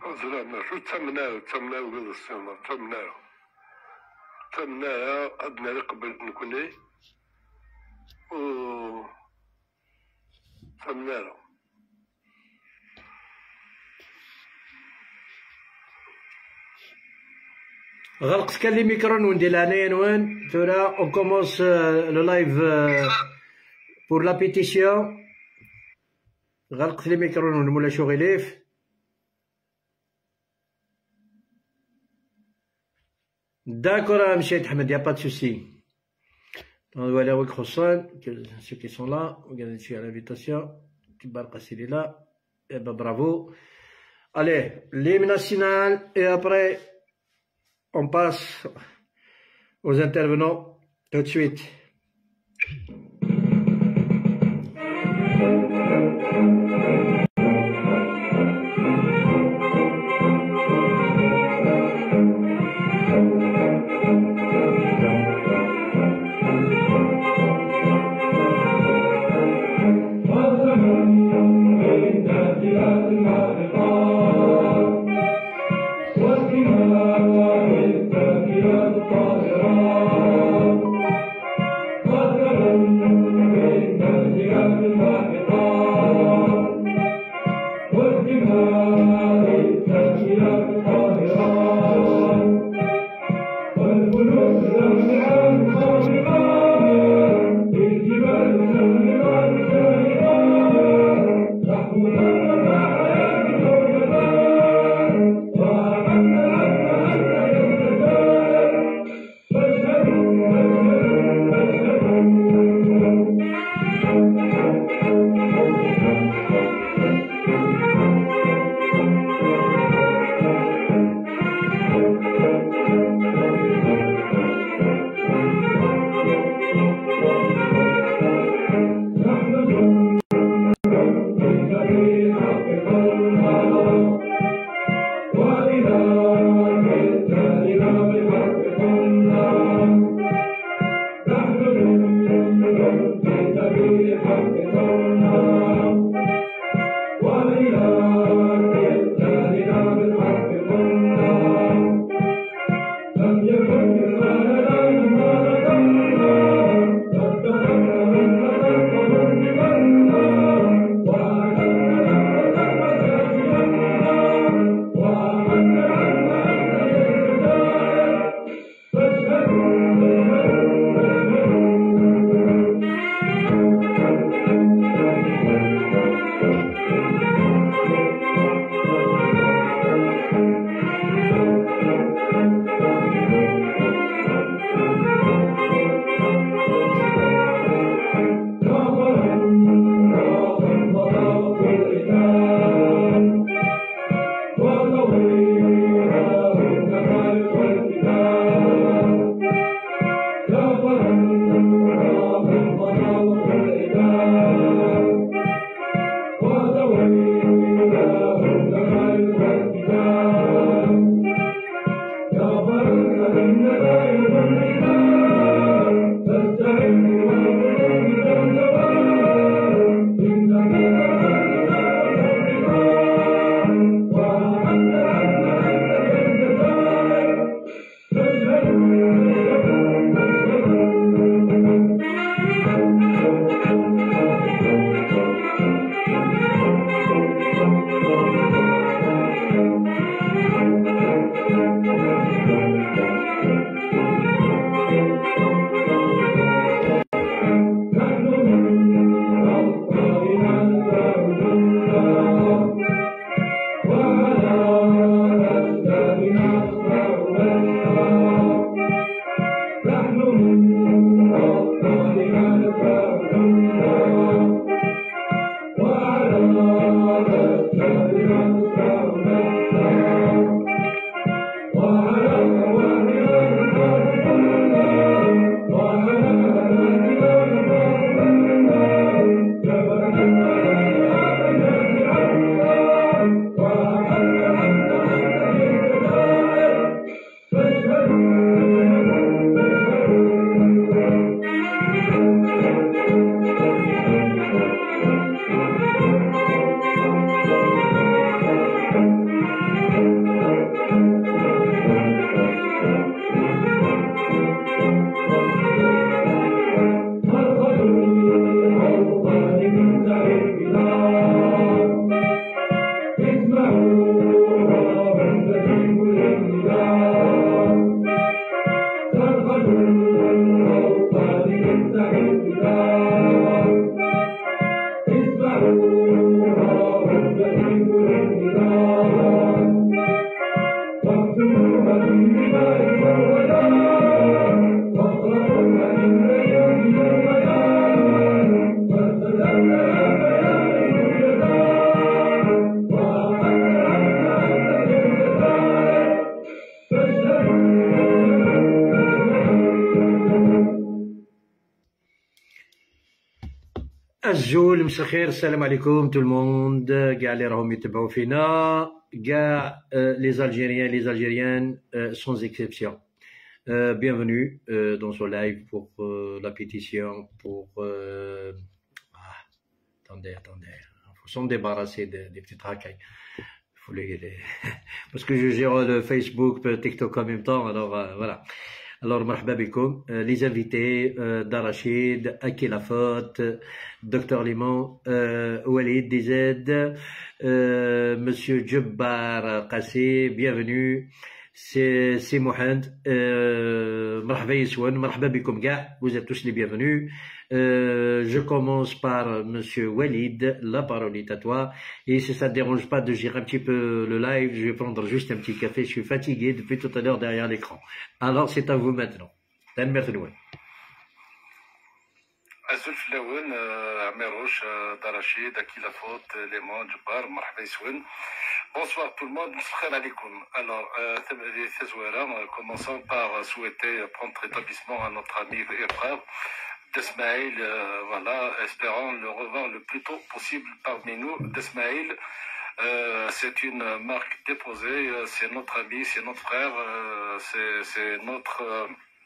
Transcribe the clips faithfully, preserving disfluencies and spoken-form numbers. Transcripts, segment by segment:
زعما شو تمناو تمناو هذا السنة تمناو تمناها أدنى قبل نكوني و تمناو غلقت كان لي ميكرو وندير العناية وين ثورا اون كومونس لو لايف بور لا بيتيسيون. غلقت لي ميكرو مولا شغليف. D'accord, monsieur Ahmed, il n'y a pas de souci. Donc voilà, avec Hossan, ceux qui sont là, regardez ici à l'invitation. Tibarkas, il est là. Eh ben bravo. Allez, l'hymne national et après, on passe aux intervenants tout de suite. الجول مساء الخير السلام عليكم تو الموند كاع اللي راهم يتبعوا فينا كاع لي زالجيريان لي زالجيريان سون اكسبسيون bienvenue euh, dans ce live pour euh, la pétition pour euh... ah, attendez attendez il faut s'en débarrasser des, des petites racailles il faut les, les... parce que je gère le Facebook le TikTok en même temps alors euh, voilà. Alors, مرحبا بكم les invités euh, d'Arachid, Aki Lafotte, Docteur Limon, euh, Walid Dized, euh, Monsieur Jabbar Qassi, bienvenue. C'est c'est Mohand. Euh, مرحبا يسون, مرحبا بكم كاع, vous êtes tous les bienvenus. Euh, je commence par Monsieur Walid, la parole est à toi. Et si ça ne dérange pas de gérer un petit peu le live, je vais prendre juste un petit café. Je suis fatigué depuis tout à l'heure derrière l'écran. Alors c'est à vous maintenant. تنمرتنوين. أزلف لون عميروش درشيد أكي لافوت ليمون جبار مرحبا يسون. Bonsoir tout le monde, مسخير عليكم. Alors, les Tezouera, commençons par souhaiter prendre rétablissement à notre ami et frère Desmaïl, euh, voilà, espérons le revoir le plus tôt possible parmi nous. Desmaïl, euh, c'est une marque déposée, c'est notre ami, c'est notre frère, euh, c'est notre euh,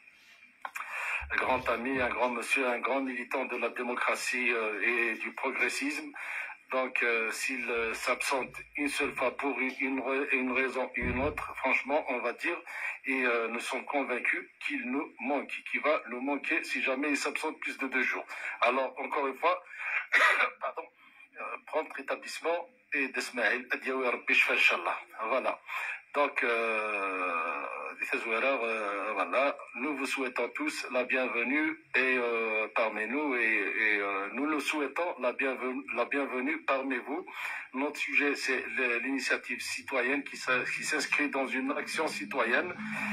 grand ami, un grand monsieur, un grand militant de la démocratie euh, et du progressisme. Donc, euh, s'il euh, s'absente une seule fois pour une, une, une raison ou une autre, franchement, on va dire, et euh, nous sommes convaincus qu'il nous manque, qu'il va nous manquer si jamais il s'absente plus de deux jours. Alors, encore une fois, pardon, euh, prendre rétablissement et d'Ismaël, Adiaou Rabbi Shfa Inch'Allah. Voilà. Donc, euh, euh, voilà, nous vous souhaitons tous la bienvenue et euh, parmi nous et, et euh, nous nous souhaitons la bienvenue, la bienvenue parmi vous. Notre sujet, c'est l'initiative citoyenne qui s'inscrit dans une action citoyenne,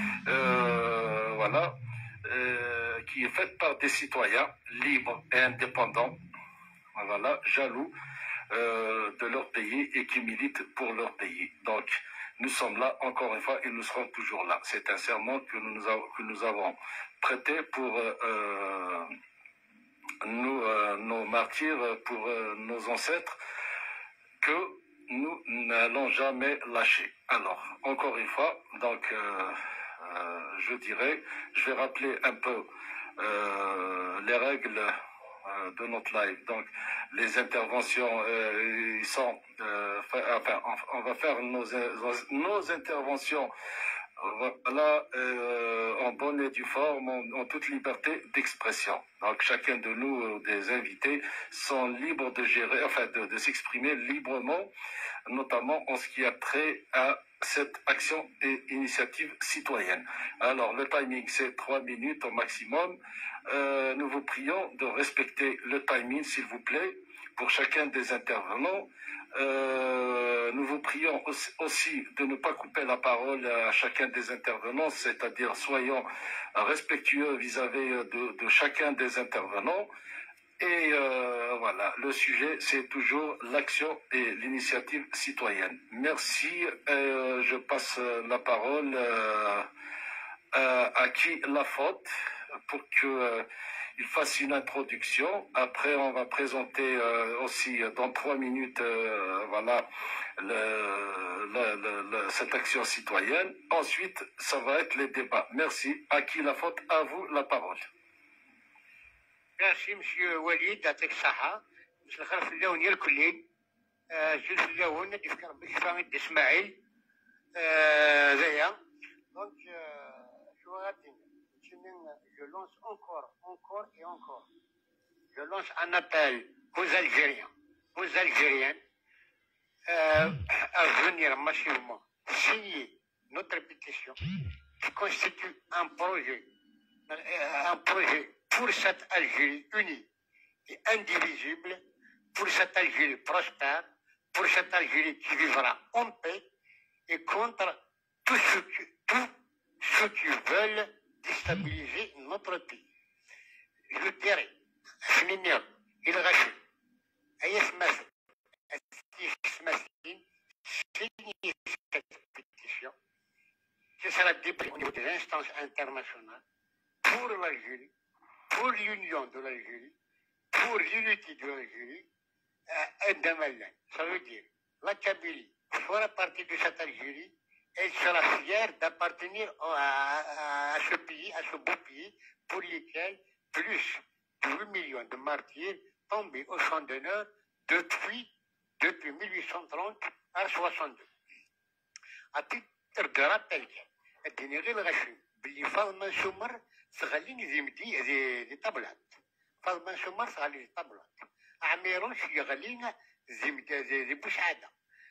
euh, voilà, euh, qui est faite par des citoyens libres et indépendants, voilà, jaloux euh, de leur pays et qui militent pour leur pays. Donc, nous sommes là, encore une fois, et nous serons toujours là. C'est un serment que nous avons, que nous avons prêté pour euh, nous, euh, nos martyrs, pour euh, nos ancêtres, que nous n'allons jamais lâcher. Alors, encore une fois, donc, euh, euh, je dirais, je vais rappeler un peu euh, les règles de notre live. Donc, les interventions, euh, ils sont, euh, enfin, on va faire nos, nos interventions, voilà, euh, en bonne et due forme, en, en toute liberté d'expression. Donc, chacun de nous, euh, des invités, sont libres de gérer, enfin, de, de s'exprimer librement, notamment en ce qui a trait à cette action et initiative citoyenne. Alors, le timing, c'est trois minutes au maximum. Euh, nous vous prions de respecter le timing, s'il vous plaît, pour chacun des intervenants. Euh, nous vous prions aussi de ne pas couper la parole à chacun des intervenants, c'est-à-dire soyons respectueux vis-à-vis de, de chacun des intervenants. Et euh, voilà, le sujet, c'est toujours l'action et l'initiative citoyenne. Merci. Euh, je passe la parole euh, à Aki Lafotte pour qu'il euh, fasse une introduction. Après, on va présenter euh, aussi dans trois minutes, euh, voilà, le, le, le, le, cette action citoyenne. Ensuite, ça va être les débats. Merci. Aki Lafotte, à vous la parole. Merci, Monsieur Walid, يعطيك الصحة. باش الخير في اللون الكلي. جيل في اللون يفكر بالشفاء إسماعيل. ذايا. Donc, je غادي je lance encore, encore et encore. Je lance un appel aux Algériens, aux Algériens, euh, à venir massivement signer notre pétition qui constitue un projet, un projet pour cette Algérie unie et indivisible, pour cette Algérie prospère, pour cette Algérie qui vivra en paix et contre tous ceux qui, tous ceux qui veulent déstabiliser notre pays. Je dirais, Fninir, il rachète, Aïs Massin, Aïs Massin, signer cette pétition, qui sera déposée au niveau des instances internationales pour l'Algérie, pour l'union de l'Algérie, pour l'unité de l'Algérie, et d'un Malien. Ça veut dire, la Kabylie fera partie de cette Algérie, elle sera fière d'appartenir à, à, à ce pays, à ce beau pays, pour lequel plus de huit millions de martyrs tombés au champ d'honneur depuis, depuis mille huit cent trente à soixante-deux. À titre de rappel, الدينيغي الغشيم باللي فاطمة سمر تغلي زيمدي دي طبلات فاطمة سمر تغلي دي طبلات عميروش يغلينا زيمدي زي بوسعادة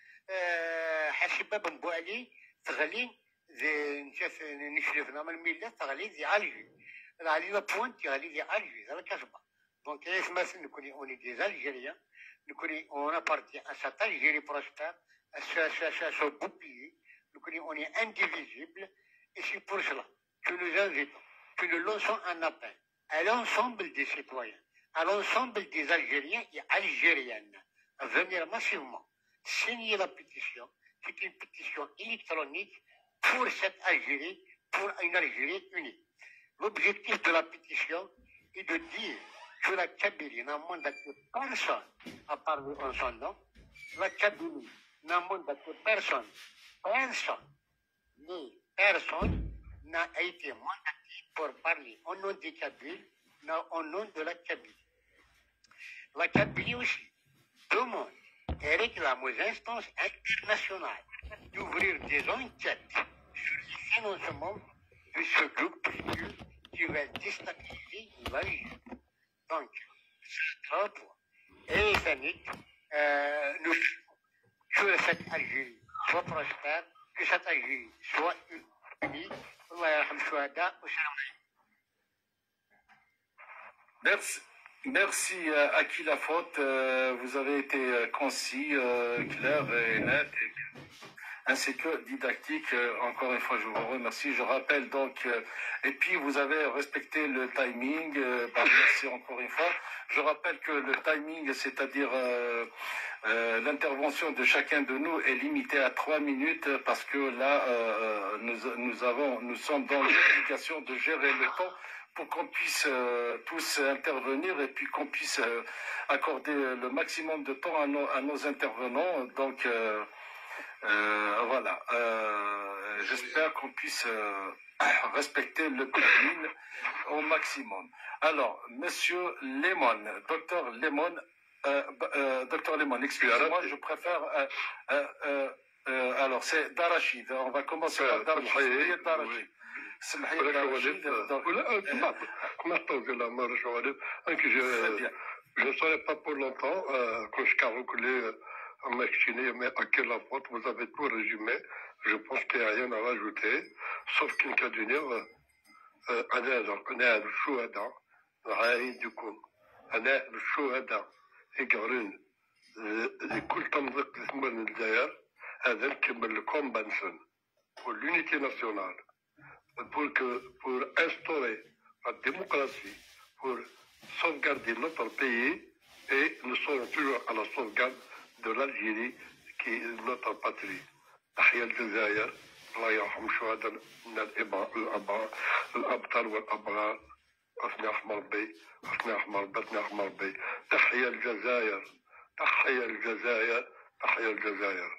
أه حسب بن بوعلي تغلي زي نشاف نشرفنا من الملة تغلي زي الجي علينا بوانت تغلي زي الجي هذا كسبة دونك يسمى نكوني اوني دي الجيريان نكوني اون ابارتي ان سات الجيري بروسبير à ce beau pays, nous connaissons, on est indivisible, et c'est pour cela que nous invitons, que nous lançons un appel à l'ensemble des citoyens, à l'ensemble des Algériens et Algériennes, à venir massivement signer la pétition. C'est une pétition électronique pour cette Algérie, pour une Algérie unie. L'objectif de la pétition est de dire que la Kabylie n'a mandaté personne à parler en son nom, la Kabylie n'a mandaté personne, personne, ni personne n'a été mandaté pour parler au nom des Kabyles, mais au nom de la Kabylie. La Kabylie aussi demande et réclame aux instances internationales d'ouvrir des enquêtes sur les financements de ce groupe qui va déstabiliser l'Algérie. Donc, c'est un point. Et Zanik, euh, nous que cette Algérie soit prospère, que cette Algérie soit unie. Merci, merci euh, Akila Faute. Euh, vous avez été concis, euh, clair et net, et, ainsi que didactique. Euh, encore une fois, je vous remercie. Je rappelle donc, euh, et puis vous avez respecté le timing. Euh, bah, merci encore une fois. Je rappelle que le timing, c'est-à-dire euh, euh, l'intervention de chacun de nous est limitée à trois minutes parce que là, euh, nous, nous, avons, nous sommes dans l'obligation de gérer le temps pour qu'on puisse euh, tous intervenir et puis qu'on puisse euh, accorder le maximum de temps à nos, à nos intervenants. Donc, euh, euh, voilà. Euh, j'espère qu'on puisse euh, respecter le timing au maximum. Alors, Monsieur Lemon, Docteur Lemon, euh, euh, Docteur Lemon, excusez-moi, je préfère. Euh, euh, euh, euh, alors, c'est Darachid. On va commencer par Darachid. Darachid. Je ne serai pas pour longtemps, quand je calculais en machine, mais à quelle faute vous avez tout résumé. Je pense qu'il n'y a rien à rajouter, sauf qu'une cas d'une heure, on a le chouada, عايدكم أنا الشهداء يقرون لكل تنظيق اسمه الجزائر هذا نكمل الكومبانسون pour l'unité nationale pour que pour instaurer la démocratie pour sauvegarder notre pays et nous serons toujours à la sauvegarde de l'Algérie qui est notre patrie. تحيا الجزائر الله يرحم الشهداء من الأبطال والأبرار. أثناء أحمر بي أثناء أحمر بي أثناء أحمر بي تحيا الجزائر تحيا الجزائر تحيا الجزائر.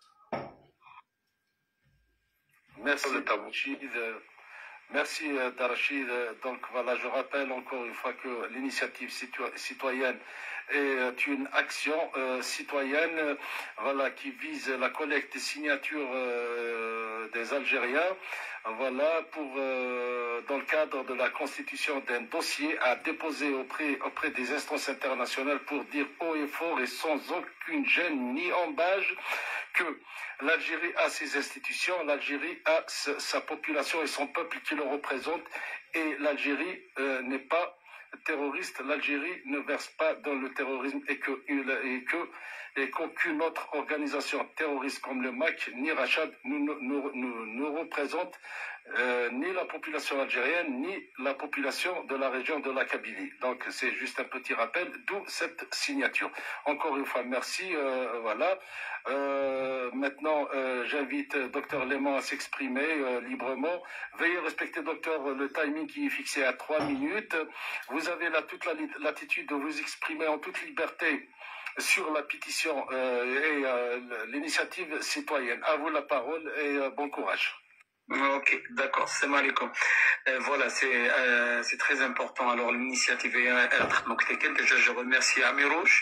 Merci Darachid. Merci Darachid. Donc voilà, je rappelle encore une fois que l'initiative citoyenne est une action euh, citoyenne euh, voilà, qui vise la collecte des signatures euh, des Algériens. Voilà, pour, euh, dans le cadre de la constitution d'un dossier à déposer auprès, auprès des instances internationales pour dire haut et fort et sans aucune gêne ni embâge que l'Algérie a ses institutions, l'Algérie a sa population et son peuple qui le représente et l'Algérie euh, n'est pas terroriste, l'Algérie ne verse pas dans le terrorisme et que et que et qu'aucune autre organisation terroriste comme le M A C ni Rachad ne nous, nous, nous, nous représente euh, ni la population algérienne ni la population de la région de la Kabylie. Donc c'est juste un petit rappel, d'où cette signature. Encore une fois, merci. Euh, voilà. Euh, maintenant, euh, j'invite Docteur Léman à s'exprimer euh, librement. Veuillez respecter, docteur, le timing qui est fixé à trois minutes. Vous avez là toute la latitude de vous exprimer en toute liberté sur la pétition euh, et euh, l'initiative citoyenne. À vous la parole et euh, bon courage. Ok, d'accord, c'est malaikum. Euh, voilà, c'est euh, c'est très important. Alors l'initiative est un donc déjà je remercie Amirouche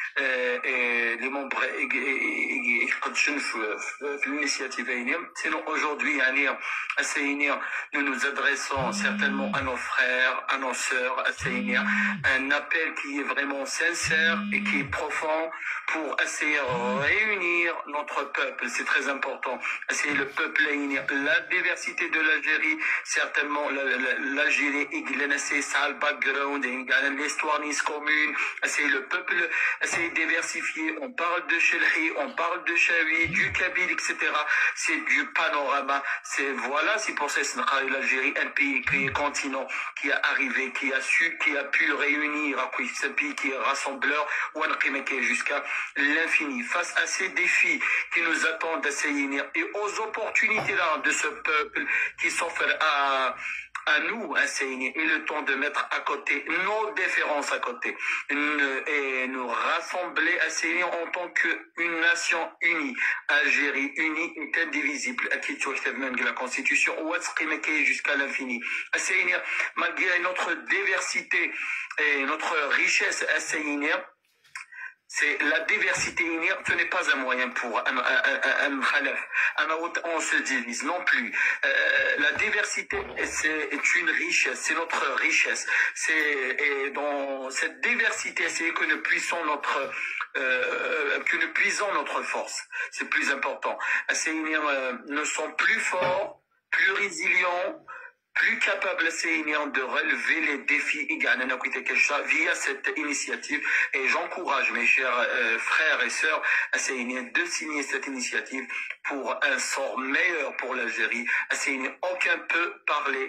et les membres يقدشون في l'initiative. Sinon aujourd'hui à Seynia, nous nous adressons certainement à nos frères, à nos sœurs à Seynia, un appel qui est vraiment sincère et qui est profond pour essayer de réunir notre peuple. C'est très important. Essayer le peuple réunir la diversité de l'Algérie, certainement l'Algérie c'est ça le background, l'histoire commune. Essayer le peuple, essayer de diversifier. On parle de Chelhi, on parle de Chavi, du Kabyle, et cetera. C'est du panorama. C'est voilà, c'est pour ça que l'Algérie, un pays, un continent qui a arrivé, qui a su, qui a pu réunir, c'est un pays qui est rassembleur, ou un jusqu'à l'infini. Face à ces défis qui nous attendent à Seynia et aux opportunités là de ce peuple qui s'offre à à nous, à Seynia, et le temps de mettre à côté nos différences à côté et nous rassembler à Seynia en tant qu'une nation unie. Algérie unie est indivisible. La Constitution jusqu'à l'infini. À Seynia, malgré notre diversité et notre richesse à Seynia, c'est la diversité, ce n'est pas un moyen pour un, un, un, un on se divise non plus. Euh, la diversité, c'est une richesse, c'est notre richesse. C'est et dans cette diversité, c'est que nous puissions notre euh, que nous puisons notre force. C'est plus important. Ces euh, ne sont plus forts, plus résilients, plus capable de relever les défis via cette initiative. Et j'encourage mes chers euh, frères et sœurs à de signer cette initiative pour un sort meilleur pour l'Algérie. Aucun peut parler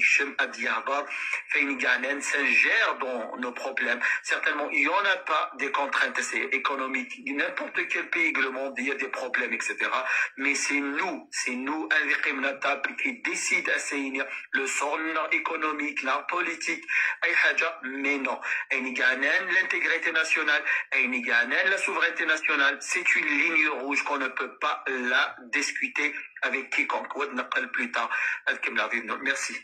s'ingère dans nos problèmes. Certainement, il n'y en a pas des contraintes économiques. N'importe quel pays du monde, il y a des problèmes, et cetera. Mais c'est nous, c'est nous, qui décident à le sort économique, la politique, mais non. L'intégrité nationale, la souveraineté nationale, c'est une ligne rouge qu'on ne peut pas la discuter avec quiconque. Plus tard. Merci.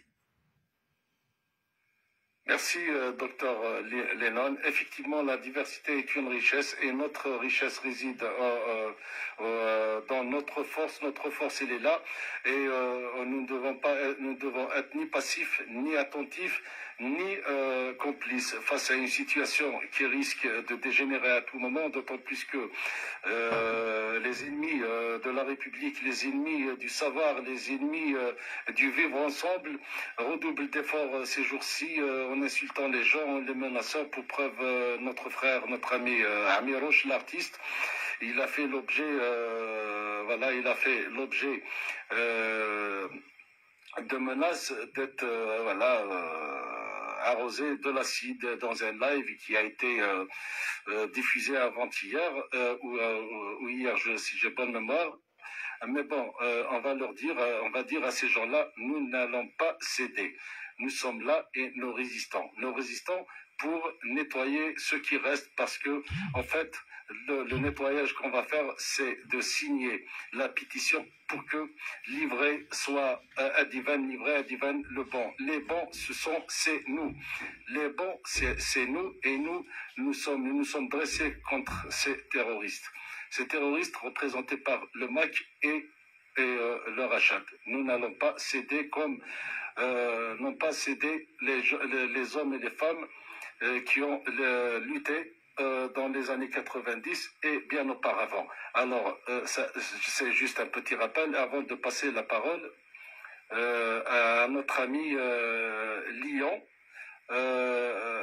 Merci, euh, docteur Lennon. Effectivement, la diversité est une richesse et notre richesse réside euh, euh, dans notre force. Notre force, elle est là et euh, nous ne devons pas, nous devons être ni passifs, ni attentifs, ni euh, complices face à une situation qui risque de dégénérer à tout moment, d'autant plus que euh, les ennemis euh, de la République, les ennemis euh, du savoir, les ennemis euh, du vivre ensemble redoublent d'efforts euh, ces jours-ci euh, en insultant les gens, en les menaçant. Pour preuve, euh, notre frère, notre ami euh, Amirouche, l'artiste, il a fait l'objet, euh, voilà, il a fait l'objet euh, de menaces d'être, euh, voilà, euh, arrosé de l'acide dans un live qui a été euh, euh, diffusé avant-hier euh, ou, euh, ou hier, je, si j'ai bonne mémoire. Mais bon, euh, on va leur dire, euh, on va dire à ces gens-là, nous n'allons pas céder. Nous sommes là et nous résistons. Nous résistons pour nettoyer ce qui reste parce que, en fait, le, le nettoyage qu'on va faire, c'est de signer la pétition pour que livré soit à Divan, livré à Divan le bon. Les bons, ce sont, c'est nous. Les bons, c'est nous et nous, nous sommes, nous nous sommes dressés contre ces terroristes. Ces terroristes représentés par le M A C et, et euh, le Rachad. Nous n'allons pas céder comme euh, n'ont pas cédé les, les, les hommes et les femmes euh, qui ont euh, lutté euh, dans les années quatre-vingt-dix et bien auparavant. Alors, euh, c'est juste un petit rappel avant de passer la parole euh, à notre ami euh, Lyon. Euh,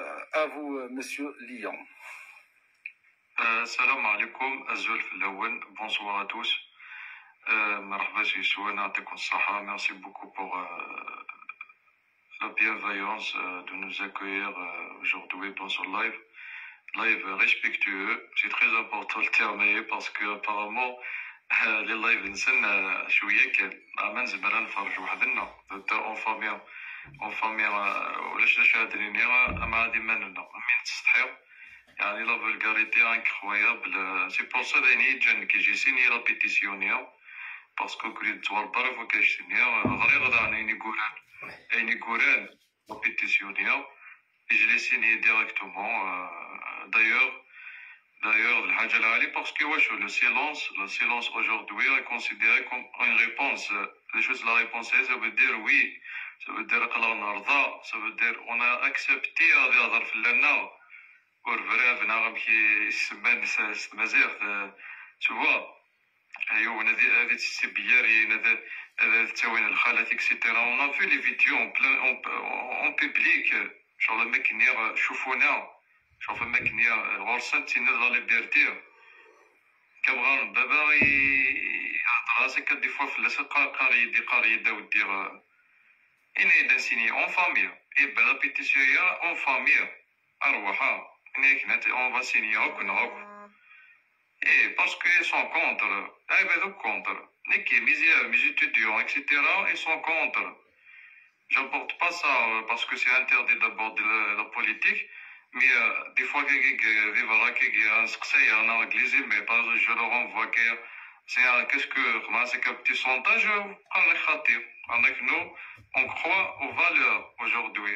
vous, euh, Monsieur Lyon. Euh, salam alaikum, Azul Filaouen, bonsoir à tous. Euh, مرحبا سي سوان يعطيكم الصحة. Merci beaucoup pour euh, la bienveillance euh, de nous accueillir euh, aujourd'hui dans ce live. Live respectueux, c'est très important le terme parce que apparemment euh, les lives نسن شوية كان ما نزبر نفرج وحدنا اون فاميا اون فاميا ولاش لاش هادريني مع ديما لنا من تستحيو يعني لا فولغاريتي انكرويابل سي بور سا دايني جان كي جي سيني لا بيتيسيونيا باسكو كريت توالبر فوكاش سينيا هضري غدا عيني كوران عيني كوران لا بيتيسيونيا يجي سيني ديريكتومون دايوغ D'ailleurs, le Hajj al-Ali, parce que ouais, le silence, le silence aujourd'hui est considéré comme une réponse. Les choses, la réponse, ça veut dire oui, ça veut dire que ça veut dire on a accepté à dire filana, pour vrai, venir qui semaine, c'est mazir, tu vois. Et on a dit, on a dit, c'est bien, on a dit, on a dit, on a dit, et cetera. On a vu les vidéos en plein, en public, sur le mec qui est chauffonnant. شوف الماكنية غورسان تينا لا ليبرتي كبغا بابا يهضر راسك دي فوا فلاس قاري يدي قاري يدا ودي إنا إذا سيني أون فامي إبا لا بيتيسيويا أون فامي أرواحا إنا كنا أون فا سيني هاك نهاك إي باسكو إي سون كونتر أي بادو كونتر نيكي ميزي ميزي étudiants et cetera ils sont contre j'apporte pas ça parce que c'est interdit d'aborder la politique. Mais euh, des fois, il y a un succès en anglais, mais pas je le renvoie que c'est qu'est-ce que c'est qu'un petit sondage, avec nous, on croit aux valeurs aujourd'hui.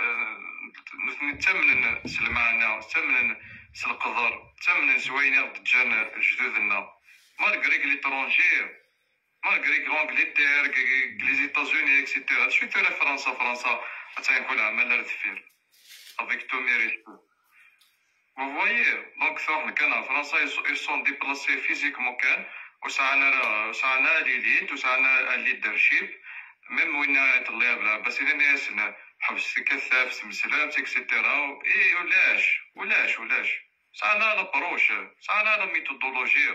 نتمنى سلمعنا نتمنى سلقدر نتمنى زوينة دجان جدودنا malgré que l'étranger malgré que l'Angleterre les États-Unis et cetera شو ترى فرنسا فرنسا تنقول عمل الدفير avec tout mes respects. Vous voyez, donc en France, ils sont déplacés physiquement, où ça a l'élite, où ça a un leadership, même où il y a un leadership, parce qu'il y a un حبس كثاف سمسلات et cetera. Et ولاش ولاش ولاش ça a l'approche, ça a la méthodologie.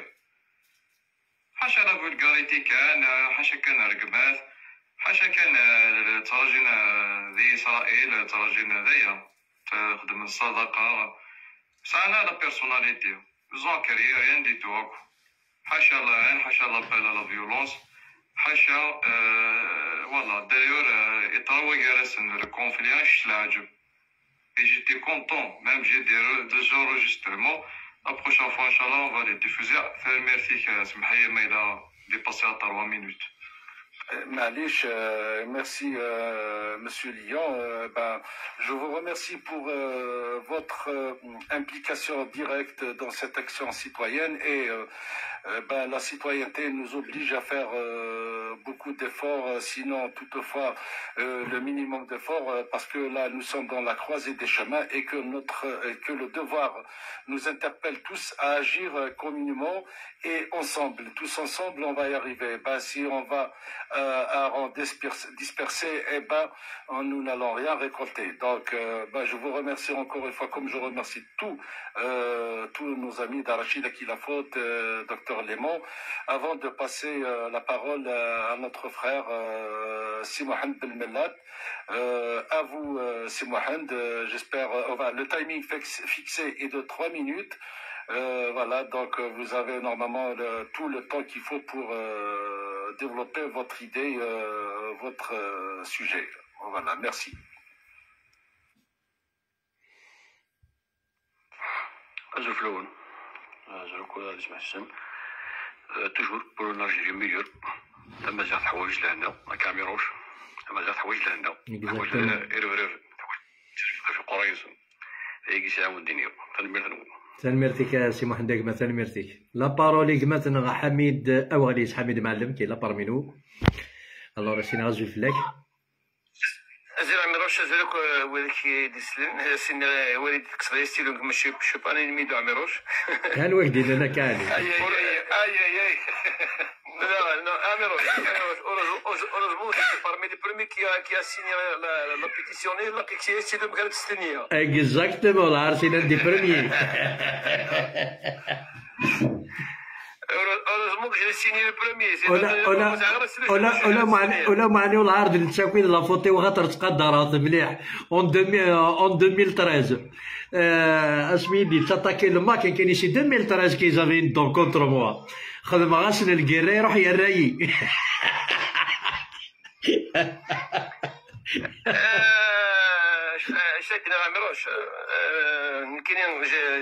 حاشا لا فولغاريتي كان حاشا كان رقبات حاشا كان تراجينا ذي إسرائيل تراجينا ذيا تخدم الصدقة سعنا لا بيرسوناليتي زون كري ريان دي توك حاشا لا هان حاشا لا بال لا فيولونس حاشا فوالا دايور يطراوى كارسن الكونفلي اش العجب et j'étais content même j'ai des enregistrements la prochaine fois inchallah on va les diffuser merci سمحية ما إذا dépassé à trois minutes. Malish, euh, merci euh, Monsieur Lyon. Euh, ben, je vous remercie pour euh, votre euh, implication directe dans cette action citoyenne et euh, euh, ben, la citoyenneté nous oblige à faire euh, beaucoup d'efforts, sinon toutefois euh, le minimum d'efforts, euh, parce que là nous sommes dans la croisée des chemins et que notre euh, que le devoir nous interpelle tous à agir euh, communément et ensemble. Tous ensemble, on va y arriver. Ben, si on va euh, à rang dispersé, eh ben, nous n'allons rien récolter. Donc, euh, ben, je vous remercie encore une fois, comme je remercie tous, euh, tous nos amis d'Arachida qui la faute, euh, docteur Lémon. Avant de passer euh, la parole euh, à notre frère euh, Si Mohamed Belmellat, euh, à vous, euh, Si Mohamed, euh, j'espère, euh, enfin, le timing fixé est de trois minutes. Euh, voilà, donc euh, vous avez normalement le, tout le temps qu'il faut pour euh, développer votre idée, euh, votre euh, sujet. Voilà, merci. Azufloun, Azufloun, Azufloun, toujours pour l'Algérie meilleure. لما جات حوايج لهنا ما كاميروش لما جات حوايج لهنا حوايج إرفرف في قريص يجي ساعة الدنيا تنمير تنميرتك سي محمد كما تنميرتك لا بارولي كما تنغ حميد اوغليس حميد معلم كي لا بارمينو الله راسي نغزو فلاك ازير عميروش ازيرك ولك ديسلن سين وليد كسر يستيلون كما شوب شوب انا نميدو عميروش هل وحدي لنا كان اي اي اي اي Non, non, Amiros, heureusement, c'est parmi les premiers qui a, qui a signé la, la pétition, la pétition, c'est le Mghalet Stenia. Exactement, là, c'est l'un des premiers. Heureusement que j'ai signé le premier. ولا معني العرض التكوين لا فوتي وخاطر تقدرات مليح اون deux mille treize اسميدي تاتاكي لما كان كاين شي deux mille treize كي زافي دون كونتر موا خدم غاسل الكيرا يروح يراي شكرا عمروش كاين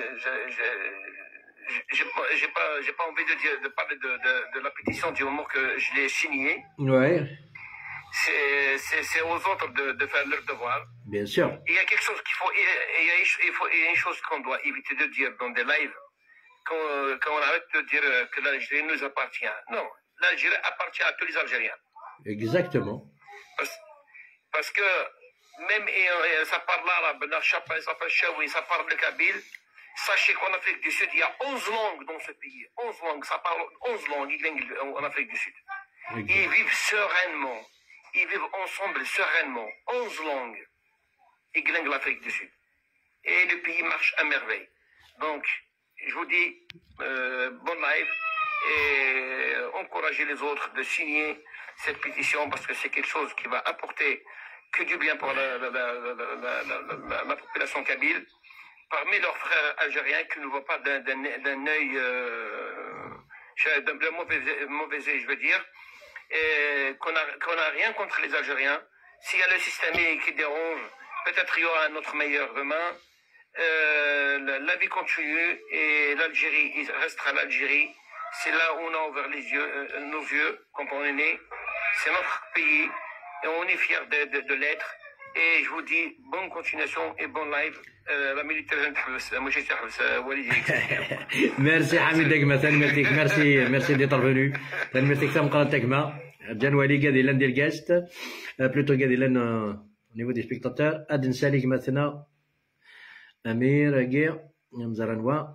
j'ai pas, j'ai pas, j'ai pas envie de dire, de parler de, de, de la pétition du moment que je l'ai signée. Ouais. C'est, c'est, c'est aux autres de, de faire leur devoir. Bien sûr. Il y a quelque chose qu'il faut, il y a, il faut, il y a une chose qu'on doit éviter de dire dans des lives, quand, quand on arrête de dire que l'Algérie nous appartient. Non, l'Algérie appartient à tous les Algériens. Exactement. Parce, parce que même et, et, ça parle l'arabe, ça parle chaoui, ça parle le kabyle. Sachez qu'en Afrique du Sud, il y a onze langues dans ce pays. onze langues, ça parle onze langues en Afrique du Sud. Okay. Ils vivent sereinement. Ils vivent ensemble sereinement. onze langues. Ils glinguent l'Afrique du Sud. Et le pays marche à merveille. Donc, je vous dis, euh, bon live. Et encouragez les autres de signer cette pétition parce que c'est quelque chose qui va apporter que du bien pour la, la, la, la, la, la, la population kabyle. Parmi leurs frères algériens qui ne voient pas d'un, d'un, d'un œil, euh, d'un mauvais, mauvais œil, je veux dire, et qu'on n'a qu'on a rien contre les Algériens. S'il y a le système qui dérange, peut-être il y aura un autre meilleur demain. Euh, la, la vie continue et l'Algérie, il restera l'Algérie. C'est là où on a ouvert les yeux, euh, nos yeux quand on est né. C'est notre pays et on est fiers de, de, de l'être. Et je vous dis bonne continuation et bon live. La militaire تحبس ماشي تحبس وليدي. ميرسي حميد دقمة تنمرتك ميرسي ميرسي ديتر فونو تنمرتك تم قناة دقمة جان ولي قادي لان ديال جاست بلوتو قادي لان نيفو دي سبيكتاتور اد نسالي مثلا امير كي مزرنوا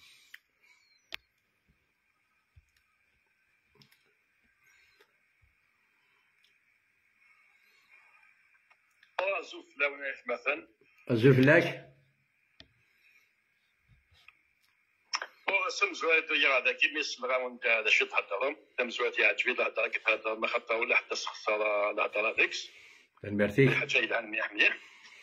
زوف لونيش مثلا زوف لك سم زوات يا هذا كي ميس مغاون هذا شي تهضرهم تم زوات يعجبني الهضره كيف هذا ما خطا ولا حتى سخسر الهضره ديكس ميرسي حاجه الى مليح مليح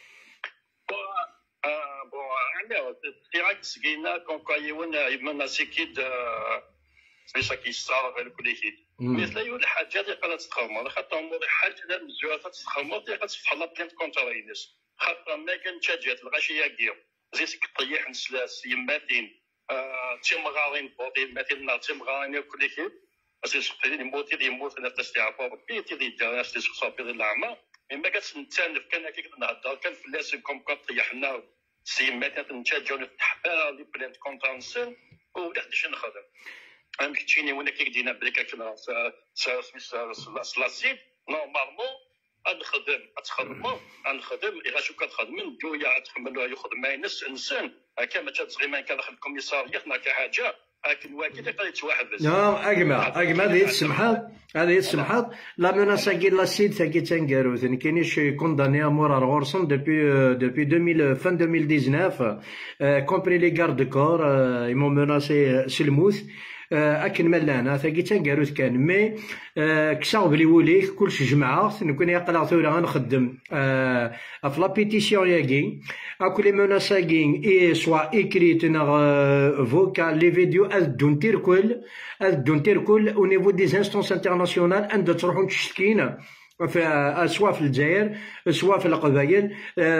بون عندنا تيراك سكينا كون كايون يمنا سيكيد سميتها كيصار غير كل شيء مثل يقول الحاجات اللي قالت تخمر خاطر موضوع حاجه لا مزوات تخمر اللي غتفتح لا بلانت كونترينس خاطر ما كان تشاجات الغاشيه كير زيت كطيح نسلاس يماتين تيمغارين بوطين مثلا تيمغارين كل شيء اسي سبتي يموت يموت انا تستعفى بيتي دي ناس تسقط في العامه ما كتنتانف كان كي كنهضر كان فلاس كوم كطيحنا سيمات نتاجو نفتح لي بلانت كونترينس ولا حتى شي نخدم عندك تشيني وانا كي دينا بليك كنا سميتها سلاسيد نورمالمون نخدم تخدموا نخدم الا شو كتخدم جويا تحملوها يخدم ما ينس انسان هكا ما تبغي ما كان داخل الكوميساريات ما كان حاجه لكن واكيد يقدر يتواحد بس نعم اجمع اجمع هذه السمحات هذه السمحات لا مناسا كي لا سيد ثاكي تنكارو ثاني كاينش كونداني مورا غورسون دوبي دوبي deux mille fin deux mille dix-neuf كومبري لي غارد كور يمون مناسي سلموث اكن ملانا ثاكي تنكاروت كان مي كساو بلي وليك كلشي جمعه نكون يقلع ثورة غنخدم في لا بيتيسيون ياكي اكو لي مناساكين اي سوا ايكريت نغ فوكال لي فيديو ادون تيركول ادون تيركول او نيفو دي انستونس انترناسيونال عند تروحوا تشتكينا سواء في الجزائر سواء في القبائل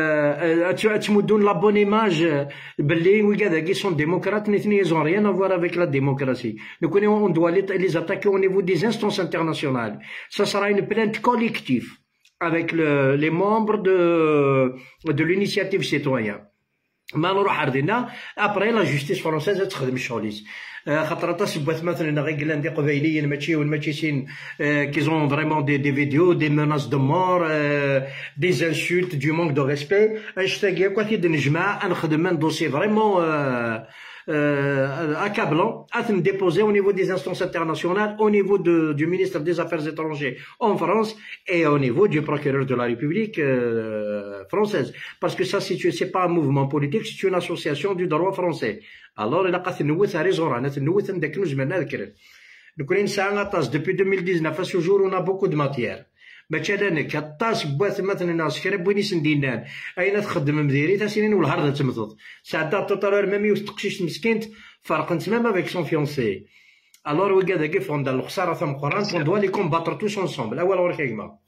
تمدون لابونيماج باللي وكذا كي سون ديموكرات نيتني زون ريان افوار افيك لا ديموكراسي نكون اون دوا لي زاتاكي او نيفو دي انستونس انترناسيونال سا سرا اون بلانت كوليكتيف avec le, les membres de de l'initiative citoyenne ما نروح عرضنا ابري لا جوستيس فرونسيز تخدم الشغليس خاطر تصبت مثلا غير قلاندي قبايليين ماشي والماتشيسين كي زون فريمون دي دي فيديو دي ميناس دو مور دي انسولت دو مونك دو ريسبي اشتاقي كوثيد نجمع نخدم من دوسي فريمون euh, accablant, à déposer au niveau des instances internationales, au niveau de, du ministre des Affaires étrangères en France et au niveau du procureur de la République euh, française. Parce que ça, c'est pas un mouvement politique, c'est une association du droit français. Alors, il a qu'à nous à raison, on a nous à nous جمعنا ذكر. نكون نسعى غطاس depuis deux mille dix-neuf à ce jour, on a beaucoup de matière. مثلا انك الطاس بواث مثلا ناس كرا بويني سندينان اين تخدم مديري تا سنين والهرد تمضض ساعات توتالور ميم يستقشيش مسكينت فرق تمام افيك سون فيونسي الور وكا داكي فون الخساره ثم قران فون دوا لي كومباتر توس انصومبل اول ورك يما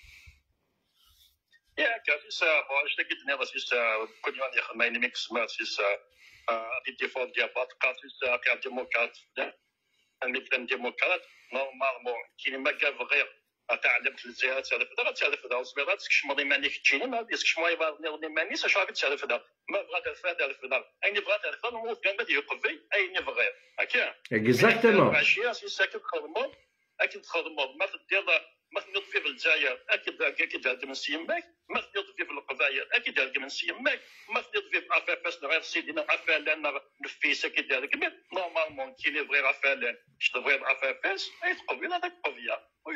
يا كافيس باش تاكد نيا سيس كل يوم يا خماين ميكس ما سيس دي ديفون ديال بات كافيس كا ديموكرات اللي كان ديموكرات نورمالمون كاين ما كاف غير تعلم في الجهات تعرف هذا تعرف هذا وصبيرات كش ماضي مانيك تجيني ما بيسكش ما يبغى ني ماني ساش راك تعرف هذا ما بغى تعرف هذا تعرف هذا اين بغى تعرف هذا مو كان بدي يقفي اين بغى هكا اكزاكتومون عشيه سي ساكت خدمه اكيد خدمه ما تدير ما تنوض في الجزائر اكيد اكيد هذا من سيماك ما تنوض في القبائل اكيد هذا من سيماك ما تنوض في عفافاس غير سيدنا عفالان نفيس اكيد هذاك مي نورمالمون كي لي فغي عفالان اش تبغي عفافاس اي تقبل هذاك قضيه.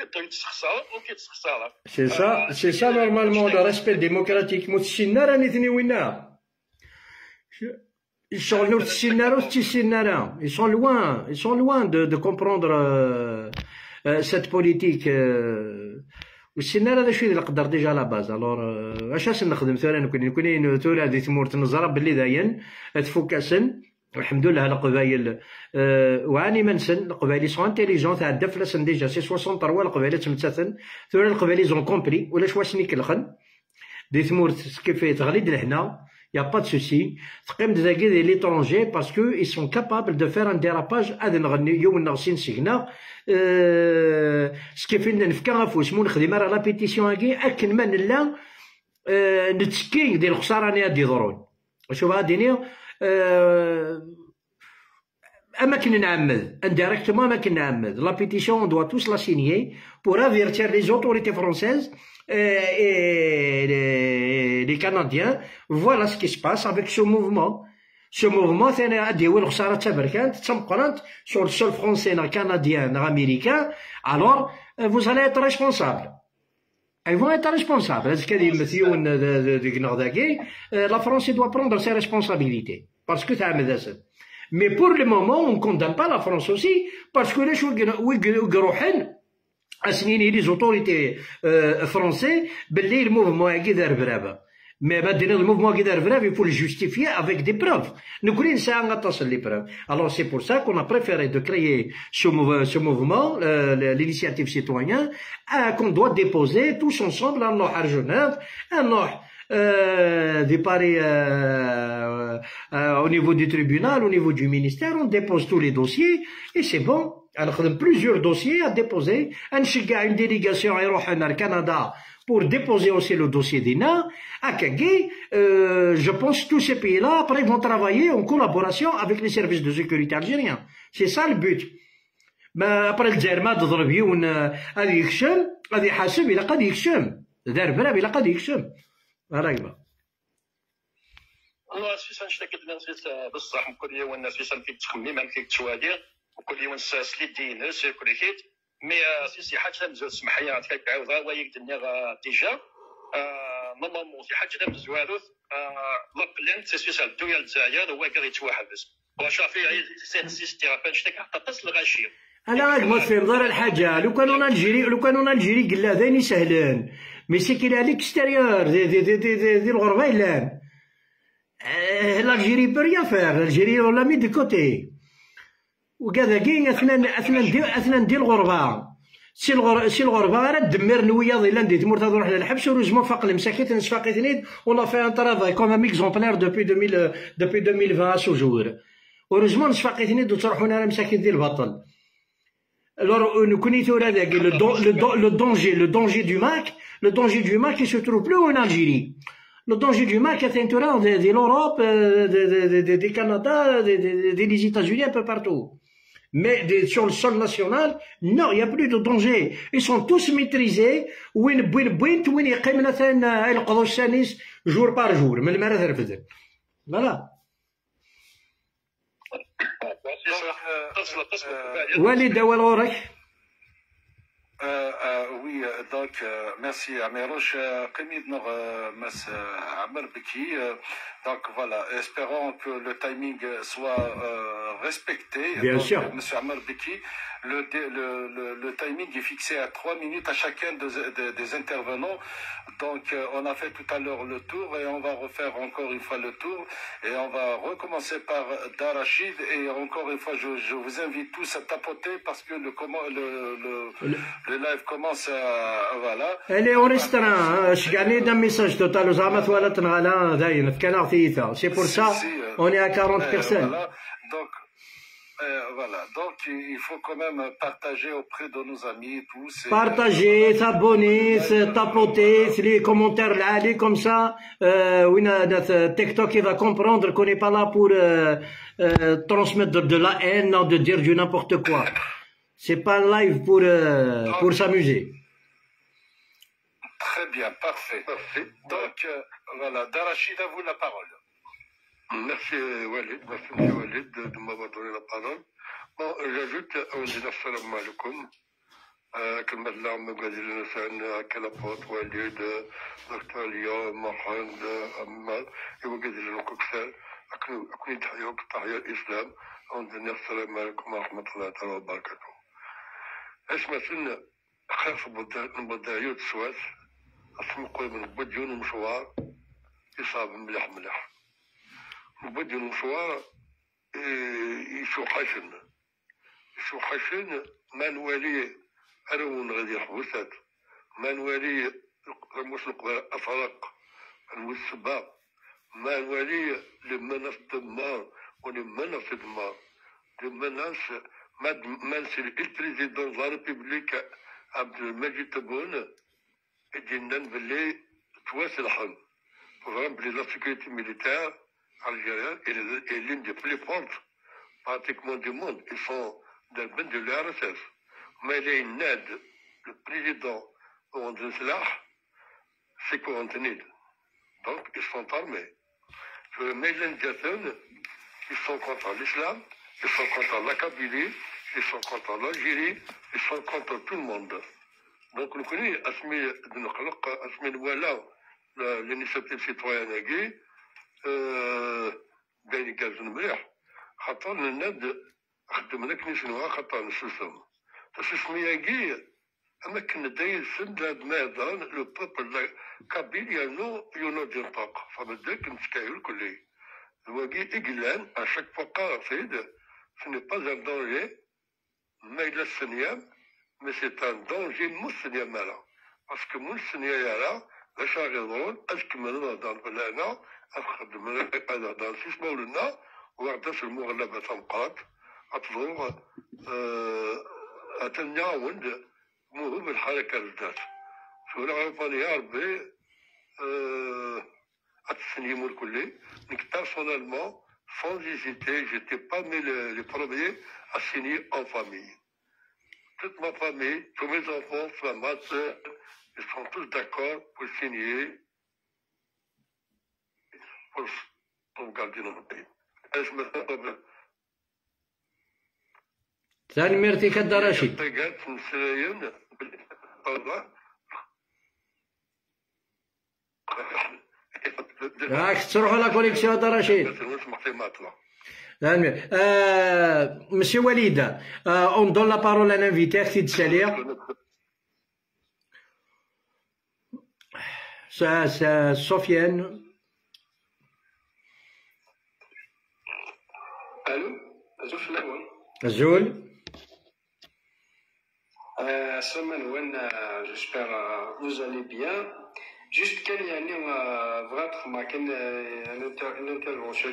C'est ça, c'est ça normalement le respect démocratique. متسنارا راني وينا. Ils sont loin, ils sont loin, ils sont loin de, de comprendre euh, euh, cette politique. والسنارة هذا شويه اللي قدر ديجا على باز. الوغ اش نخدم ثاني نكون نكون ثورة هذه تمور تنزرب باللي داين تفوكاسن. الحمد لله القبايل أه وعاني منسن القبايل سون انتيليجون تاع الدفلسن ديجا سي ثلاثة وستين القبايل تمتثن ثورة القبايل زون كومبري ولا شوا سنيك الخن دي ثمور كيف تغليد لهنا يا با دو سوسي تقيم داكي دي ليترونجي باسكو اي سون كابابل دو فير ان ديراباج هذا نغني يوم نغسين سيغنا أه سكيفين نفكا غفوس مو نخدم راه لا بيتيسيون هاكي اكن من لا أه نتسكي ديال الخساره راني غادي يضرون شوف غادي اما كنا نعمد indirectement ما كنا نعمد la pétition on doit tous la signer pour avertir les autorités françaises et les, les Canadiens. Voilà ce qui se passe avec ce mouvement. Ce mouvement ثاني غادي هو الخساره تبركانت تمقرنت sur le sol français na canadien na américain. Alors vous allez être responsable. Ils vont être responsables. La France doit prendre ses responsabilités. Parce que ça a menace. Mais pour le moment, on ne condamne pas la France aussi. Parce que les choses les autorités françaises, le mouvement est guidé. Mais le mouvement guidé, il faut le justifier avec des preuves. Nous connaissons les preuves. Alors c'est pour ça qu'on a préféré de créer ce, ce mouvement, euh, l'initiative citoyenne, euh, qu'on doit déposer tous ensemble à nos à Genève, à nos euh, des paris euh, euh, au niveau du tribunal, au niveau du ministère, on dépose tous les dossiers et c'est bon. Alors on a plusieurs dossiers à déposer. On chega une délégation au Canada pour déposer aussi le dossier d'I N A. À Kagé, euh, je pense que tous ces pays-là, après, vont travailler en collaboration avec les services de sécurité algériens. C'est ça le but. Mais après le Zerma de Drobioun, à l'Iksham, à l'Ihassem, il a pas d'Iksham. Derbrab, il a pas d'Iksham. Voilà, il va. والله سيسان شتاكد ناس بصح كل يوم الناس سيسان كي تخمم ما كي توادير وكل يوم سلي دينر سي كل كيت مي سيسي حاجه مزال سمح لي عاد كيعاود غا يقدني ديجا نورمالمون سي حاجه مزوالوث لقلن سي سيسان الدوله الجزائر هو كان يتواحبس وشافي سي سيستي راه شتاك حتى تصل غاشي انا غاك ما فهم دار الحاجه لو كانوا نالجيري لو كانوا نالجيري قلا ثاني سهلان مي سي كي عليك اكستيريور دي دي دي دي, دي, دي الغربه الا l'Algérie peut rien faire. l'Algérie on l'a mis de côté. وكذا كاين اثناء اثناء اثناء ندير الغربه سي الغربه سي الغربه راه دمر نويا ظل ندي تمر تروح للحبس ورجمون فاق المساكين نسفاقي ثنيد ولا في ان ترافاي كوم ام اكزومبلير دوبي deux mille دوبي deux mille vingt سوجور ورجمون نسفاقي ثنيد وتروحونا على مساكين ديال البطل. Alors nous connaissons là le le le danger le danger du Mac le danger du Mac qui se trouve plus en Algérie. Le danger du Mac est entourant de, de l'Europe, de, de, de, de Canada, de, de, de, des États-Unis, un peu partout. Mais de, sur le sol national, non, il n'y a plus de danger. Ils sont tous maîtrisés. Win, win, win, win, يقيم مثلا القضاء السانيس jour par jour. من المرة ترفد. Voilà. Walid, أول غورك. Euh, euh, oui, euh, donc euh, merci Amirouche. Qimid Nour Mas Amar Beki. Donc voilà, espérons que le timing soit euh, respecté. Bien donc, sûr. Monsieur Amar Beki, le, le, le, le timing est fixé à trois minutes à chacun des, des, des intervenants. Donc euh, on a fait tout à l'heure le tour et on va refaire encore une fois le tour. Et on va recommencer par Darachid. Et encore une fois, je, je vous invite tous à tapoter parce que le, le, le, le, le live commence à... Voilà. Elle est enregistrée. Je gagne un message total aux amateurs voilà تنغلا داين في canard theater. C'est pour ça on est à quarante personnes. Voilà. Donc Euh, voilà, donc il faut quand même partager auprès de nos amis tous. Partager, s'abonner, se tapoter, les commentaires là, comme ça, euh, oui, notre TikTok il va comprendre qu'on n'est pas là pour euh, euh, transmettre de la haine, non, de dire du n'importe quoi. C'est pas un live pour euh, pour s'amuser. Très bien, parfait. Parfait. Donc euh, voilà, Darachid, à vous la parole. Merci Walid, merci M. Walid de, de m'avoir donné la parole. Bon, j'ajoute, on dit assalamu alaikum. كلمة اللهم قادر لنا كلابوت وليد دكتور ليو محمد أمال يوجد لنا كوكسر أكون أكون تحيوك تحية الإسلام عندنا السلام عليكم ورحمة الله تعالى وبركاته. اسمع سنة خاف بدايات سواس أسمقوا من بديون مشوار يصاب ملح ملح بديون مشوار يشو خشن يشو خشن ما نوالي أرون غادي حوسات ما نوالي رموش نقبل أفرق المسبة ما نوالي لما ناس دمار ولما ناس دمار لما ناس ما نسي البريزيدون لا ريبوبليك عبد المجيد تبون دينا بلي تواسلحن فغرام بلي لا سيكوريتي ميليتير algérienne et l'une des plus fortes pratiquement du monde. Ils sont dans le bain de l'R S S. Mais il y a une aide, le président de cela, c'est contenu. Donc, ils sont armés. Mais les Jason, ils sont contre l'islam, ils sont contre la Kabylie, ils sont contre l'Algérie, ils sont contre tout le monde. Donc, nous connaissons Asmi de Nukhlaq, Asmi Nouala, l'initiative citoyenne, بين كاز مليح خاطر الناد خدمنا كني شنو خاطر نسوسهم تسمية كي اما كنا داير سند ما يهضر لو بوبل كابيليا نو يونو ينطق فبداك نتكايل كلي هو كي اقلان اشاك فوق سيد سني با ان دونجي ما الى السنيام مي سي ان دونجي مو السنيام مالا باسكو مو السنيام يالا باش غيضرون اشكمل نهضر بلانا أخذ من هذا دار سيسمو لنا وعدس المغلبة تنقاط أتظهر أتنعاون مهم الحركة الذات شو نعرفني يا ربي أتسنيمو الكلي نك personnellement sans hésiter j'étais pas mis les premiers à signer en famille toute ma famille tous mes enfants soit ma soeur ils sont tous d'accord pour signer pour sauvegarder notre pays. Et je me rappelle. ثاني ميرتي كدراشي. قالت نسرين بالله. راك تروحوا لا كونيكسيون دراشي. Euh, Monsieur Walid, euh, on donne la parole à l'invité, Aksid Salir. C'est Sofiane. Allô, Azul Flaouen. Azul. Euh, Saman j'espère que vous allez bien. Juste qu'il y a une intervention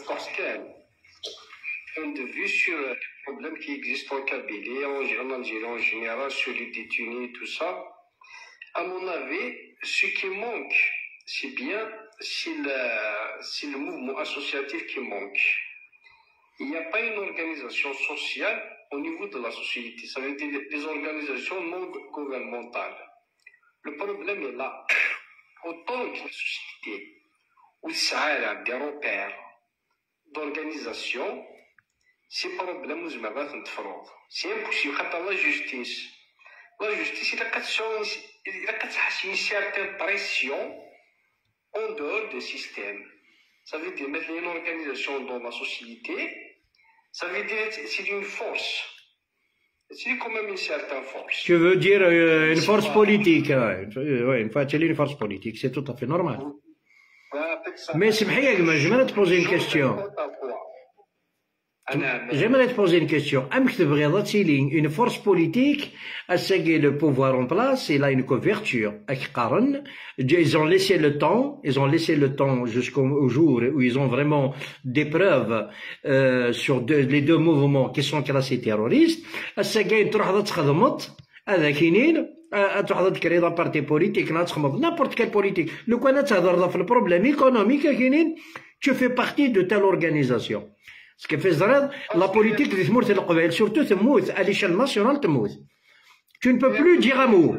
un de vue sur les problèmes qui existent en Kabylie, en Algérie en général, sur les détenus et tout ça. À mon avis, ce qui manque, c'est bien, c'est le, c'est le mouvement associatif qui manque. Il n'y a pas une organisation sociale au niveau de la société. Ça veut dire des organisations non gouvernementales. Le problème est là. Autant que la société, où ça a des repères d'organisation, سي بروبليم زعما نتفرض سي امبوسيبل خاطر لا جوستيس لا جوستيس الا كتشون الا كتحس une certaine pression en dehors du système. Ça veut dire mettre une organisation dans la société, ça veut dire c'est une force. C'est quand même une certaine force. Tu veux dire euh, une force politique, oui, une fois une force politique, c'est tout à fait normal. Mais سمحي يا جماعة j'aimerais te poser une question. J'aimerais te poser une question. Une force politique, le pouvoir en place, il a une couverture. Ils ont laissé le temps, ils ont laissé le temps jusqu'au jour où ils ont vraiment des preuves euh, sur deux, les deux mouvements qui sont classés terroristes. هذا كاينين تروح تكري لا بارتي بوليتيك تخمض نابورت كال بوليتيك لو كان تهضر في البروبليم ايكونوميك كاينين tu fais partie de telle organisation. Ce qui fait زراد la politique اللي تموت القبائل surtout تموت à l'échelle nationale تموت. Tu ne peux plus dire un mot.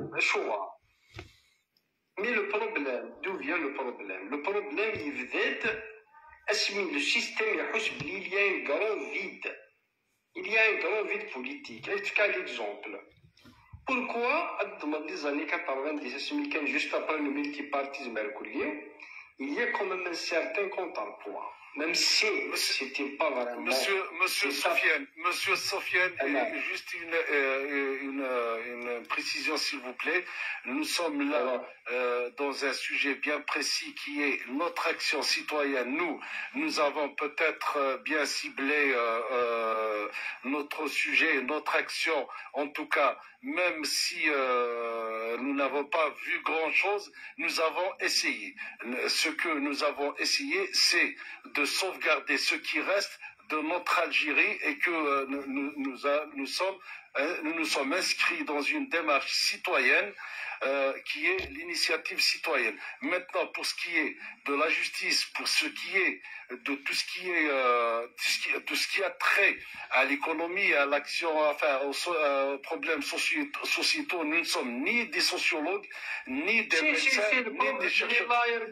Mais le problème, d'où vient le problème? Le problème il vient اسمي le système يحس بلي il y a un grand vide. Il y a un grand vide politique. Je te donne l'exemple. Pourquoi, dans les années quatre-vingt-dix, juste après le multipartisme, il y a quand même un certain compte d'emploi. Même si c'était pas vraiment. Monsieur, monsieur Sofiane, monsieur Sofiane, juste une, euh, une, une précision s'il vous plaît. Nous sommes là euh, dans un sujet bien précis qui est notre action citoyenne. Nous, nous avons peut-être bien ciblé euh, euh, notre sujet, notre action, en tout cas, même si euh, nous n'avons pas vu grand-chose, nous avons essayé. Ce que nous avons essayé, c'est de sauvegarder ce qui reste de notre Algérie et que euh, nous, nous, nous, a, nous, sommes, euh, nous nous sommes inscrits dans une démarche citoyenne euh, qui est l'initiative citoyenne. Maintenant, pour ce qui est de la justice, pour ce qui est de tout ce qui est euh, tout, ce qui, tout ce qui a trait à l'économie, à l'action, enfin aux, aux problèmes sociétaux, nous ne sommes ni des sociologues, ni des si, médecins, si, si, ni des chercheurs.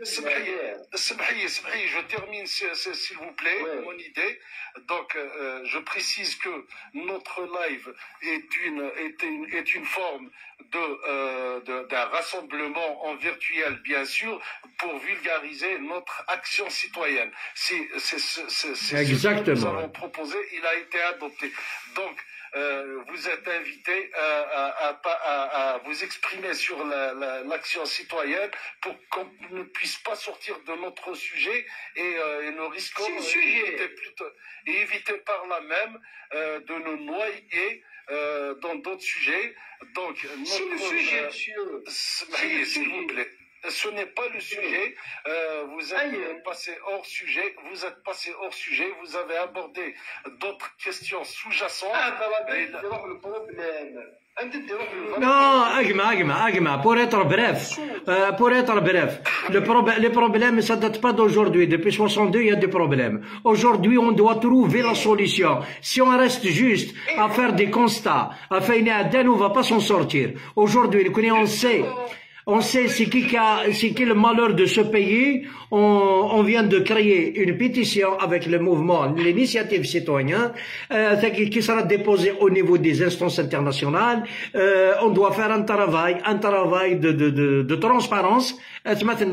Je termine s'il vous plaît ouais. mon idée. Donc, euh, je précise que notre live est une est une, est une forme de, euh, de d'un rassemblement en virtuel, bien sûr, pour vulgariser notre action citoyenne. C'est ce que nous avons proposé, il a été adopté. Donc, euh, vous êtes invité à, à, à, à, à vous exprimer sur l'action la, la, citoyenne pour qu'on ne puisse pas sortir de notre sujet et, euh, et nous risquons d'éviter plutôt et éviter par là même euh, de nous noyer euh, dans d'autres sujets. Donc, notre, le sujet, euh, monsieur. S'il vous plaît. Ce n'est pas le sujet, euh, vous êtes Aïe. passé hors sujet, vous êtes passé hors sujet, vous avez abordé d'autres questions sous-jacentes. Ah, bah, bah, et là... le problème. Non, Agma, Agma, Agma, pour être bref, euh, pour être bref, le problème, les problèmes, ça date pas d'aujourd'hui. Depuis soixante-deux, il y a des problèmes. Aujourd'hui, on doit trouver la solution. Si on reste juste à faire des constats, à faire une adèle, on va pas s'en sortir. Aujourd'hui, on sait. On sait c'est qui, qui, qui est le malheur de ce pays. On, on vient de créer une pétition avec le mouvement, l'initiative citoyenne, euh, qui sera déposée au niveau des instances internationales. Euh, on doit faire un travail, un travail de, de, de, de transparence. Après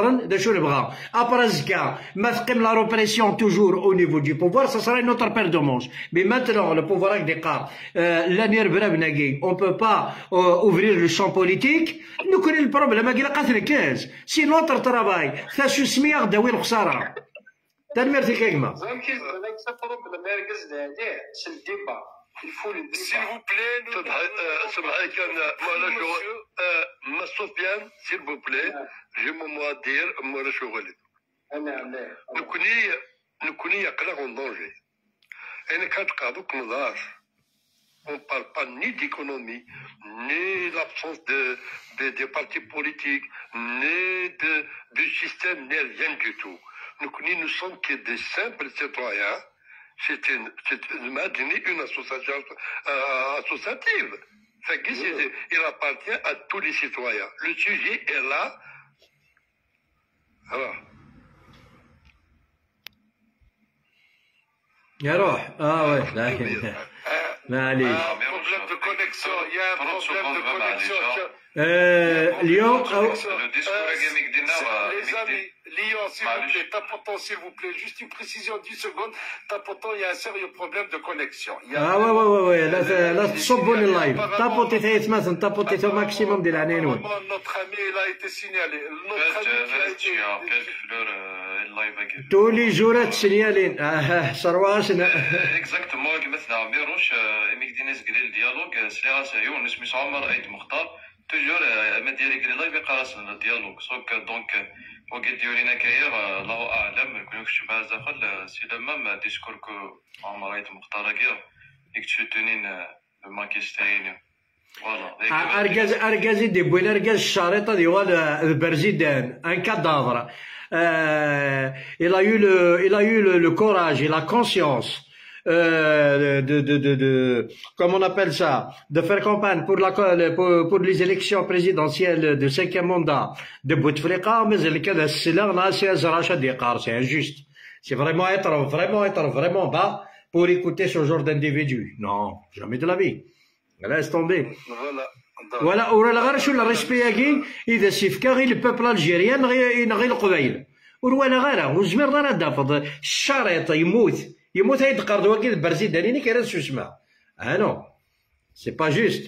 la répression toujours au niveau du pouvoir, ça sera une autre paire de manches. Mais maintenant, le pouvoir avec des cas, on ne peut pas euh, ouvrir le champ politique. Nous connaissons le problème, c'est notre travail. Ça se سميه غداوي الخساره تنمرتي كيما s'il vous plaît سمحي كان ما سفيان s'il vous plaît j'ai mon mot à dire moi شغلي نكوني نكوني يقلق en danger انا كتقابوك نضار. On ne parle pas ni d'économie, ni l'absence de, de, de partis politiques, ni de, du système, ni rien du tout. Donc nous ne sommes que des simples citoyens. C'est une, une, une association euh, associative. Il appartient à tous les citoyens. Le sujet est là. Alors. يروح اه وي لكن معليش بروبليم دو كونيكسيون يا بروبليم دو كونيكسيون اليوم او les amis Lyon s'il vous plaît tapotant s'il vous plaît juste une précision dix secondes tapotant il y a un sérieux problème de connexion اه وي وي وي لا لا تصبوني اللايف تابوتي ثلاث مثلا تابوتي ثو ماكسيموم ديال العناوين notre ami il a été signalé notre ami qui a été تولي جورات سينيالين اه شرواش اكزاكتومون كما ثنا عميروش ميكدينيس قليل ديالوغ سليغا سايون نسمي عمر ايد مختار توجور ما ديالي قليل لايف يقراسنا الديالوغ سوك دونك وقد ديورينا كاير الله اعلم كون كتشوف بعد داخل سي لما ديسكور كو عمر ايد مختار كاير يكتشف تونين ماكيستاين فوالا ارجاز ارجاز دي بوين ارجاز الشريطه ديال البرزيدان ان كادافر Euh, il a eu le, il a eu le, le courage et la conscience euh, de, de, de, de, comment on appelle ça, de faire campagne pour la, pour, pour les élections présidentielles de cinquième mandat de Bouteflika, mais il y a c'est là, là, c'est c'est injuste. C'est vraiment être, vraiment être vraiment bas pour écouter ce genre d'individu. Non, jamais de la vie. Laisse tomber. Voilà. ولا ولا غير شو الريسبياكي اذا سيفكا غير البوبل الجيريان غير غير القبايل ولا غير وزمير راه دافض الشريط يموت يموت يدقر دواكي البرزيداني كيرا شو اسمها اه نو سي با جوست.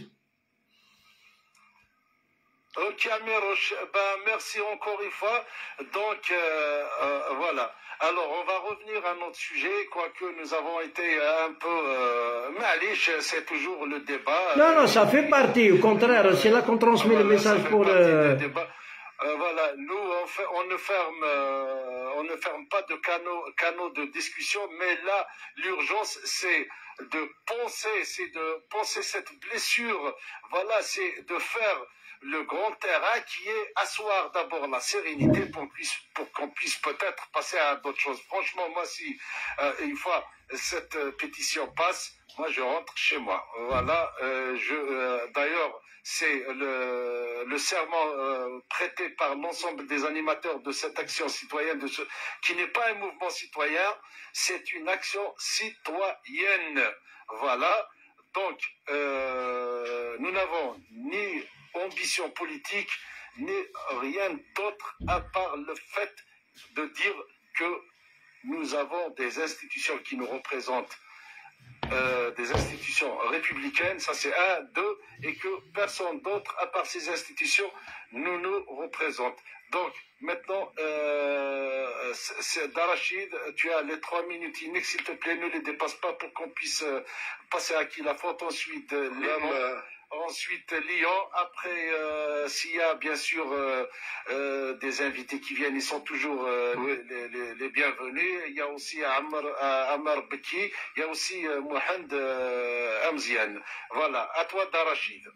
Ok Amirouche, ben merci encore une fois. Donc euh, euh, voilà. Alors on va revenir à notre sujet, quoique nous avons été un peu euh, malish, c'est toujours le débat. Non non, ça fait partie. Au contraire, c'est là qu'on transmet voilà, le message pour le. Euh, voilà, nous on, fait, on ne ferme, euh, on ne ferme pas de canaux, canaux de discussion, mais là l'urgence c'est de penser, c'est de penser cette blessure. Voilà, c'est de faire le grand terrain qui est asseoir d'abord la sérénité pour qu'on puisse, pour qu'on puisse peut-être passer à d'autres choses. Franchement, moi, si euh, une fois cette euh, pétition passe, moi je rentre chez moi. Voilà. Euh, je, euh, d'ailleurs, c'est le, le serment euh, prêté par l'ensemble des animateurs de cette action citoyenne, de ce, qui n'est pas un mouvement citoyen, c'est une action citoyenne. Voilà. Donc, euh, nous n'avons ni ambition politique, ni rien d'autre à part le fait de dire que nous avons des institutions qui nous représentent, euh, des institutions républicaines, ça c'est un, deux, et que personne d'autre à part ces institutions nous nous représente. Donc maintenant, euh, Darachid, tu as les trois minutes inexes, s'il te plaît, ne les dépasse pas pour qu'on puisse euh, passer à qui la faute, ensuite euh, les ensuite Lyon, après euh, s'il y a bien sûr euh, euh, des invités qui viennent, ils sont toujours euh, oui. les, les, les bienvenus. Il y a aussi Amar, euh, Amar Beki, il y a aussi euh, Mohamed euh, Amzian. Voilà, à toi Darachid.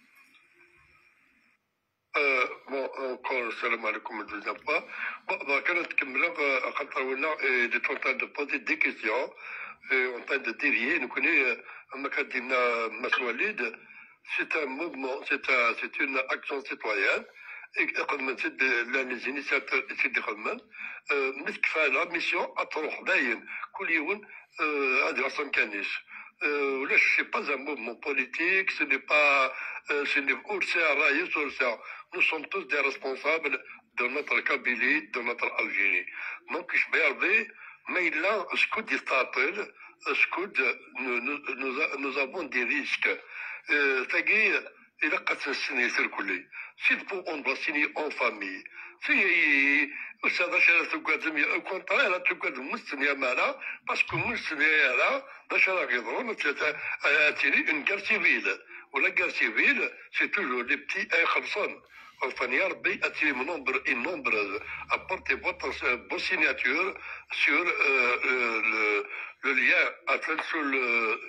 Euh, bon, encore salam alaikum une deuxième fois. Bon, bah, quand on a est en train de poser des questions, et en train de dévier, nous connaissons Makadina Maswalid. C'est un mouvement, c'est un, c'est une action citoyenne. Et les initiateurs, c'est des romans. Mais ce fait la mission à Toroh Bayen, Kouliyoun, à de la Sankanis. Là, ce n'est pas un mouvement politique, ce n'est pas, ce n'est pas, nous sommes tous des responsables de notre Kabylie, de notre Algérie. Donc, je vais regarder, mais là, ce que dit Statel, ce que nous, nous, nous avons des risques. تلاقي إذا قد السنة الكلي سيد بو اون باسيني اون فامي سي أستاذ شارع تقعد زمية كونترا لا تقعد مستنيا مالا باسكو مستنيا لا باش راه يضرون تيري اون كار سيفيل ولا كار سيفيل سي توجور لي بتي اي خلصون Enfin, il y a un nombre, un nombre, apportez votre bonne signature sur euh, le, le lien, sur le,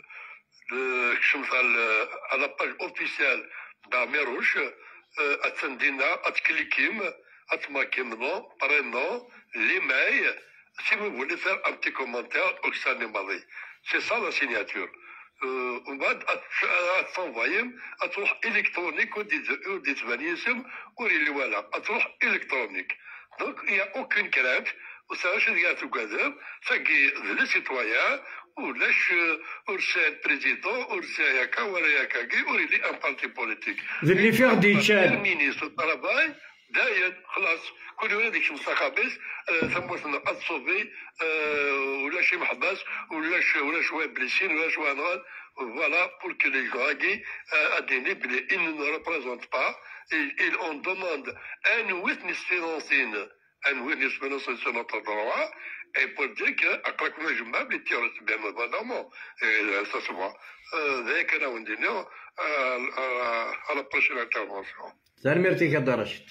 à la page officielle d'Amirouche, à Tendina, à Tklikim, à Tmakimno, prénom, l'email, si vous voulez faire un petit commentaire au Sanemari. C'est ça la signature. On va t'envoyer à ton électronique ou des vanismes ou les voilà, à ton électronique. Donc il n'y a aucune crainte. وساش اللي قاعد تقدم تلقي les citoyens ولاش ورسال بريزيدون ورسال ياكا ولا ياكا كي وريلي ان بارتي بوليتيك اللي فيه دي تشاد مينيستر الطرافاي داير خلاص كل يوم هذيك مستقبل ثم اتصوفي ولا شي محبس ولا شي ولا شويه بليسين ولا شويه نغال voilà pour que les gens adhèrent ils ne nous représentent pas et on demande un witness financier un witness financier sur notre droit et pour dire que après que je m'appelle les terroristes bien évidemment et ça se voit dès que nous disons à la prochaine intervention. Salut merci Kadarachit.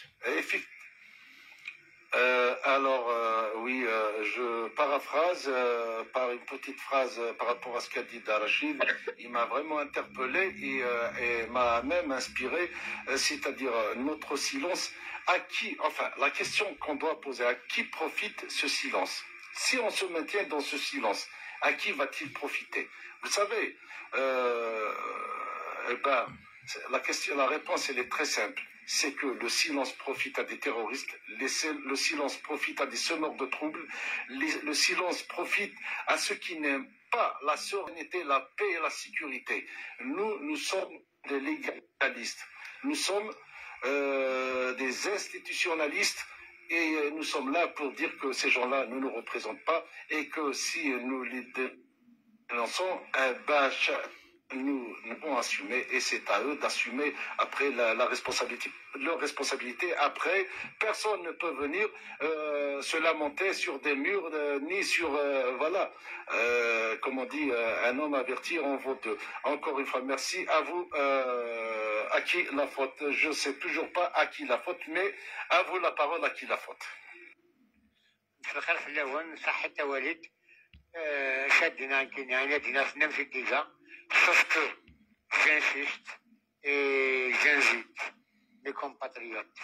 Euh, alors, euh, oui, euh, je paraphrase euh, par une petite phrase euh, par rapport à ce qu'a dit Darachid. Il m'a vraiment interpellé et, euh, et m'a même inspiré, euh, c'est-à-dire euh, notre silence. À qui, enfin, la question qu'on doit poser, à qui profite ce silence? Si on se maintient dans ce silence, à qui va-t-il profiter? Vous savez, euh, eh ben, la question, la réponse, elle est très simple. C'est que le silence profite à des terroristes, le silence profite à des semeurs de troubles, le silence profite à ceux qui n'aiment pas la sérénité, la paix et la sécurité. Nous, nous sommes des légalistes, nous sommes euh, des institutionnalistes et nous sommes là pour dire que ces gens-là ne nous représentent pas et que si nous les dénonçons, eh ben, nous devons assumer et c'est à eux d'assumer après la, la responsabilité, leur responsabilité. Après, personne ne peut venir euh, se lamenter sur des murs euh, ni sur euh, voilà. Euh, comme on dit, euh, un homme averti en vaut deux. Encore une fois, merci à vous. Euh, à qui la faute? Je ne sais toujours pas à qui la faute, mais à vous la parole. À qui la faute? Sauf que j'insiste et j'invite mes compatriotes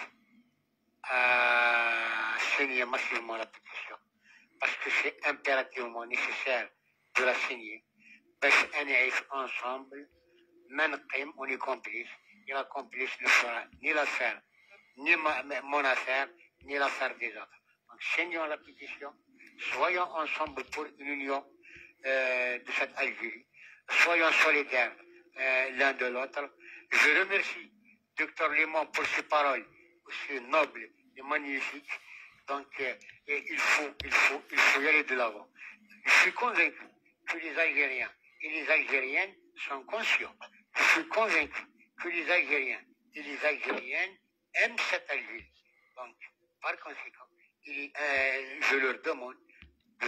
à signer massivement la pétition parce que c'est impérativement nécessaire de la signer. Parce qu'on est ensemble, même on est complice, et la complice ne fera ni l'affaire, ni ma, mon affaire, ni l'affaire des autres. Donc signons la pétition, soyons ensemble pour une union euh, de cette Algérie. Soyons solidaires euh, l'un de l'autre. Je remercie Docteur Limon pour ses paroles aussi nobles et magnifiques. Donc, euh, et il faut, il faut, il faut y aller de l'avant. Je suis convaincu que les Algériens et les Algériennes sont conscients. Je suis convaincu que les Algériens et les Algériennes aiment cette Algérie. Donc, par conséquent, il, euh, je leur demande de,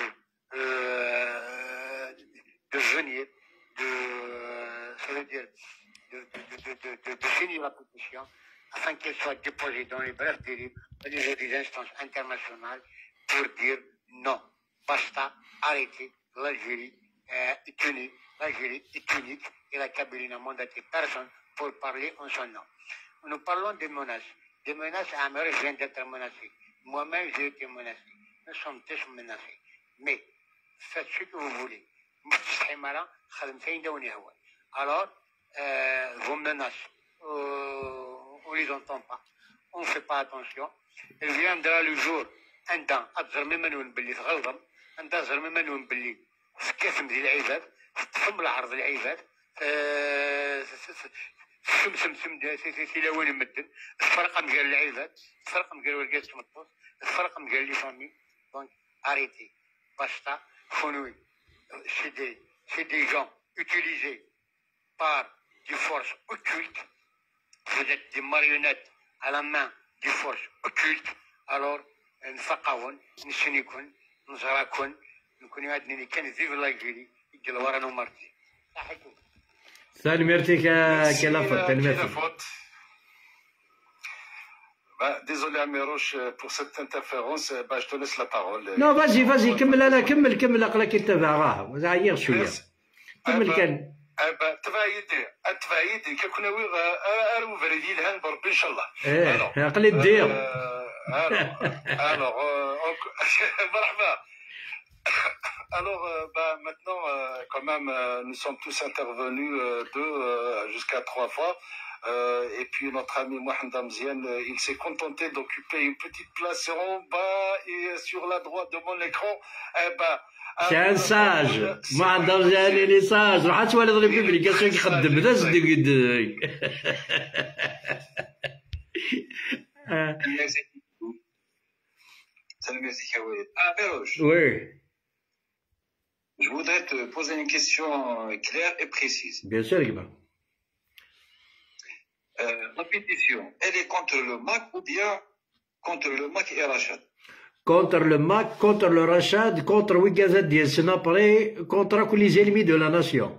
euh, de venir. De, ça veut dire de, de, de, de, de, de finir la pétition afin qu'elle soit déposée dans les brefs délais au niveau des instances internationales pour dire non, basta, arrêtez, l'Algérie euh, est unie, l'Algérie est unique et la Kabylie n'a mandaté personne pour parler en son nom. Nous parlons des menaces. Des menaces à Amérique, je viens d'être menacé. Moi-même, j'ai été menacé. Nous sommes tous menacés. Mais faites ce que vous voulez. Alors, euh, vos menaces, euh, on ne les entend pas, on ne fait pas attention. Il viendra le jour, un temps, أتظهر ممن باللي تغلظم، أنت تظهر ممن باللي تكتم ذي العباد، تفهم العرض العباد، سم سم سم سيلاوين مدن، الفرق مجال العباد، الفرق مجال ورقات تمطوط، الفرق مجال لي فامي، donc arrêtez, basta, خونوي. C'est des, c'est des gens utilisés par des forces occultes. Vous êtes des marionnettes à la main des forces occultes. Alors, نفقهون نسنيكون نزراكون نكونوا عندنا كان فيف l'Algérie يجي ورانا ومرتي. Salut, merci Kalafot. Bah, désolé Amirouche pour cette interférence, bah, je te laisse la parole. Non, vas-y, vas-y, كمل أنا كمل كمل أقلك أنت راه زعير شوية. كمل كان. bah, تفايدي تفايدي كنا ويغ أرو فريدي الهان بربي إن شاء الله. إيه أقلي الدير. Alors, alors, مرحبا. Alors, bah, maintenant, euh, quand même. imam, euh, nous sommes tous intervenus euh, deux euh, jusqu'à trois fois. Euh, et puis notre ami Mohamed Amzian, euh, il s'est contenté d'occuper une petite place en bas et sur la droite de mon écran. Eh ben, c'est un sage. Mohamed Amzian, il est sage. راح تولي dans les publications يخدم ذا صدق. Oui. Je voudrais te poser une question claire et précise. Bien sûr, Igba. Euh, la pétition, elle est contre le M A C ou bien contre le M A C et Rachad? Contre le M A C, contre le Rachad, contre Ouigazad Diel Senapre, contre tous les ennemis de la nation.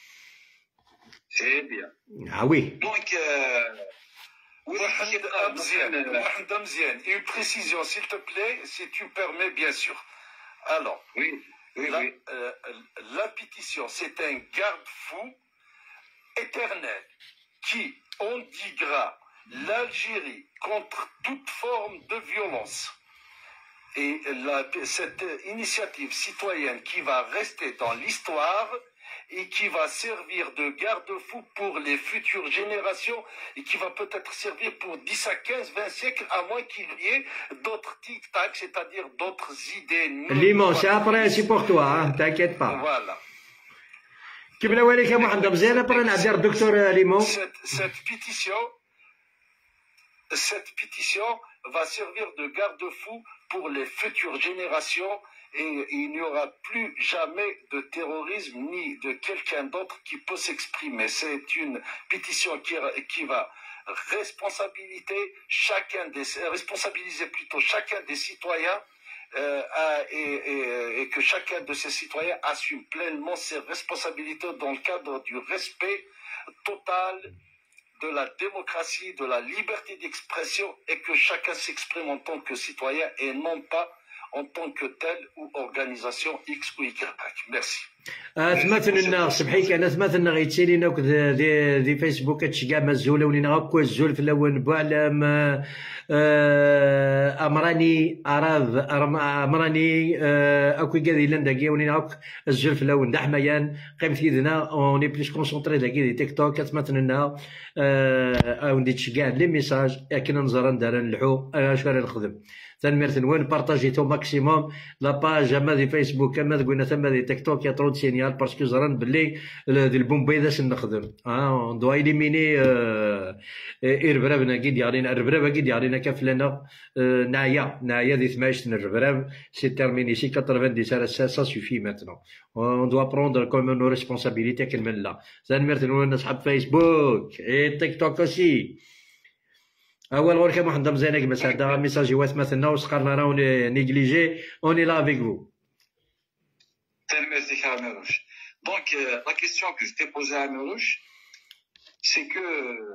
C'est bien. Ah oui. Donc, euh, Mohamed Amzian, une précision, s'il te plaît, si tu me permets, bien sûr. Alors, oui, oui, la, oui. Euh, la pétition, c'est un garde-fou éternel qui endiguera l'Algérie contre toute forme de violence. Et la, cette initiative citoyenne qui va rester dans l'histoire et qui va servir de garde-fou pour les futures générations et qui va peut-être servir pour dix à quinze, vingt siècles, à moins qu'il y ait d'autres tic-tac, c'est-à-dire d'autres idées. Limon, c'est après, c'est pour toi, hein, t'inquiète pas. Voilà. كيما ويلك يا محمد مزيان après نعدي الدكتور ليمون. Cette, cette pétition, cette pétition va servir de garde-fou pour les futures générations et il n'y aura plus jamais de terrorisme ni de quelqu'un d'autre qui peut s'exprimer. C'est une pétition qui, qui va responsabiliser chacun des, responsabiliser plutôt chacun des citoyens euh, à, et, et, et que chacun de ces citoyens assume pleinement ses responsabilités dans le cadre du respect total de la démocratie, de la liberté d'expression et que chacun s'exprime en tant que citoyen et non pas en tant que telle ou organisation X ou Y. Merci. ثمثل الناس سبحيك انا ثمثل غيتسي لينا دي دي فيسبوك هادشي كاع مزوله ولينا غاكو الزول في الاول بعلم امراني اراض امراني اكو كاع لندا كاع ولينا غاك الزول في الاول دحما يان قيمت يدنا اوني بليس كونسونطري داكي دي تيك توك ثمثل لنا او نديتش كاع لي ميساج كنا نزرا ندار نلحو اش راه نخدم تنمرتن وين بارطاجيتو ماكسيموم لا باج اما دي فيسبوك اما تقولنا ثما دي تيك توك يا ترو سينيال باسكو زران باللي دي البومبيداش نخدم اه اون دو ايليميني الربرابنا كي ديالينا الربرابه كي ديالينا كفلنا نايا نايا دي ثماش الربراب سي تيرميني سي ثمانين سا سا سوفي ماتنون اون دو برondre كوم نو ريسبونسابيلتي كلمه لا تنمرتن وين اصحاب فيسبوك اي تيك توك اوسي اول ورك محمد مزيان بس هذا ميساج واس مثلنا وسقرنا راهو نيجليجي اوني لا افيك فو. Merci Amérouche. Donc euh, la question que je t'ai posée à Amérouche, c'est que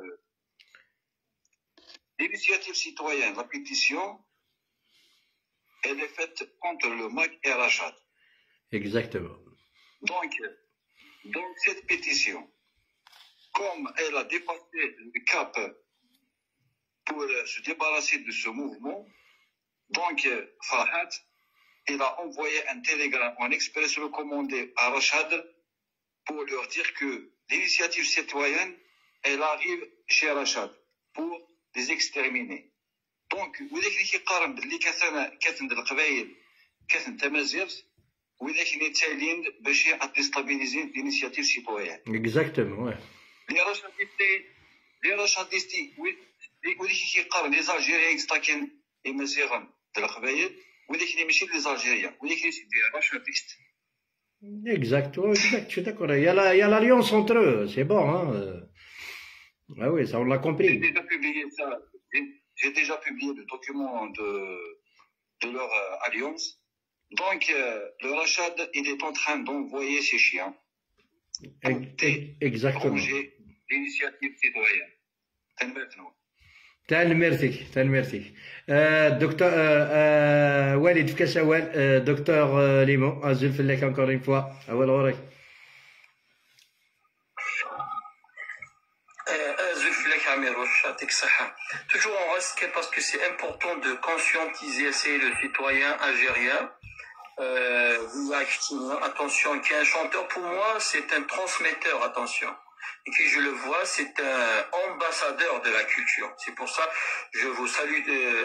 l'initiative citoyenne, la pétition, elle est faite contre le M A C et Rachad. Exactement. Donc, donc cette pétition, comme elle a dépassé le cap pour se débarrasser de ce mouvement, donc Farhat, il a envoyé un télégramme en express recommandé à Rachad pour leur dire que l'initiative citoyenne, elle arrive chez Rachad pour les exterminer. Donc, vous avez dit que اللي كان كان القبائل كان تمازيغ وإذا كان يتسالين باش déstabiliser l'initiative citoyenne. Exactement, ouais. Les rachadistes, les rachadistes, oui. وديك كيقارن لي زالجيريان كيستاكن المسيران د القبائل وديك اللي ماشي لي زالجيريان وديك اللي سيدي راشاديست. Exactement, exact, je suis d'accord. Il y a la, il y a l'alliance entre eux, c'est bon, hein. Ah oui, ça on l'a compris. J'ai déjà publié ça. J'ai déjà publié le document de de leur euh, alliance. Donc euh, le Rachad, il est en train d'envoyer ses chiens. Exactement. L'initiative citoyenne. تال ميرتيك تال ميرتيك دكتور والد في كاس اول دكتور ليمون ازول فلاك انكور اون فوا اول غورك ازول فلاك عميروش يعطيك الصحة. Toujours on reste parce que c'est important de conscientiser le citoyen algérien Euh, attention, qui est un chanteur pour moi, c'est un transmetteur, attention. Et qui, je le vois, c'est un ambassadeur de la culture. C'est pour ça que je vous salue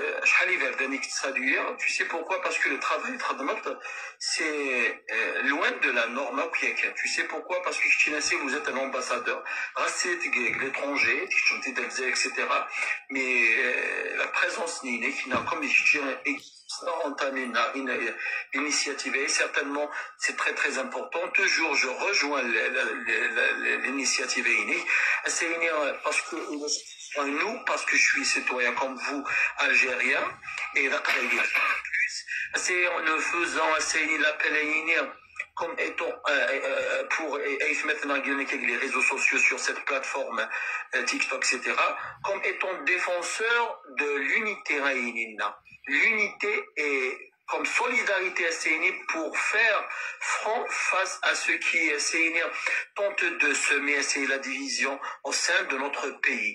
de Tu sais pourquoi? Parce que le travail, c'est euh, loin de la norme. Tu sais pourquoi? Parce que vous êtes un ambassadeur. Restez l'étranger, et cetera. Mais euh, la présence n'est qui n'a comme entamer une initiative et certainement c'est très très important. Toujours je rejoins l'initiative c'est parce que nous, parce que je suis citoyen comme vous, algérien, et c'est en ne faisant l'appel à comme étant euh, pour maintenant les réseaux sociaux sur cette plateforme euh, TikTok, et cetera, comme étant défenseur de l'unité raïnina. L'unité est comme solidarité assénée pour faire front face à ce qui est tente de semer la division au sein de notre pays.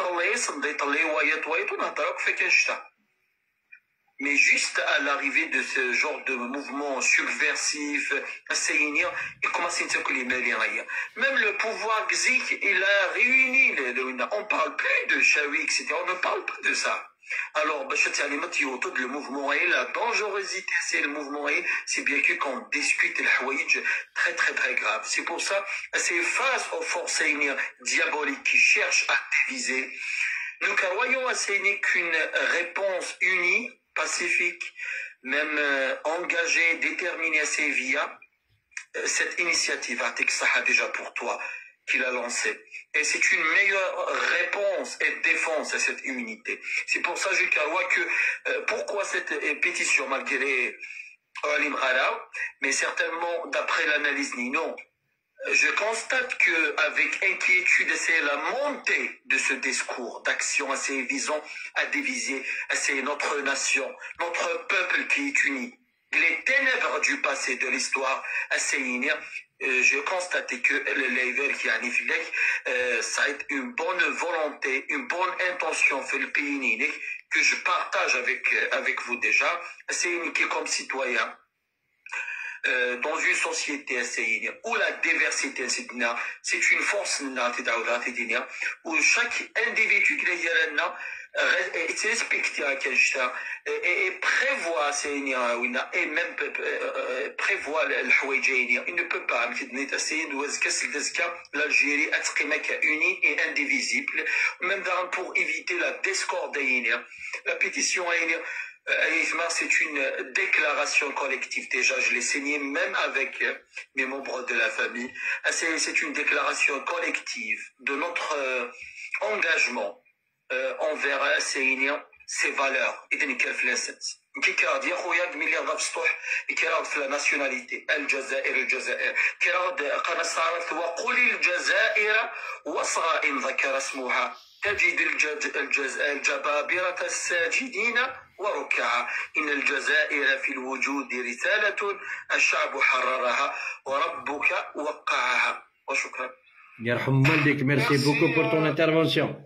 Mais juste à l'arrivée de ce genre de mouvement subversif, il commence à dire que les Maliens, même le pouvoir gzik, il a réuni, on ne parle plus de Chaoui, et cetera. On ne parle pas de ça. Alors, le mouvement et la dangerosité, c'est le mouvement et c'est bien que qu'on discute le hawaïj très très très grave. C'est pour ça, c'est face aux forces diaboliques qui cherchent à diviser. Nous croyons à ce n'est qu'une réponse unie, pacifique, même euh, engagée, déterminée à ces via euh, cette initiative Atik Saha déjà pour toi qu'il a lancée. Et c'est une meilleure réponse et défense à cette unité. C'est pour ça, je crois que euh, pourquoi cette euh, pétition malgré Alim Ghara, mais certainement d'après l'analyse Nino, je constate qu'avec inquiétude, c'est la montée de ce discours d'action assez visant à diviser, c'est notre nation, notre peuple qui est uni. Les ténèbres du passé de l'histoire asséinée, euh, je constate que le level qui a euh, ça a été une bonne volonté, une bonne intention fait le pays que je partage avec, avec vous déjà, c'est unique comme citoyen. Euh, dans une société où la diversité c'est une force où chaque individu qui est respecté et prévoit et même prévoit il ne peut pas l'Algérie être unie et indivisible même pour éviter la discorde. La pétition c'est une déclaration collective. Déjà, je l'ai signée même avec mes membres de la famille. C'est une déclaration collective de notre euh, engagement euh, envers ces valeurs. كي كيراد يا خويا ملي غاب السطوح كيراد في الناسيوناليتي الجزائر الجزائر كيراد قناه صارت وقل الجزائر وصغى ان ذكر اسمها تجد الجبابرة الساجدين وركعا إن الجزائر في الوجود رسالة الشعب حررها وربك وقعها وشكرا. يرحم والديك. ميرسي بوكو بور طون انترفونسيون.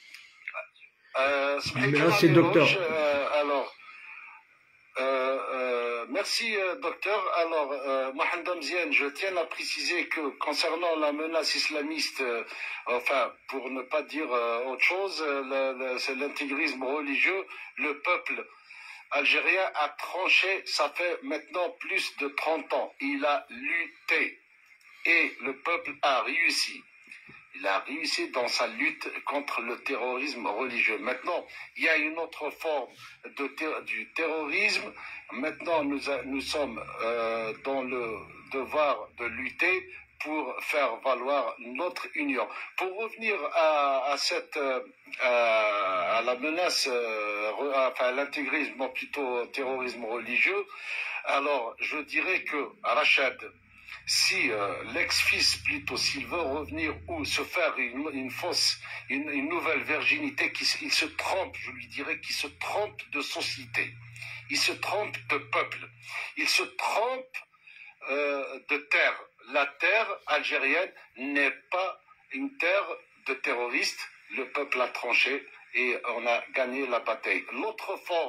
Merci docteur. Alors, euh, euh, merci euh, docteur. Alors, euh, Mohamed Amzian, je tiens à préciser que concernant la menace islamiste, euh, enfin, pour ne pas dire euh, autre chose, euh, c'est l'intégrisme religieux, le peuple algérien a tranché, ça fait maintenant plus de trente ans. Il a lutté et le peuple a réussi. Il a réussi dans sa lutte contre le terrorisme religieux. Maintenant, il y a une autre forme de ter du terrorisme. Maintenant, nous, a, nous sommes euh, dans le devoir de lutter pour faire valoir notre union. Pour revenir à, à cette, euh, à, à la menace, euh, enfin à l'intégrisme, ou plutôt terrorisme religieux, alors je dirais que Rachad, si euh, l'ex-fils plutôt, s'il veut revenir ou se faire une, une fausse, une, une nouvelle virginité, qu'il il se trompe, je lui dirais qu'il se trompe de société, il se trompe de peuple, il se trompe euh, de terre. La terre algérienne n'est pas une terre de terroristes, le peuple a tranché et on a gagné la bataille. L'autre forme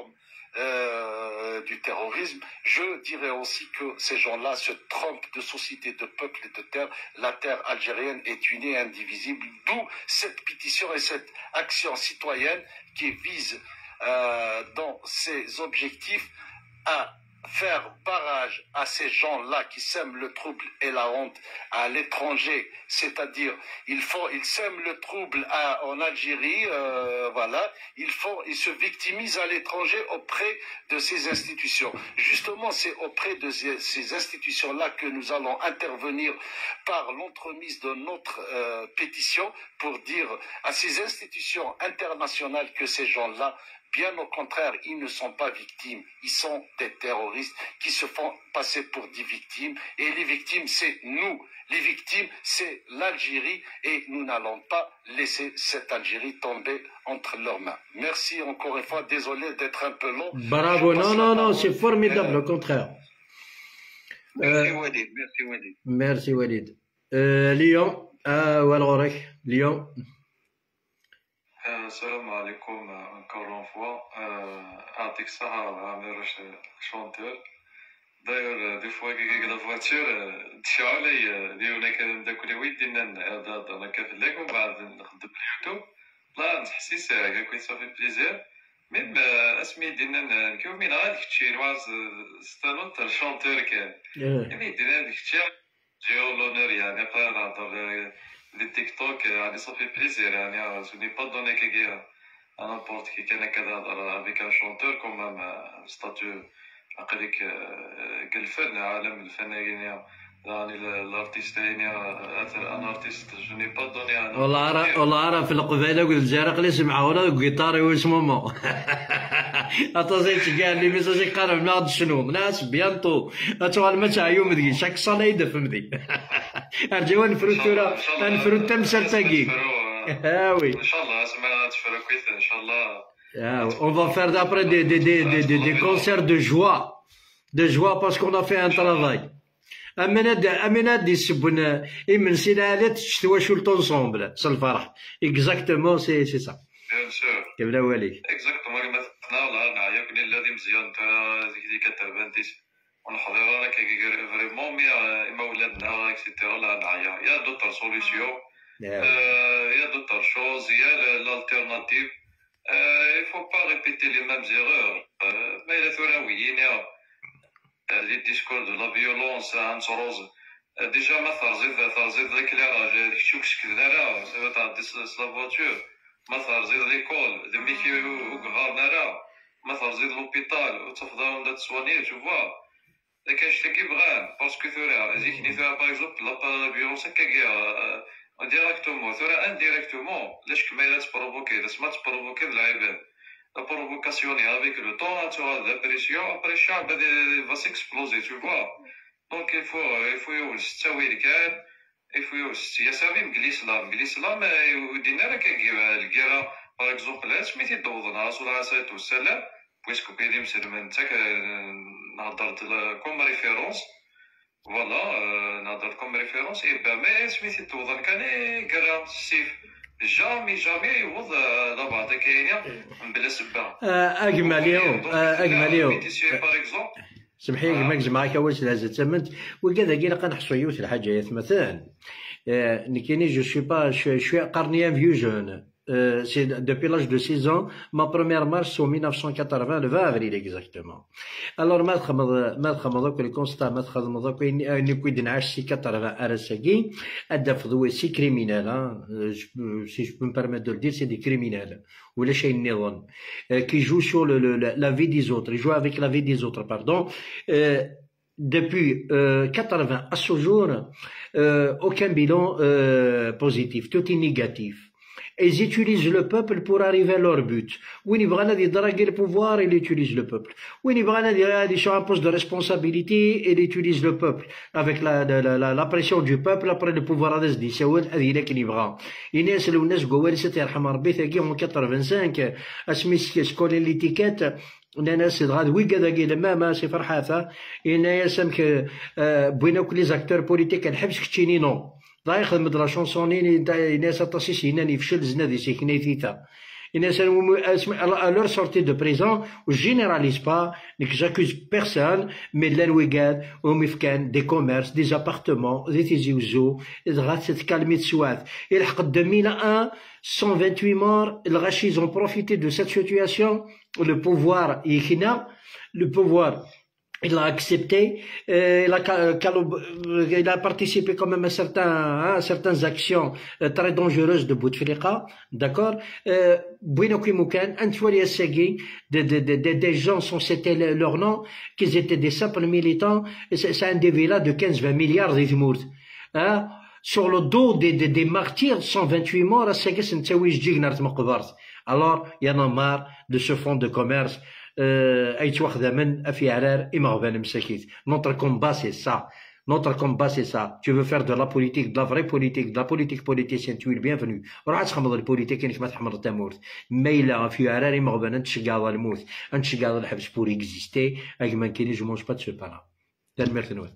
euh, du terrorisme. Je dirais aussi que ces gens-là se trompent de société, de peuple et de terre. La terre algérienne est unie et indivisible, d'où cette pétition et cette action citoyenne qui vise euh, dans ses objectifs à faire barrage à ces gens-là qui sèment le trouble et la honte à l'étranger, c'est-à-dire ils font, ils sèment le trouble à, en Algérie, euh, voilà, ils font, ils se victimisent à l'étranger auprès de ces institutions. Justement, c'est auprès de ces, ces institutions-là que nous allons intervenir par l'entremise de notre euh, pétition pour dire à ces institutions internationales que ces gens-là, bien au contraire, ils ne sont pas victimes, ils sont des terroristes qui se font passer pour des victimes. Et les victimes, c'est nous. Les victimes, c'est l'Algérie et nous n'allons pas laisser cette Algérie tomber entre leurs mains. Merci encore une fois, désolé d'être un peu long. Bravo, non, non, non, c'est formidable, au contraire. Merci Walid, merci Walid. Merci Walid. Euh, Lyon, euh, Walorek, Lyon. السلام عليكم encore une fois. أعطيك الصحة عامر شونتور. داير دي فوا كي كدا فواتور تشاو لي ديونا كان داك لي ويدينا هذا انا كافلاك ومن بعد نخدم في اليوتيوب لا نحسيس كاين صافي بليزير ميم اسمي دينا نكيو من هذيك الشيء واز ستانوت شونتور كان يعني دينا هذيك الشيء جيو لونور يعني بقى نهضر لي تيك توك يعني صافي بليزير يعني سوني با دوني كي n'importe qui كان كذا avec un chanteur quand même statut عقلك كالفن عالم الفن يعني يعني الارتيست يعني انا ارتيست جو ني با دوني انا والله عرف والله عرف في القبيله قلت الجزائر اللي سمعونا الجيتار واسمه اتصلت كاع لي ميساج قالوا ما غادي شنو ناس بيانطو اتوال ما تعيوم دي شاك صاله يدفم دي ارجو نفرتورا نفرت تمثال تاكي هاوي ان شاء الله اسمع تفرق كويس ان شاء الله. Yeah, on va faire d'après des, des, des, des, des, des concerts de joie. De joie parce qu'on a fait un travail. أمينات أمينات دي سبنا إمن سلالات شتوى شو التونسومبل الفرح. Exactement c'est c'est ça. Bien sûr. كيبدا والي. Exactement كما تناول نعيوكني الذي مزيان ترى ذيك ذيك كتبانتيس ونحضر لك فريمون مي إما ولادنا إكسيتيرا لا نعيا يا دوتر سوليسيون يا دوتر شوز يا l'alternative. Euh, il ne faut pas répéter les mêmes erreurs. Euh, mais les Thoraouiyin, euh, les discours de la violence, Hans Rose, euh, déjà, ma farzid, farzid l'éclairage, je suis là, ça va être la voiture, ma farzid l'école, de Mickey ou Gvarnara, ma farzid l'hôpital, où tu vas d'être soigné, tu vois. Et que je te kibran, parce que tu as, par exemple, la violence, c'est directement, indirectement, ليش كما تبروفوكي لازم تبروفوكي العباد لا بروفوكاسيوني avec le temps tu auras la pression après الشعب va s'exploser tu vois donc il faut il faut يولس تساوي الكان il faut يولس يا سامي بالاسلام بالاسلام ودينا لك الكيرا باغ اكزومبل سميتي دوضنا رسول الله صلى الله عليه وسلم بويسكو بيدي مسلم انت نهضر كوم ريفيرونس Voilà, نهضر كوم ريفيرونس اي با ما سميتي توضن كان كرا السيف جامي جامي يوض ضبعة كاينة بلا سبة أجمل يوم أجمل يوم باغ اكزومبل سمحي لي ما نجمعك أول شيء لازم تسمنت وكذا كي لقى نحصو يوث الحاجة مثلا نكيني جو سوي با شوي قرني فيو جون. Euh, c'est depuis l'âge de six ans, ma première marche c'est en mille neuf cent quatre-vingts, le vingt avril exactement. Alors, ما تخمض ما تخمض كل كونستا ما تخمض كل إني كويد نعيش سي quatre-vingts أرساقي أدى فضوي سي كريمينال si je peux me permettre de le dire c'est des criminels ولا شيء نظن qui jouent sur le, le, la vie des autres, ils jouent avec la vie des autres pardon. Euh, depuis euh, quatre-vingts à ce jour euh, aucun bilan euh, positif, tout est négatif. Ils utilisent le peuple pour arriver à leur but. وين يبغانا يدرجي le pouvoir, ils utilisent le peuple. وين يبغانا يدير sur un poste de responsabilité, ils utilisent le peuple. Avec la, la, la, la pression du peuple, après le pouvoir هذا زدي يساوي هذه اللي كان يبغى. الناس اللي الناس قوالسات يرحم ربي ثاقيهم quatre-vingt-cinq اسمي سكولي ليتيكات الناس غاد وي كذا كي لما ما سي فرحاثه إن سمك بوينا كل لي زاكتور بوليتيك الحبس كتشيني نو لا يخدم د لا شونسونين ناس اطاسيس هنا يفشل زنا دي سيكني ثيتا à leur sortie de prison, je généralise pas, j'accuse personne, mais l'Anouigad, au Mifkan, des commerces, des appartements, des tiziouzo, des races calmées de Souad. Et le deux mille un, cent vingt-huit morts, les rachis ont profité de cette situation, le pouvoir, le pouvoir, il a accepté, euh, il, a, il a participé quand même à certains, à certaines actions euh, très dangereuses de Bouteflika, d'accord. Bouinoki Moukan, Antoine Segui, des, des, des, des gens sont c'était leur nom, qu'ils étaient des simples militants, c'est un des villas de quinze vingt milliards d'Izmourt. Hein, sur le dos des, des, des martyrs, cent vingt-huit morts, à Segui, c'est une alors, il y en a marre de ce fonds de commerce. Notre combat c'est ça. Notre combat c'est ça. Tu veux faire de la politique, de la vraie politique, de la politique politicienne, tu es le bienvenu. راح تخمض البوليتيك انك ما تحمر تموت. ما إلا في عراري مغبن انت شقاض الموت. انت شقاض الحبس pour exister. اي ما كاينش je mange pas de ce pain là. تنمرت نوال.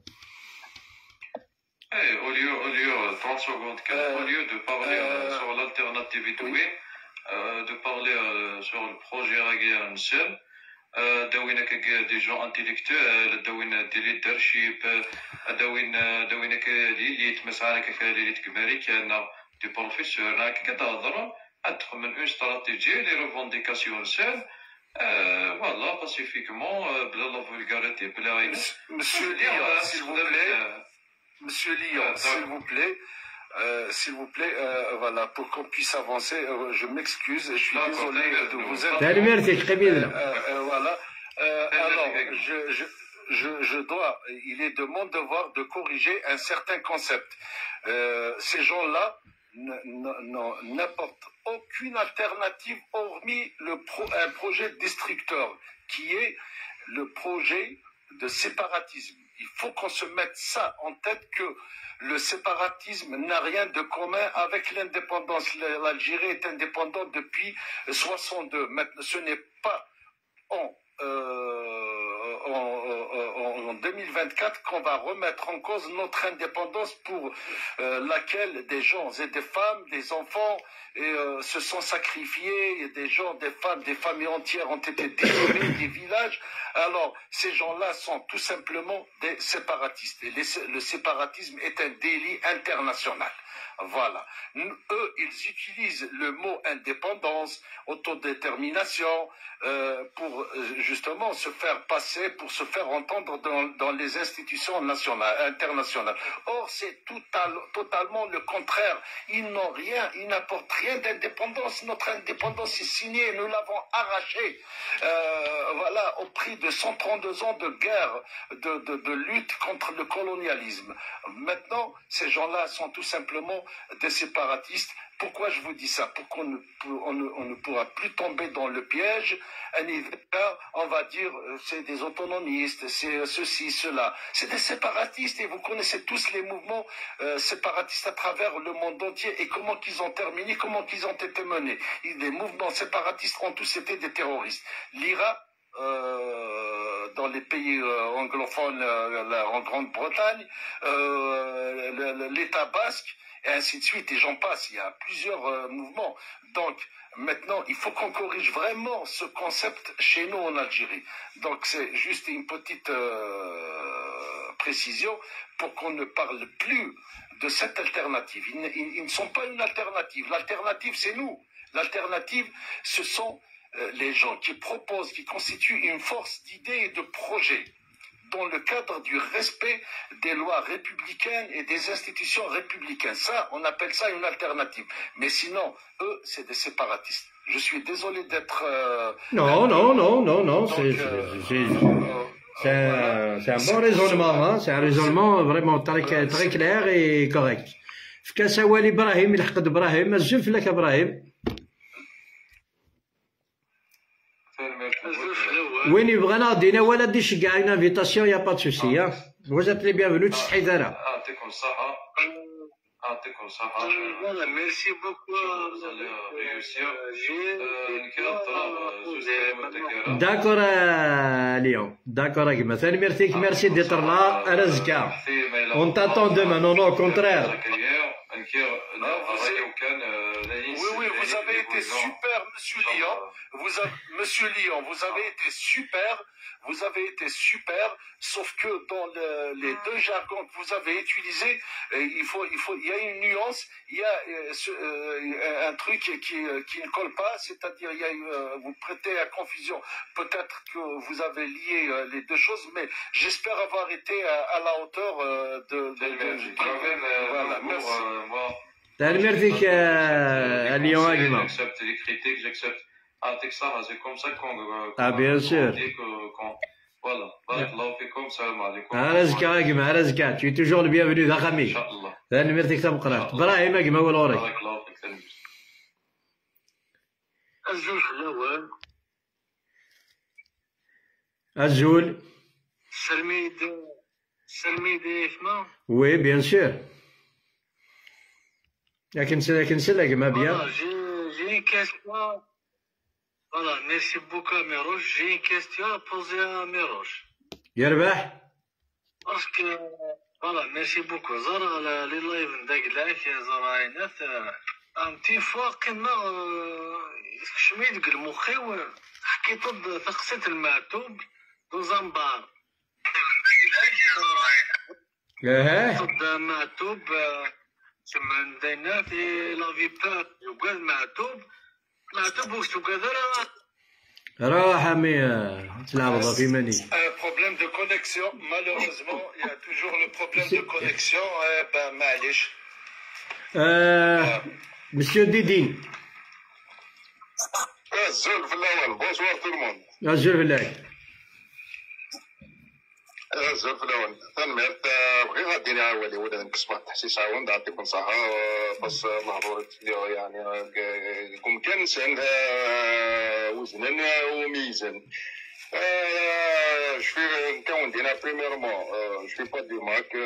Eh, au lieu, au lieu, trente secondes, au lieu de parler euh, sur l'alternative et tout, euh, de parler euh, sur le projet Raguer seul, داوينا دي جون انتيليكتوال داوينا دي ليدرشيب داوينا داوينا اللي يتمسعنا كفالي اللي تكماري كان دي بروفيسور راك كتهضر ادخل من اون استراتيجي لي ريفونديكاسيون سول فوالا باسيفيكمون بلا لا فولغاريتي بلا غير مسيو ليون s'il vous plaît monsieur Lyon s'il vous plaît Euh, s'il vous plaît, euh, voilà, pour qu'on puisse avancer, euh, je m'excuse, je suis désolé de vous interrompre. Euh, euh, voilà. Euh, alors, je, je, je, je dois, il est de mon devoir de corriger un certain concept. Euh, ces gens-là n'apportent aucune alternative hormis le pro, un projet destructeur, qui est le projet de séparatisme. Il faut qu'on se mette ça en tête que le séparatisme n'a rien de commun avec l'indépendance. L'Algérie est indépendante depuis soixante-deux. Maintenant, ce n'est pas en, euh, en, en, en deux mille vingt-quatre qu'on va remettre en cause notre indépendance pour euh, laquelle des gens et des femmes, des enfants et, euh, se sont sacrifiés. Et des gens, des femmes, des familles entières ont été détruites, des villages. Alors, ces gens-là sont tout simplement des séparatistes. Et les, le séparatisme est un délit international. Voilà. Eux, ils utilisent le mot indépendance, autodétermination, euh, pour justement se faire passer, pour se faire entendre dans, dans les institutions nationales, internationales. Or, c'est total, totalement le contraire. Ils n'ont rien, ils n'apportent rien d'indépendance. Notre indépendance est signée, nous l'avons arrachée. Euh, voilà, au prix de cent trente-deux ans de guerre, de, de, de lutte contre le colonialisme. Maintenant, ces gens-là sont tout simplement des séparatistes. Pourquoi je vous dis ça? Pour qu'on ne, on ne, on ne pourra plus tomber dans le piège. Un hiver, on va dire, c'est des autonomistes, c'est ceci, cela. C'est des séparatistes et vous connaissez tous les mouvements euh, séparatistes à travers le monde entier et comment qu'ils ont terminé, comment qu'ils ont été menés. Et les mouvements séparatistes ont tous été des terroristes. L'I R A, euh, dans les pays euh, anglophones, euh, en Grande-Bretagne, euh, l'État basque, et ainsi de suite, et j'en passe, il y a plusieurs euh, mouvements. Donc, maintenant, il faut qu'on corrige vraiment ce concept chez nous en Algérie. Donc, c'est juste une petite euh, précision pour qu'on ne parle plus de cette alternative. Ils, ils, ils ne sont pas une alternative. L'alternative, c'est nous. L'alternative, ce sont euh, les gens qui proposent, qui constituent une force d'idées et de projets, dans le cadre du respect des lois républicaines et des institutions républicaines. Ça, on appelle ça une alternative. Mais sinon, eux, c'est des séparatistes. Je suis désolé d'être... Euh, non, non, non, non, non, c'est euh, un, un bon raisonnement, hein, c'est un raisonnement vraiment très, très clair et correct. فكاسوا لإبراهيم الحقد إبراهيم الزلف لك إبراهيم وين يبغينا دينا ولا ديش كاع une invitation, y a pas de souci, hein. Vous êtes les bienvenus, تصحي دارا. يعطيكم الصحة. يعطيكم الصحة. ميرسي بوكو. D'accord, Lyon. D'accord, Agma. Salut, merci, merci d'être là. Razka. On t'attend demain. Non, non, au contraire. Oui, oui, vous avez été super, Monsieur Lyon. Vous avez, Monsieur Lyon, vous avez été super. Vous avez été super, sauf que dans le, les deux jargons que vous avez utilisés, il faut, il faut, il y a une nuance, il y a euh, un truc qui, qui ne colle pas, c'est-à-dire il y a, euh, vous prêtez à confusion. Peut-être que vous avez lié euh, les deux choses, mais j'espère avoir été à, à la hauteur euh, de. de, de, de voilà, merci. Merci à Lyon Agma. J'accepte les critiques, j'accepte. Ah, c'est comme ça qu'on. Ah, bien sûr. Voilà. Barakallahu fikum, salam alaikum. Arazka Agma, Arazka, tu es toujours le bienvenu, Dagami. Inch'Allah. La numéro de Kitab Qrat. Brahim Agma, ou l'orek. Barakallahu fik, salam. الزول في الأول Azul. سلميد سلميد اسمه Oui, bien sûr. لكن لكن سلك bien. J'ai une question. Voilà, merci beaucoup à Miroche. J'ai une question à poser à Miroche. يربح. Parce que, voilà, merci beaucoup. زرع لي لايف ندق لك يا زراينات. Un petit fois كنا شميت قل مخي حكيت ضد ثقسيت المعتوب دوزامبار. اها. ضد معتوب سمع دينا في لافي بار يقال معتوب معتوب وش وكذا راح مي تلعب في مني. Un problème de connexion, malheureusement, il y a toujours le problème de connexion. Eh ben, معليش. Euh, Monsieur Didine. الزول في الاول بونسوار تو الموند. الزول في الاول. الزول في الاول تنمير بغي غادي نعاولي ولا نكسبها تحسيس عاون نعطيكم صحة بس مهضورة يعني كم كان إنسان وزنا وميزان. Je fais نكون دينا premièrement je fais pas de marque.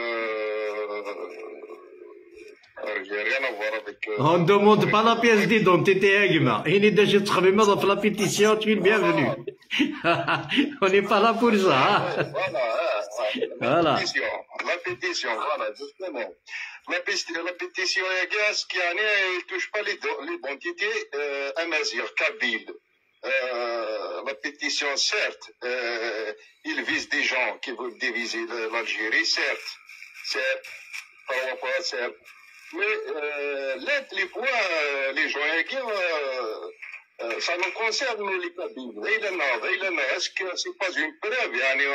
J'ai rien à voir avec. On ne demande pas la pièce d'identité, Agma. Il est déjà très bien dans la pétition, tu es le bienvenu. On n'est pas là pour ça. Voilà. Voilà. La pétition, la pétition, voilà, justement. La pétition, la pétition, qui ne touche pas l'identité amazigh, kabyle. La pétition, certes, il vise des gens qui veulent diviser l'Algérie, certes, certes, pas certes. Mais euh, là, les fois, les gens, euh, ça nous concerne, nous, les Kabyles. Est-ce que c'est pas une preuve?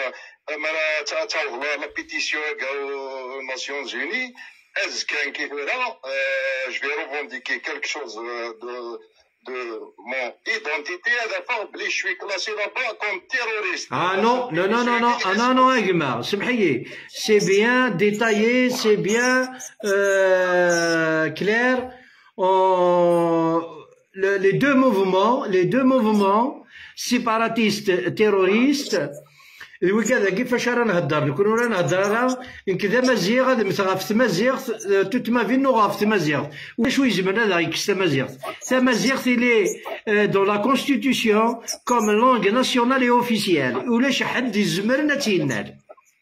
La pétition aux Nations Unies, est-ce que je vais revendiquer quelque chose de, de mon identité, d'abord, je suis classé là-bas comme terroriste. Ah non, non, non, non, non, ah non, non, Agma, c'est bien détaillé, c'est bien euh, clair. On... Le, les deux mouvements, les deux mouvements séparatistes, terroristes, وكذا كيفاش رانا نهضر نكونوا رانا نهضر راه كذا مزيغ هذا مثلا في مزيغ توت ما فين نوغا في مزيغ واش يجبنا هذا يكس مزيغ تا مزيغ تيلي دون لا كونستيتيسيون كوم لونغ ناسيونال اي اوفيسيال ولاش حد يزمرنا تينال.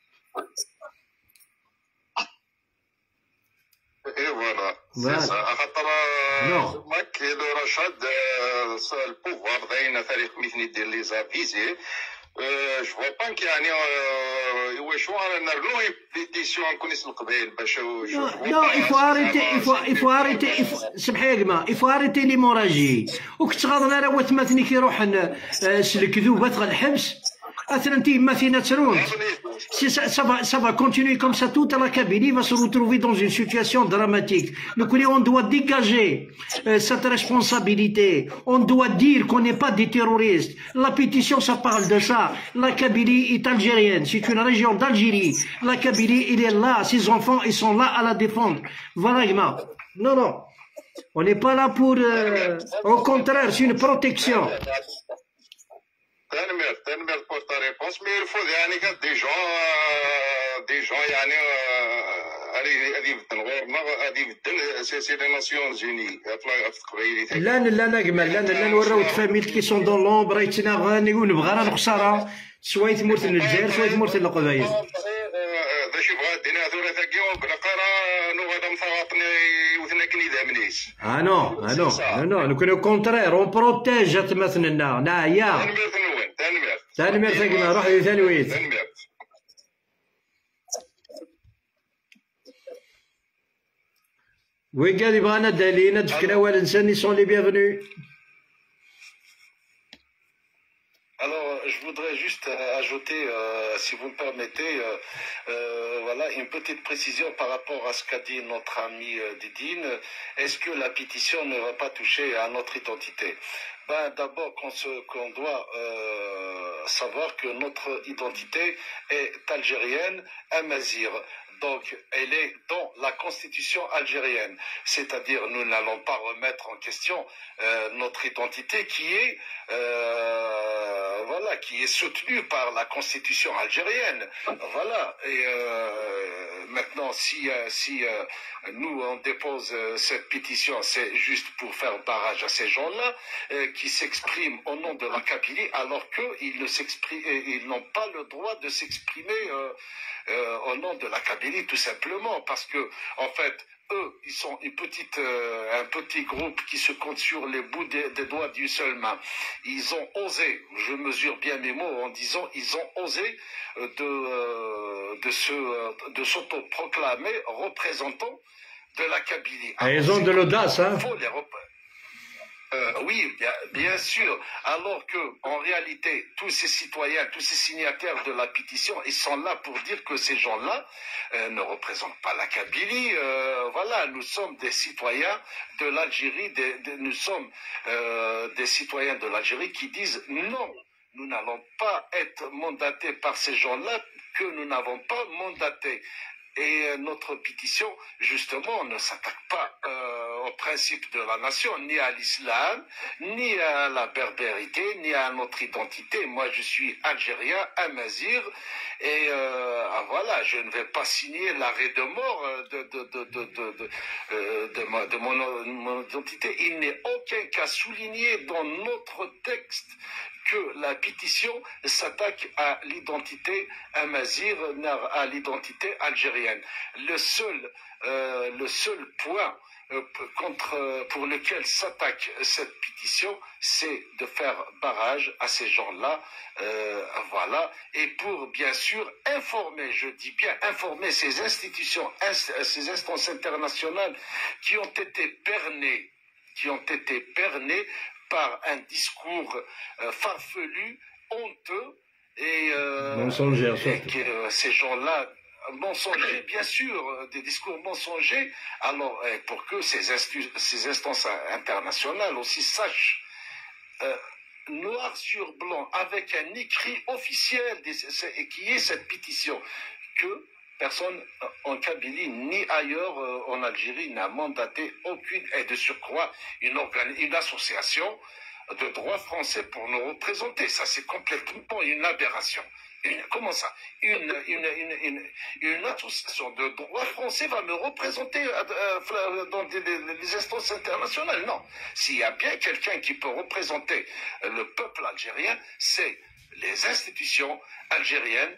اي فوالا سي سا خاطر ماك لو رشاد البوفوار داين فريق مثل يدير لي زافيزي. Euh, je vois pas qu'il y a un une pétition à connaître le Qbaïl باش non il faut arrêter il faut il faut arrêter سمح يا جماعه il faut arrêter l'hémorragie وكنت غاضنا راه وتماتني كيروح سلك ذوبات الحبس اثنا انت ما فينا ترون ça va ça va continuer comme ça toute la Kabylie va se retrouver dans une situation dramatique. Donc on doit dégager euh, cette responsabilité. On doit dire qu'on n'est pas des terroristes. La pétition ça parle de ça. La Kabylie est algérienne, c'est une région d'Algérie. La Kabylie il est là, ses enfants ils sont là à la défendre. Voilà Gma. Non non. On n'est pas là pour euh, au contraire, c'est une protection. تنمر تنمر pour ta réponse mais il faut يعني كان دي جون دي جون يعني هذه هذه بدل غورنا هذه بدل سي لي ناسيون جوني في قبيلتي لا لا نجمل لا لا نوراو تفاميل كي سون دون لومبر ريتنا غاني ونبغى راه نخسرها سوايت مورت الجزائر سوايت مورت القبايل باش شوف غادي نهضر ثاكي وبلقى راه نو هذا مثاطني وثنا كنيدا منيس اه نو اه نو نو نو كونو كونترير اون بروتيج تمثلنا نايا تنمير تنوين تنمير تنمير ثاكي روح لثانويت تنمير وي قال يبغانا دالينا تفكر اول انسان ils sont les bienvenus. Alors, je voudrais juste euh, ajouter, euh, si vous me permettez, euh, euh, voilà, une petite précision par rapport à ce qu'a dit notre ami euh, Didine. Est-ce que la pétition ne va pas toucher à notre identité? Ben, d'abord, qu'on se- qu'on doit euh, savoir que notre identité est algérienne, amazigh. Donc, elle est dans la constitution algérienne. C'est-à-dire, nous n'allons pas remettre en question euh, notre identité qui est, euh, voilà, qui est soutenue par la constitution algérienne. Voilà. Et euh, maintenant, si, euh, si euh, nous, on dépose euh, cette pétition, c'est juste pour faire barrage à ces gens-là euh, qui s'expriment au nom de la Kabylie, alors qu'ils ne s'expriment, ils n'ont pas le droit de s'exprimer euh, euh, au nom de la Kabylie, tout simplement, parce que, en fait, eux, ils sont une petite, euh, un petit groupe qui se compte sur les bouts des, des doigts d'une seule main. Ils ont osé, je mesure bien mes mots en disant, ils ont osé euh, de, euh, de se, euh, de s'autoproclamer représentants de la Kabylie. Ah, ils ont de l'audace, hein. Il faut les rep- Euh, oui, bien, bien sûr. Alors que, en réalité, tous ces citoyens, tous ces signataires de la pétition, ils sont là pour dire que ces gens-là euh, ne représentent pas la Kabylie. Euh, voilà, nous sommes des citoyens de l'Algérie, des- des- nous sommes euh, des citoyens de l'Algérie qui disent non, nous n'allons pas être mandatés par ces gens-là que nous n'avons pas mandatés. Et euh, notre pétition, justement, ne s'attaque pas euh, au principe de la nation, ni à l'islam, ni à la berbérité, ni à notre identité. Moi, je suis algérien, amazigh, et euh, ah, voilà, je ne vais pas signer l'arrêt de mort euh, de, de, de, de, de, de, euh, de ma- de mon, mon identité. Il n'est aucun cas souligné dans notre texte que la pétition s'attaque à l'identité amazigh, à l'identité algérienne. Le seul, euh, le seul point euh, contre, pour lequel s'attaque cette pétition, c'est de faire barrage à ces gens-là, euh, voilà, et pour bien sûr informer, je dis bien informer ces institutions, inst- ces instances internationales qui ont été bernées, qui ont été bernées par un discours euh, farfelu, honteux, et, euh, Mensongère, et surtout. que euh, ces gens-là, mensongers, bien sûr, euh, des discours mensongers, alors euh, pour que ces, instu- ces instances internationales aussi sachent euh, noir sur blanc, avec un écrit officiel, des- c'est- et qui est cette pétition, que personne euh, en Kabylie ni ailleurs euh, en Algérie n'a mandaté aucune, et de surcroît une, organi- une association de droit français pour nous représenter. Ça, c'est complètement une aberration. Une- comment ça une, une, une, une, une association de droit français va me représenter euh, euh, dans des, des- des instances internationales? Non. S'il y a bien quelqu'un qui peut représenter euh, le peuple algérien, c'est les institutions algériennes,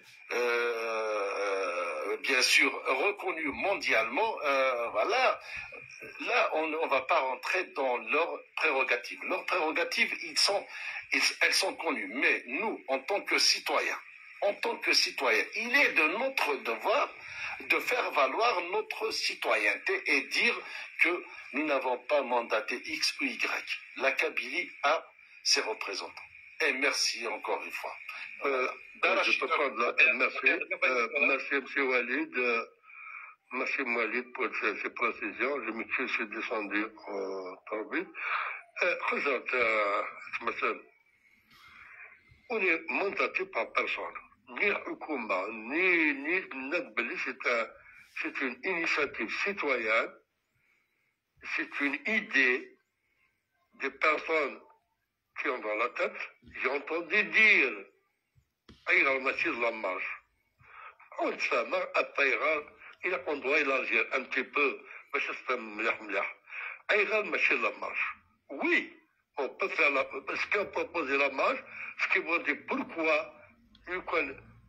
euh, bien sûr reconnues mondialement. Euh, voilà. Là, on ne va pas rentrer dans leurs prérogatives. Leurs prérogatives, ils sont, ils- elles sont connues. Mais nous, en tant que citoyens, en tant que citoyens, il est de notre devoir de faire valoir notre citoyenneté et dire que nous n'avons pas mandaté X ou Y. La Kabylie a ses représentants. Et merci encore une fois. Euh, je peux prendre la merci. Euh, merci, M. Walid. Euh, merci, Walid, pour ces, ces précisions. Je me suis, je suis descendu au Tarbit. Regarde, مثلا, on est mandaté par personne. Ni Hukuma, ni, ni Nadbali, c'est un, c'est une initiative citoyenne. C'est une idée des personnes qui ont dans la tête. J'ai entendu dire أيغال ماشي de la marche. On سامع الطيران إلى qu'on doit élargir un petit peu باش تفهم مليح مليح. أيغال ماشي la marche. Oui, on peut faire la, parce qu'on propose la marche, ce qui veut dire pourquoi,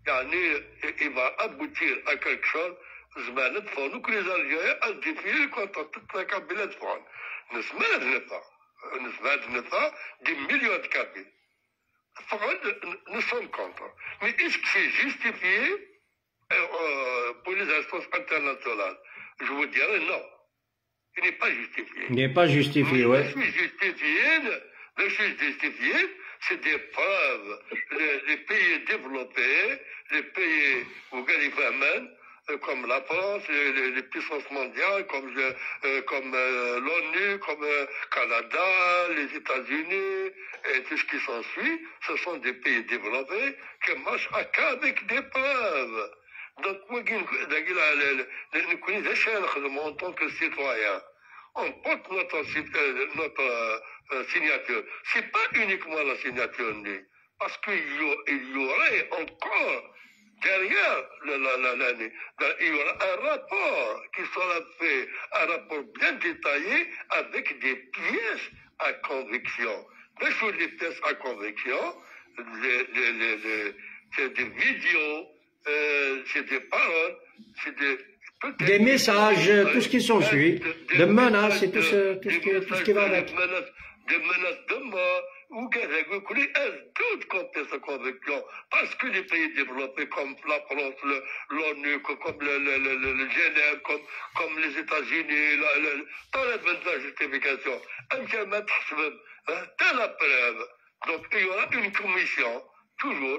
il va aboutir à quelque chose. زمان تفعلوا كل الجزائر الدفيل كنت تطلق بلاد فعل نسمع نفا نسمع نفا دي مليون de cabines. Nous sommes contents. Mais est-ce que c'est justifié euh, pour les instances internationales? Je vous dirais non. Il n'est pas justifié. Il n'est pas justifié, oui. Je suis justifié, je suis justifié, c'est des preuves. Les, les pays développés, les pays où il y a comme la France, les, les puissances mondiales, comme, euh, comme euh, l'ONU, comme le euh, Canada, les États-Unis, et tout ce qui s'ensuit, ce sont des pays développés qui marchent à cas avec des preuves. Donc, moi, en tant que citoyen, on porte notre, notre euh, signature. C'est pas uniquement la signature, parce qu'il y, y aurait encore derrière l'année, il y aura un rapport qui sera fait, un rapport bien détaillé avec des pièces à conviction. Mais sur les pièces à conviction, les, les, les, les, c'est des vidéos, euh, c'est des paroles, c'est des... Des messages, tout ce qui s'ensuit, de, de menaces et tout ce, tout ce, qui, tout ce qui va avec. Des menaces, des menaces de mort, ou elles toutes contre cette conviction, parce que les pays développés comme la France, l'ONU, comme le, le, le, le Genève, comme, comme les États-Unis, dans la bonne justification, t'as la preuve. Donc il y aura une commission, toujours,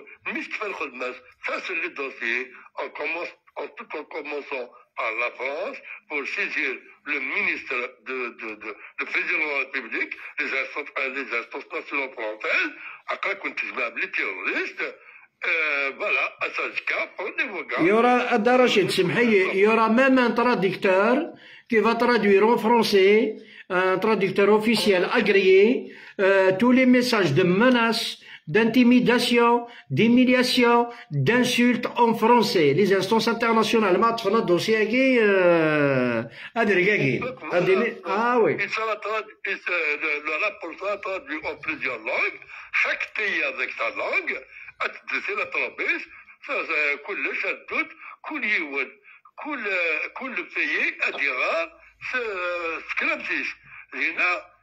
ça c'est le dossier, on commence, en tout en commençant par la France, pour saisir le ministre de, de, de, le président de la République, les instances, les instances nationales françaises, après qu'on tisse les terroristes, euh, voilà, à Sajka, pour les voix. Il y aura, Adda Rachid, il y aura même un traducteur qui va traduire en français, un traducteur officiel agréé, euh, tous les messages de menaces, d'intimidation, d'humiliation, d'insultes en français. Les instances internationales, ما طفنا الدوسي هاكي هادي رقاقي ah oui. Le rapport sera traduit en plusieurs langues, chaque pays avec sa langue, c'est la trapèze, كل شدود كل يود كل كل pays adhérera ce que l'absisse. هنا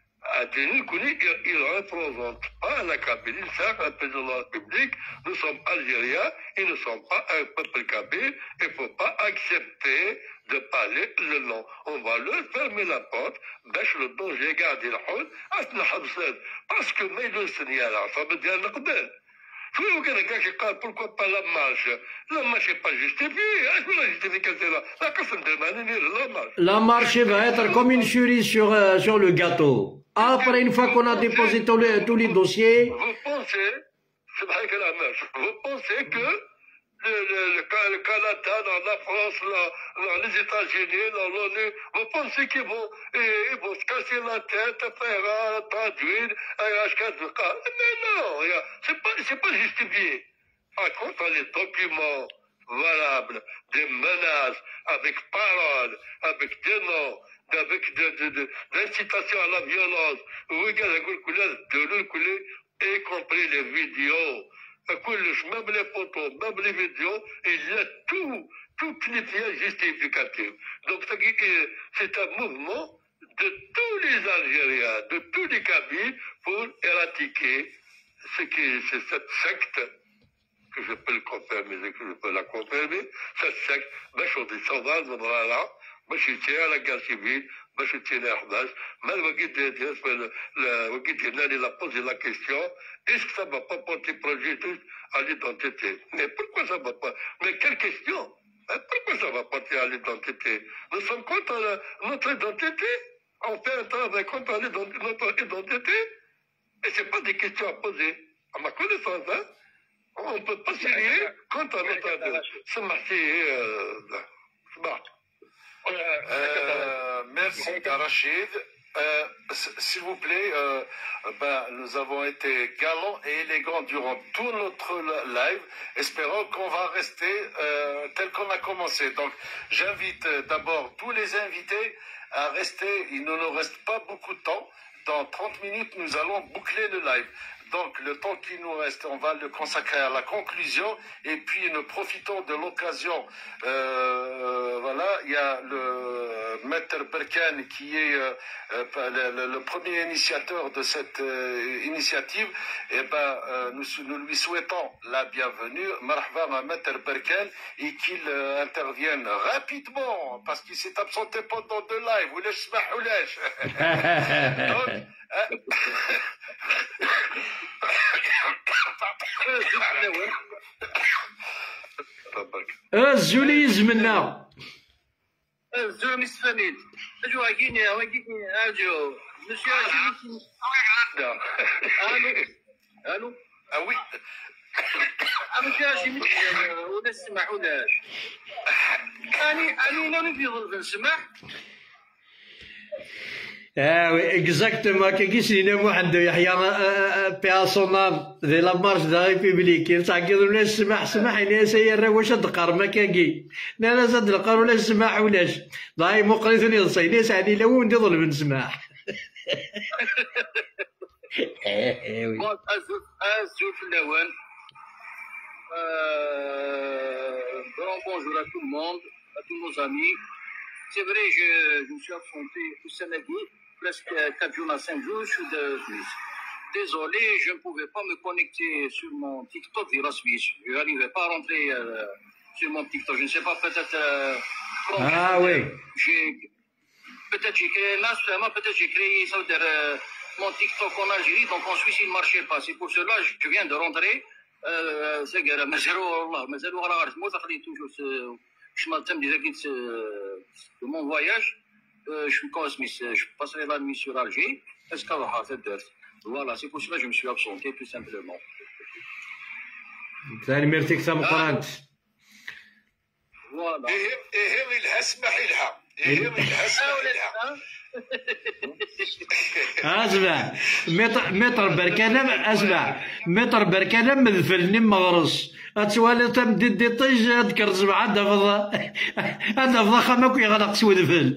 il ne représente pas la Kabylie, c'est un président de la République, nous sommes Algériens, ils ne sont pas un peuple kabyle, il ne faut pas accepter de parler le nom. On va leur fermer la porte, باش le danger garder le حول, أثناء حبسات, parce que ما يدوسني على عصابة ديالنا قبل. شو كان كاش قال pourquoi pas la marche? La marche n'est pas justifiée. Est-ce que la justification là? La قسم بالله la marche. La marche va être comme une cerise sur, euh, sur le gâteau. Après, une fois qu'on a déposé tous les, tous les dossiers. Vous pensez, c'est vrai que la marche, vous pensez que le, le, le, le Canada, dans la France, là, dans les États-Unis, dans l'ONU, vous pensez qu'ils vont, ils vont se casser la tête, faire traduire, mais non, c'est pas, c'est pas justifié. Par contre, les documents valables, des menaces, avec paroles, avec des noms, avec de, de, de, l'incitation à la violence, y compris les vidéos, même les photos, même les vidéos, il y a tout, toutes les pièces justificatives. Donc c'est un mouvement de tous les Algériens, de tous les Kabyles, pour éradiquer ce qui c'est cette secte, que je peux le confirmer, que je peux la confirmer, cette secte, باش تصور ضرارة باش يتيها la guerre civile, باش يتيها حباس. ما الوقت الوقت هنا اللي posé la question, est-ce que ça va pas porter préjudice à l'identité? Mais pourquoi ça va pas? Mais quelle question? Pourquoi ça va porter à l'identité? Nous sommes contre notre identité? On fait un travail contre notre identité? Et c'est pas des questions à poser. À ma connaissance, hein? On ne peut pas s'allier contre notre identité. C'est marqué. C'est marqué. Euh, merci Rachid. Euh, S'il vous plaît, euh, ben, nous avons été galants et élégants durant tout notre live. Espérons qu'on va rester euh, tel qu'on a commencé. Donc, j'invite d'abord tous les invités à rester. Il ne nous reste pas beaucoup de temps. Dans trente minutes, nous allons boucler le live. Donc, le temps qui nous reste, on va le consacrer à la conclusion. Et puis, nous profitons de l'occasion. Euh, voilà, il y a le maître Berkane qui est euh, le, le, le premier initiateur de cette euh, initiative. Et ben, euh, nous, nous lui souhaitons la bienvenue. Marhaba, maître Berkane, et qu'il euh, intervienne rapidement parce qu'il s'est absenté pendant deux lives. Ou laisse ou laisse. Donc, euh, الزولي يزمنا الزول مستفيد اجو هاكيني هاكيني اجو مسيو الو الو وي مسيو هاشمي ولا السماح ولاش اني اني لا نفيض نسمح. Ah oui, exactement. Qu'est-ce qu'il y a moi عندو يحيى بياسونال ذي لا مارش دا ريبوبليك تعقد ولا سمح سمح لي سير واش تقر ما كاكي لا لا زاد القر ولا سمح ولاش ضاي مقريثني الصيني سعدي لو وندي ظلم نسمح. ايه وي ازوف ازوف الاول. Bon bonjour à tout le monde, à tous nos amis. C'est vrai, je, je me suis absenté au Sénégal presque quatre jours à cinq jours, je suis de Suisse. Désolé, je ne pouvais pas me connecter sur mon TikTok via la Suisse. Je n'arrivais pas à rentrer euh, sur mon TikTok. Je ne sais pas, peut-être... Euh, ah oui. Peut-être j'ai créé là, peut-être j'ai créé ça, euh, mon TikTok en Algérie, donc en Suisse il ne marchait pas. C'est pour cela que je viens de rentrer. C'est que mais zéro, mais zéro à la rage. Moi, ça fait toujours ce... Je m'attends déjà de mon voyage. Euh, je suis cosmiste. Je passerai la nuit sur Alger. Est-ce qu'à la cette date? Voilà, c'est pour cela que je me suis absenté, tout simplement. ثاني مرتك ثم قرانت. Voilà. إيه هي لها اسمح لها. إيه هي لها اسمح لها. اسمع متر متر بركانه اسمع متر بركانه مذفلني مغرس اتوالي تمدد دي طيج اذكر سبعه هذا فضا هذا فضا خمك يغلق سود فل.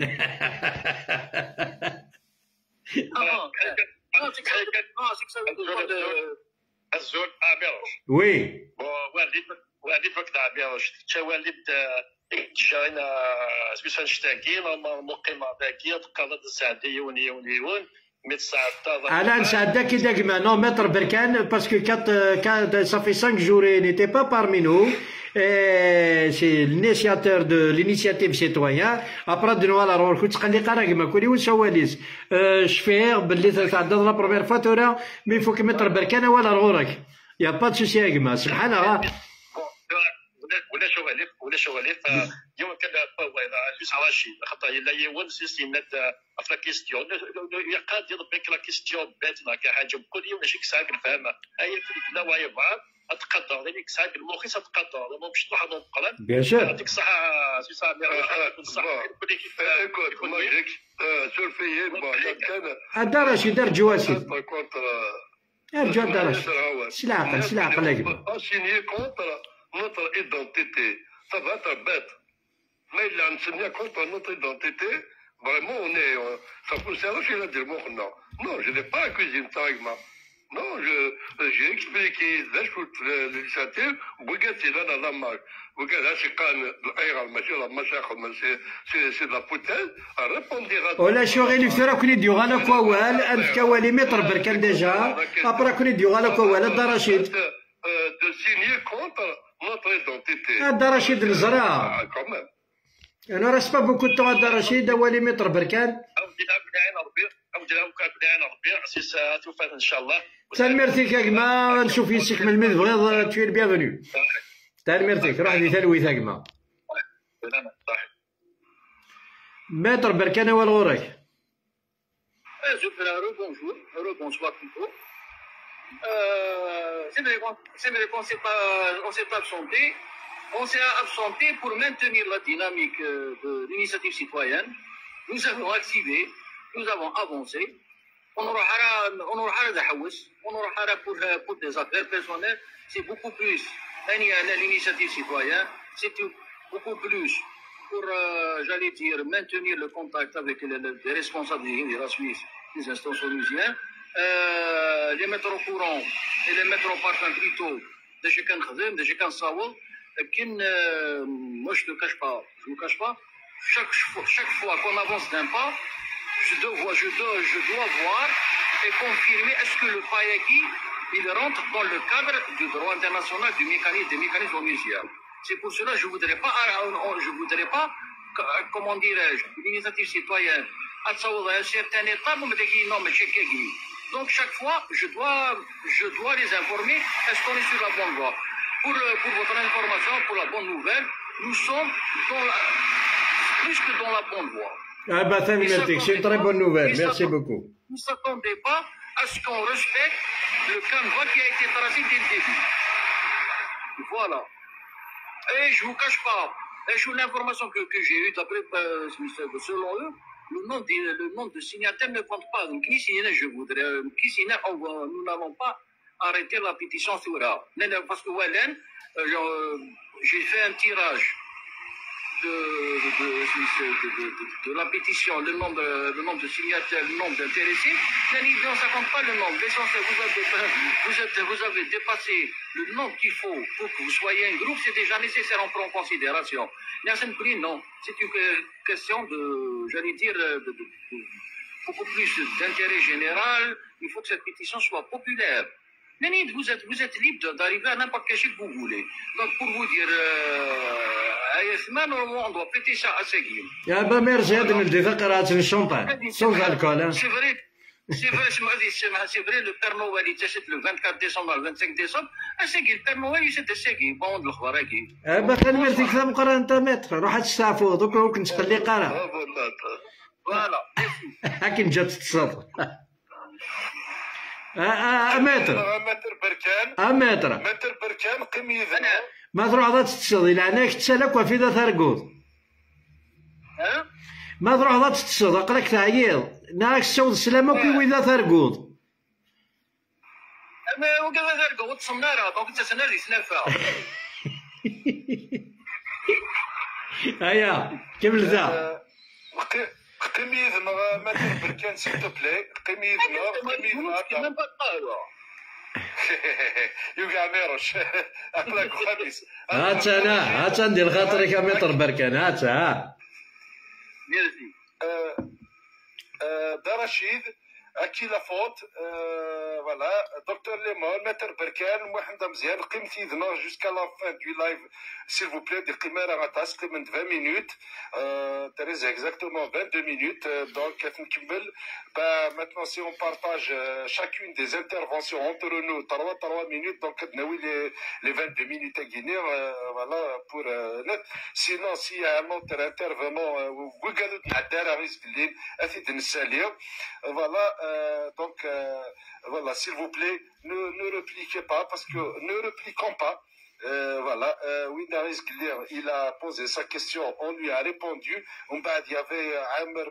الزول عبيروش وي والد والد وقت عبيروش تا والد جاينا سبيس نشتاكين مقيمة ذاكية تقالد السعدية ونيون يون انا نسعد كي داك ما نو متر بركان باسكو كات كات صافي خمسة جور نيتي با بارمي نو سي l'initiateur de l'initiative citoyen ابرا دنو على روح كنت تقلي قراك ما كولي وسواليس شفير باللي تعدد لا بروميير فاتوره مي فوك متر بركان ولا رغورك يا با تسوسي يا جماعه سبحان الله. ولا شواليف ولا شواليف يوم كان جوز رشيد خاطر لا يون سيستم نت افلا كيستيون يقاد يضبك لا كيستيون باتنا كحاجه كل يوم شي كساك الفهمه هي في لا واي بعض اتقدر ذلك كساك المخيص تقدر ما باش تروح نقلب بيان سور يعطيك الصحه سي صابر الصحه كيف ما يجيك سولفيين كان هذا راشي دار جواسي ارجع دار سي العقل سي العقل يا signé contre notre identité. Ça va être bête. Mais il a enseigné contre notre identité. Vraiment, on est. Euh, ça peut servir chez la dire non. Non, je n'ai pas accusé une tarigma. Non, j'ai expliqué l'initiative. Bougat, il a la marque. Bougat, là, c'est quand l'air, la machine, c'est de la poutelle. À répondre à. ولا شغل يفترا كوني ديو غالا كوال ألف كوالي متر بركان ديجا أبرا كوني ديو غالا كوال هذا رشيد. De signer contre notre identité. هذا رشيد الزرع. Quand même. أنا راه سبا بوكو تو هذا رشيد أولي متر بركان. أودي نلعب نعين ربي أودي نلعب نعين ربي أسيس توفات إن شاء الله. تنمرتك يا جماعة نشوف يسك من المذ tu es le bienvenu. تنمرتك روح دي ثلوي يا جماعة. متر بركان أول غورك. Bonjour, bonsoir plutôt. Euh, c'est vrai qu'on c'est vrai qu'on s'est pas on s'est pas absenté. On s'est absenté pour maintenir la dynamique de l'initiative citoyenne. Nous avons activé, nous avons avancé. On aura on aura on aura pour pour des affaires personnelles. C'est beaucoup plus l'initiative citoyenne. C'est beaucoup plus pour euh, j'allais dire maintenir le contact avec les, les responsables de la Suisse, les instances onusiennes. لي مترو كورون لي مترو باركان بليتو ديجا كنخدم ديجا كنصاوب لكن موش دو كاش با جو كاش با chaque fois chaque fois qu'on avance d'un pas je dois je dois je dois voir et confirmer est-ce que le Payaki il rentre dans le cadre du droit international du mécanisme des mécanismes onusiens. C'est pour cela que je voudrais pas je voudrais pas comment dirais-je une initiative citoyenne à un certain état pour me dire non mais checker. Donc chaque fois je dois je dois les informer est-ce qu'on est sur la bonne voie. Pour pour votre information pour la bonne nouvelle nous sommes dans la, plus que dans la bonne voie. Ah bah ça c'est une très bonne nouvelle. Merci beaucoup. Ne s'attendez pas à ce qu'on respecte le canevas qui a été tracé dès le début. Voilà. Et je ne vous cache pas, et je l'information que, que j'ai eue, d'après euh, selon eux, le nom, de, le nom de signataire ne compte pas. Donc, qui signe, je voudrais, qui signe, nous n'allons pas arrêter la pétition sur là. Parce que Wallen, euh, j'ai fait un tirage de, de, de, de, de, de la pétition, le nombre, le nombre de signataires, le nombre d'intéressés. Bien évidemment, ça ne compte pas le nombre. L'essentiel, vous avez, vous, êtes, vous avez dépassé le nombre qu'il faut pour que vous soyez un groupe, c'est déjà nécessaire, on prend en considération. Non, c'est une question de, j'allais dire, de, de, de, beaucoup plus d'intérêt général. Il faut que cette pétition soit populaire. Vous êtes, vous êtes libre d'arriver à n'importe quel chiffre que vous voulez. Donc, pour vous dire, euh, on doit péter ça à Seguin. Ah bah merci, هذا من ذكرات الشامبان sans alcool. C'est vrai, c'est vrai, c'est vrai, le Père Noël, il décède le vingt-quatre décembre, le vingt-cinq décembre. À Seguin, le Père Noël, il décède à Seguin. Bon, de l'خبار هكي. Ah bah خلي مرتك ثم قرا أنت متر، روح تستعفو دوك هو كنت تقلي قرا. Voilà. هاكي جات تصادق. آه متر متر بركان متر متر بركان قميذنا ما تروح ذات تصدي لعناك تسالك وفي ذا ثرقوض ها ما تروح ذات تصدي قلك تعييض ناك تسود السلامة كي وإذا ثرقوض أما وكذا ثرقوض تصنارها دونك أنت سناري سنافع هيا كمل ذا قميذنا متر بركان سيل تو بلاي قميذنا قميذنا يوقع ميروش أقلك خميس هات أنا هات ندير خاطرك متر بركان هات ها ميرسي دا رشيد أكي لافوت فوالا دكتور ليمون متر بركان محمد مزيان قيمتي ذنا جوسكا لا فان دو لايف s'il vous plaît دي قيمة راه غتعس قيمة عشرين minutes تريز exactement vingt-deux minutes donc نكمل bah maintenant si on partage chacune des interventions entre nous trois trois minutes donc ناوي les les vingt-deux minutes à Guinée voilà pour net sinon s'il y a un autre intervenant وقالوا نعدار رزق الليل أثيد نساليو voilà donc voilà s'il vous plaît ne ne répliquez pas parce que ne répliquons pas. Euh, voilà, euh, Winaris Glir, il a posé sa question, on lui a répondu. On bas, il y avait Amr,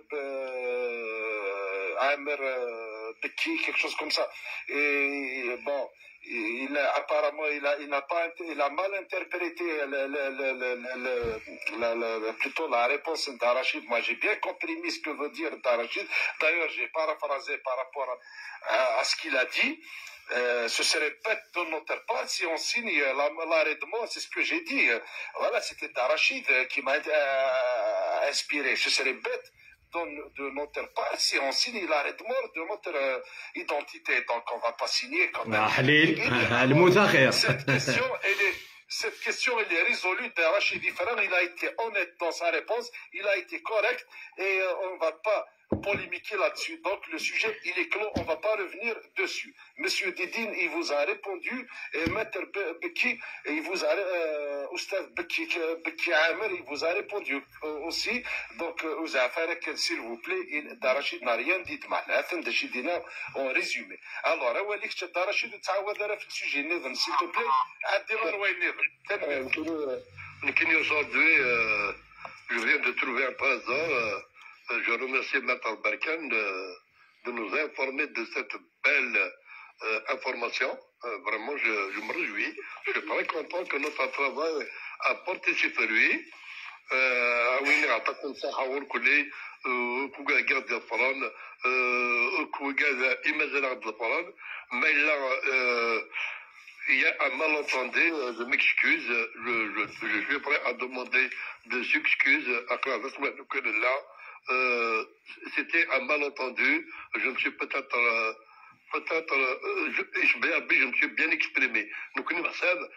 euh, Amr euh, Beki, quelque chose comme ça. Et bon, il a, apparemment, il a, il n'a pas, il a mal interprété le, le, le, le, le, la, la, la, plutôt la réponse d'Arachid. Moi, j'ai bien compris ce que veut dire d'Arachid. D'ailleurs, j'ai paraphrasé par rapport à, à, à ce qu'il a dit. Euh, ce serait bête de notre part si on signe l'arrêt de mort, c'est ce que j'ai dit. Voilà, c'était Darachid qui m'a euh, inspiré. Ce serait bête de, de notre part si on signe l'arrêt de mort de notre euh, identité. Donc on ne va pas signer quand même. Cette question, elle est, cette question, elle est résolue. Darachid différent, il a été honnête dans sa réponse, il a été correct et euh, on ne va pas polémiquer là-dessus. Donc le sujet, il est clos, on ne va pas revenir dessus. Monsieur Didine, il vous a répondu, et Maître Beki, il vous a, euh, Oustad Beki, Beki Amer, il vous a répondu euh, aussi. Donc, vous avez fait, s'il vous plaît, Darachid n'a rien dit de mal. En résumé. Alors, Awalik, Darachid, tu as dit le sujet, s'il te plaît, Ademar Waynev. Aujourd'hui, je viens de trouver un présent. Je remercie Maître Berkane de, de nous informer de cette belle euh, information. Euh, vraiment, je, je me réjouis. Je suis très content que notre travail a porté ses fruits. كوكا قاد الفرن كوكا إمازال عند الفرن ما إلا il y a un malentendu, je m'excuse, je, je, je suis prêt à demander des excuses à Claude que là, euh, c'était un malentendu, je me suis peut-être, euh, peut-être, euh, je, je, je me suis bien exprimé. Donc, nous,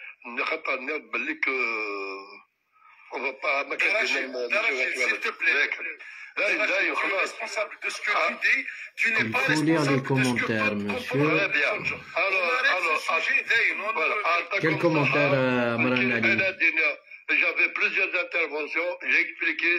on va pas s'il te plaît. Là, là, tu es responsable de ce que tu dis, tu n'es pas responsable lire les de commentaires, ce que monsieur. Très bien. Alors, alors, quel commentaire, Madame Nali? J'avais plusieurs interventions, j'ai expliqué,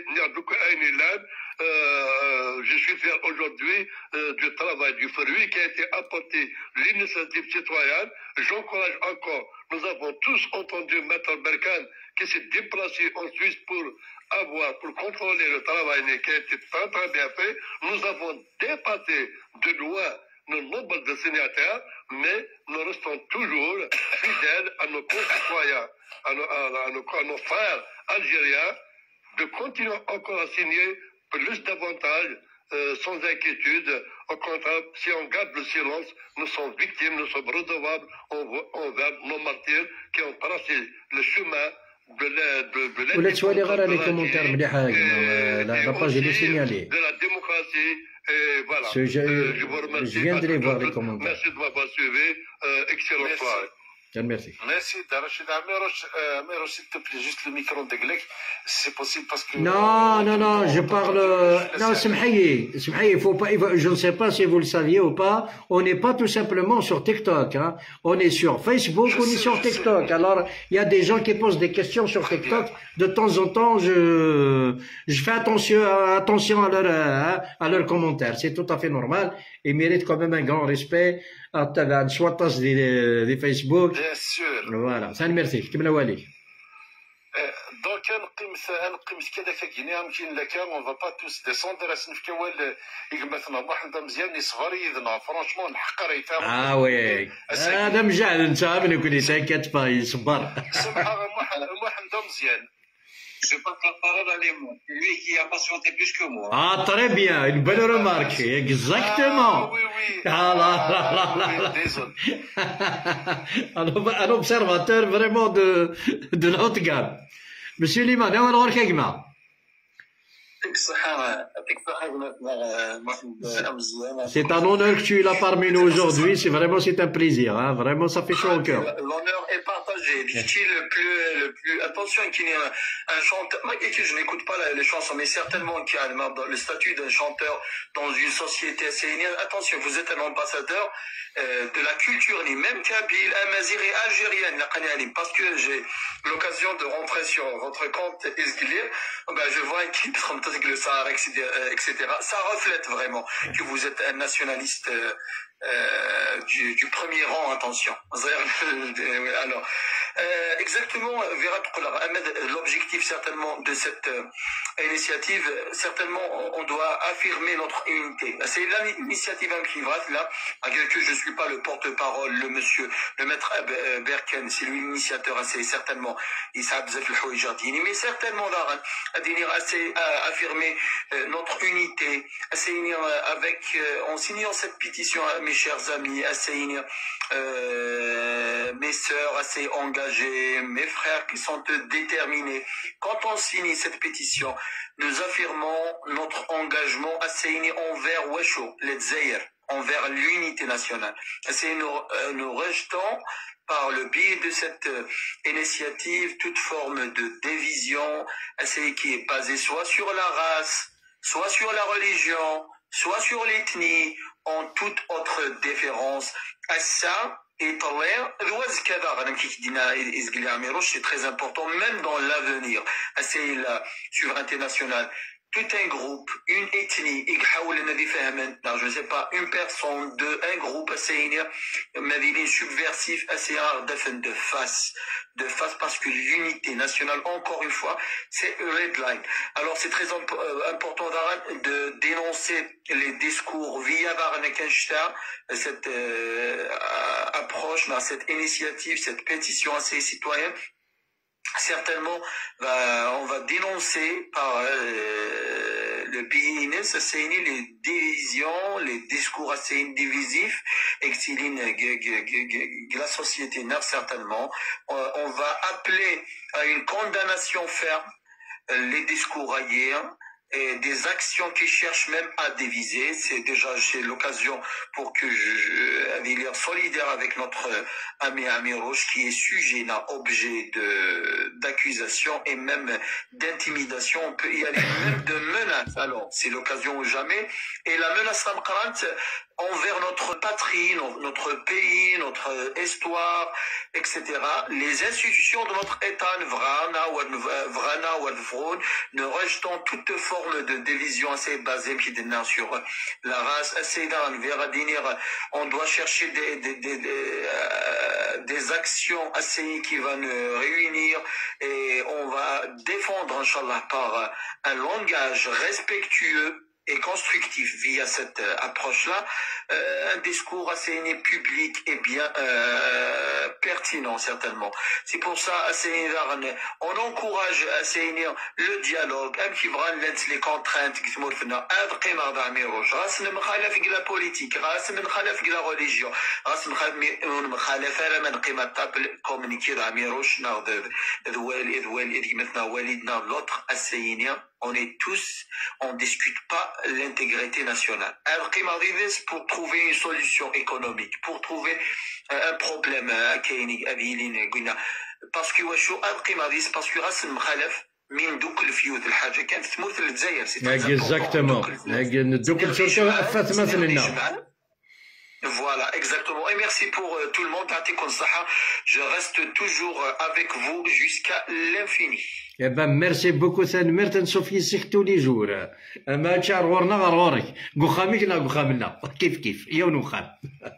euh, je suis fier aujourd'hui euh, du travail, du fruit qui a été apporté, l'initiative citoyenne. J'encourage encore, nous avons tous entendu Maître Berkane qui s'est déplacé en Suisse pour avoir, pour contrôler le travail qui a été très très bien fait. Nous avons dépassé de loin le nombre de signataires, mais nous restons toujours fidèles à nos concitoyens, à nos, à, à nos, à nos frères algériens, de continuer encore à signer plus davantage, euh, sans inquiétude. Au contraire, si on garde le silence, nous sommes victimes, nous sommes redevables envers nos martyrs qui ont tracé le chemin de la, de, de, de, ولا تسوالي غير لي كومونتير مليحة لا باج اللي سينيالي. de la démocratie. Et voilà. Je, je, euh, je vous remercie. Je viendrai voir les commentaires. Merci de m'avoir suivi. Euh, excellente soirée. Merci. Merci, Rachid Amirouche. Amirouche, s'il te plaît, juste le micro de Glek. C'est possible parce que. Non, non, non, je parle. Non, Smhaye, Smhaye, il faut pas. Je ne sais pas si vous le saviez ou pas. On n'est pas tout simplement sur TikTok. Hein. On est sur Facebook, je on sais, est sur TikTok. Alors, il y a des gens qui posent des questions sur Très TikTok. Bien. De temps en temps, je, je fais attention, attention à leurs, à leurs commentaires. C'est tout à fait normal. Ils méritent quand même un grand respect. soit des, des Facebook. Bien sûr. Voilà. Ça, merci. كمل والي. Donc, نقيم كذا كيني يمكن لك on va pas tous descendre اسنف كوال يقمثنا واحد مزيان يصغر يذنا فرانشمون الحق راه يتعب. اه وي هذا مجعل انت من كل تاكت با يصبر. سمح واحد واحد مزيان. Je passe la parole à Léon, lui qui a patienté plus que moi. Ah, très bien, une belle remarque, exactement. Ah, oui, oui. Ah là là là là. Oui, désolé. Un observateur vraiment de, de la haute gamme. Monsieur Liman, on va voir Kegma. C'est un honneur que tu es là parmi nous aujourd'hui. C'est vraiment c'est un plaisir. Hein. Vraiment, ça fait chaud au cœur. L'honneur est partagé. Dit-il le plus, le plus. Attention, qu'il y ait un, un chanteur. Moi, je n'écoute pas les chansons, mais certainement qu'il y a le statut d'un chanteur dans une société assyrienne. Attention, vous êtes un ambassadeur euh, de la culture, ni même kabyle, amazigh et algérienne, parce que j'ai l'occasion de rentrer sur votre compte Esguilir. Ben, je vois un clip le Sahara, et cetera. Ça reflète vraiment que vous êtes un nationaliste euh, euh, du, du premier rang, attention. Alors, euh, exactement, l'objectif certainement de cette euh, initiative, certainement, on doit affirmer notre unité. C'est l'initiative Imkivrat, là, malgré que je ne suis pas le porte-parole, le monsieur, le maître Berkane, c'est lui l'initiateur, c'est certainement, il s'appelle mais certainement, à dire assez à affirmer euh, notre unité, à avec, euh, en signant cette pétition, mes chers amis, à euh, mes sœurs assez engagées, mes frères qui sont déterminés. Quand on signe cette pétition, nous affirmons notre engagement assez envers Wesho, les Zayr, envers l'unité nationale. C'est nous, euh, nous rejetons par le biais de cette euh, initiative toute forme de division, c'est qui est basée soit sur la race, soit sur la religion, soit sur l'ethnie, en toute autre différence. À ça, et c'est très important, même dans l'avenir. C'est la souveraineté nationale. Tout un groupe, une ethnie, je ne sais pas, une personne, deux, un groupe, c'est subversif, assez de face, de face parce que l'unité nationale, encore une fois, c'est red line. Alors c'est très important de dénoncer les discours via Varnekenstein, cette euh, approche, cette initiative, cette pétition assez citoyenne. Certainement, bah, on va dénoncer par euh, le pays c'est les divisions, les discours assez divisifs, et que la société n'a certainement. On va appeler à une condamnation ferme les discours ailleurs et des actions qui cherchent même à diviser. C'est déjà j'ai l'occasion pour que je je solidaire avec notre ami Amirouche qui est sujet d'un objet de d'accusation et même d'intimidation. On peut y aller même de menace. Alors c'est l'occasion ou jamais. Et la menace ramkrant envers notre patrie, notre pays, notre histoire, et cetera. Les institutions de notre État, Vrana ou ne rejetant toute forme de division assez basée sur la race. On doit chercher des, des, des, des, euh, des actions assez qui vont nous réunir et on va défendre, Inch'Allah, par un langage respectueux et constructif via cette euh, approche-là, euh, un discours assez public et bien euh, pertinent certainement. C'est pour ça assez on encourage assez le dialogue, un qui va les contraintes qui sont faites, un قيمة d'Amirouche, راس مخالف إلى politique, راس مخالف إلى religion, راس مخالف على من قيمة communiquer d'Amirouche, ناخذ ذوال ذوال مثلا والدنا l'autre assez. On est tous, on ne discute pas l'intégrité nationale. Pour trouver une solution économique, pour trouver un problème, parce que parce que راس المخالف من دوك الفيوت الحاجة كانت تموت للجزائر. Exactement. دوك الشرطة أفات مثلنا. Voilà, exactement. Et merci pour euh, tout le monde. Je reste toujours avec vous jusqu'à l'infini. Eh ben, merci beaucoup. C'est une merde de tous les jours. ما تشارورنا غرورك. قخامك لا قخامنا. كيف كيف. يوم وخام.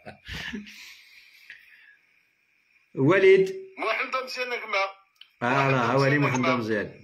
وليد. محمد مزيان نجمة. آه ولي محمد مزيان.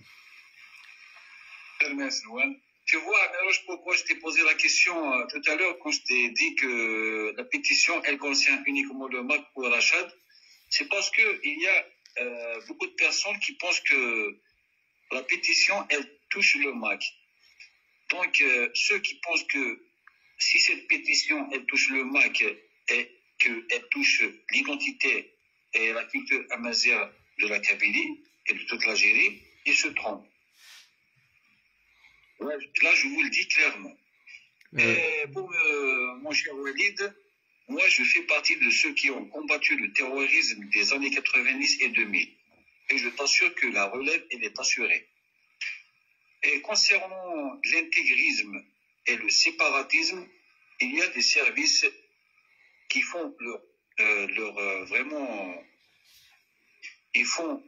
Tu vois, Amirouche, pourquoi je t'ai posé la question euh, tout à l'heure quand je t'ai dit que la pétition, elle concerne uniquement le M A C pour Rachad, c'est parce que il y a euh, beaucoup de personnes qui pensent que la pétition, elle touche le M A C. Donc, euh, ceux qui pensent que si cette pétition, elle touche le M A C et qu'elle touche l'identité et la culture amazigh de la Kabylie et de toute l'Algérie, ils se trompent. Ouais, là, je vous le dis clairement. Ouais. Et pour euh, mon cher Walid, moi, je fais partie de ceux qui ont combattu le terrorisme des années quatre-vingt-dix et deux mille. Et je t'assure que la relève, elle est assurée. Et concernant l'intégrisme et le séparatisme, il y a des services qui font leur, euh, leur euh, vraiment, ils font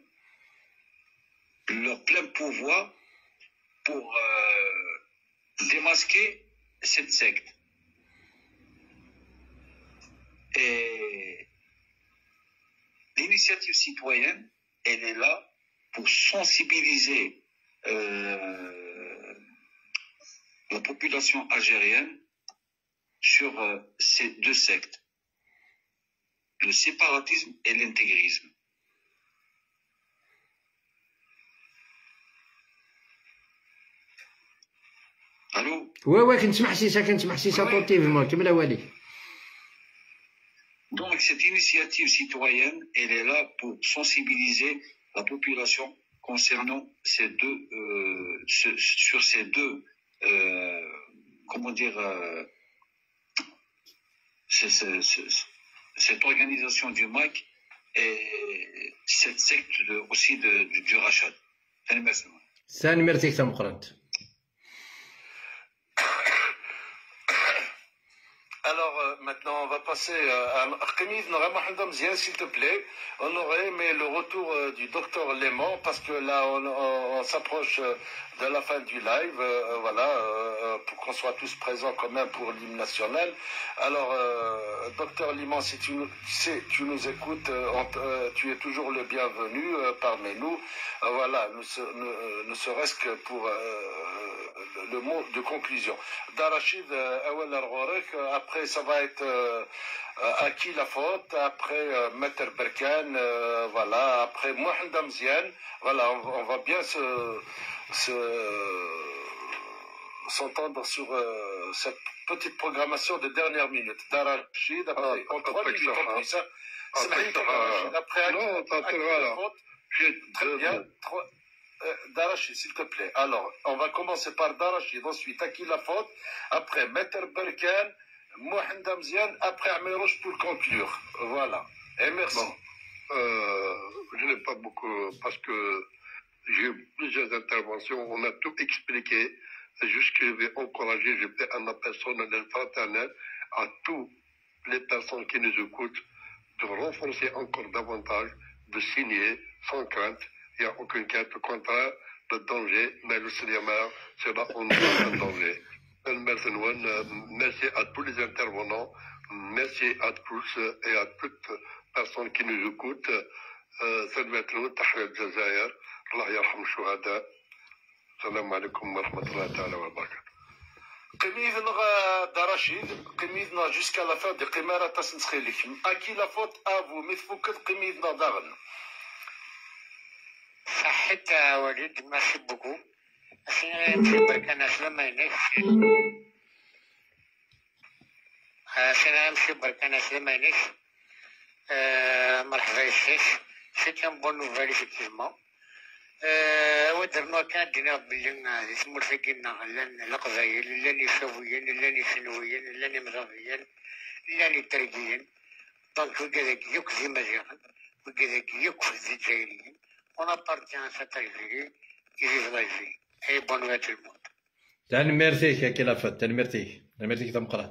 leur plein pouvoir pour euh, démasquer cette secte. Et l'initiative citoyenne, elle est là pour sensibiliser euh, la population algérienne sur euh, ces deux sectes, le séparatisme et l'intégrisme. Allô? Ouais, ouais, كنسمع سيسا كنسمع سيسا طوطيفمون كمل والي. Donc cette initiative citoyenne, elle est là pour sensibiliser la population concernant ces deux, euh, ce, sur ces deux, euh, comment dire, euh, c'est, c'est, c'est, cette organisation du M A C et cette secte de, aussi de, de, du Rachad. ثاني مرتك تم قرنت. Alors euh, maintenant on va passer à Khemid Mohamed Mzian, s'il te plaît. On aurait aimé le retour euh, du docteur Léman parce que là on, on, on s'approche euh, de la fin du live, euh, voilà, euh, pour qu'on soit tous présents quand même pour l'hymne national. Alors euh, docteur Léman, si tu, si tu nous écoutes, euh, on, euh, tu es toujours le bienvenu euh, parmi nous. Euh, voilà, ne, ne, ne serait-ce que pour euh, le, le mot de conclusion. Darachid euh, après ça va être euh, à qui la faute, après euh, Maître Berkane, euh, voilà, après Mohamed Mzian, voilà, on, on va bien se, se, s'entendre sur euh, cette petite programmation de dernière minute. Darachid, après, Ah, en trois après minutes, Saha. en plus, ça. Après Smaïl Saha. Darachid, après, Non, Akil- t'as- Akil voilà. Lafont. J'ai Très deux bien. mots. Trois- euh, Darachid, s'il te plaît. Alors, on va commencer par Darachid, ensuite Akil Lafont, après Maître Berkan, Mohamed Amzian, après Amirouche pour conclure. Voilà. Et merci. Bon, euh, je n'ai pas beaucoup, parce que j'ai eu plusieurs interventions, on a tout expliqué. C'est juste que je vais encourager, je fais un appel solennel fraternel à toutes les personnes qui nous écoutent de renforcer encore davantage, de signer sans crainte. Il n'y a aucune crainte, au contraire, le danger, mais le cinéma, c'est là où on est en danger. Merci à tous les intervenants, merci à tous et à toutes personnes qui nous écoutent. سلمتنا تحية الجزائر الله يرحم الشهداء السلام عليكم ورحمة الله تعالى وبركاته. Qimidna Darachid, qimidna jusqu'à la fin de Qimara Tasnskhilik. À qui la faute à vous, mais faut que qimidna Darn. صحيت وليد ميرسي بوكو أسينا نمشي برك أنا سلام عينيك أسينا نمشي برك أنا سلام عينيك مرحبا الشيخ سيت ان بون نوفيل إفيكتيفمون ودرنا كان دينا بلي اسمو الفقينا لان القبايل لاني شويين لاني شنويين لاني مضافيين لاني ترقيين دونك وكذاك يكفي مزيان وكذاك يكفي الجزائريين on appartient à cette Algérie qui vive l'Algérie. Et bonne nuit à tout le monde. تاني ميرتيك يا كلافة تاني ميرتيك تاني ميرتيك تم قرات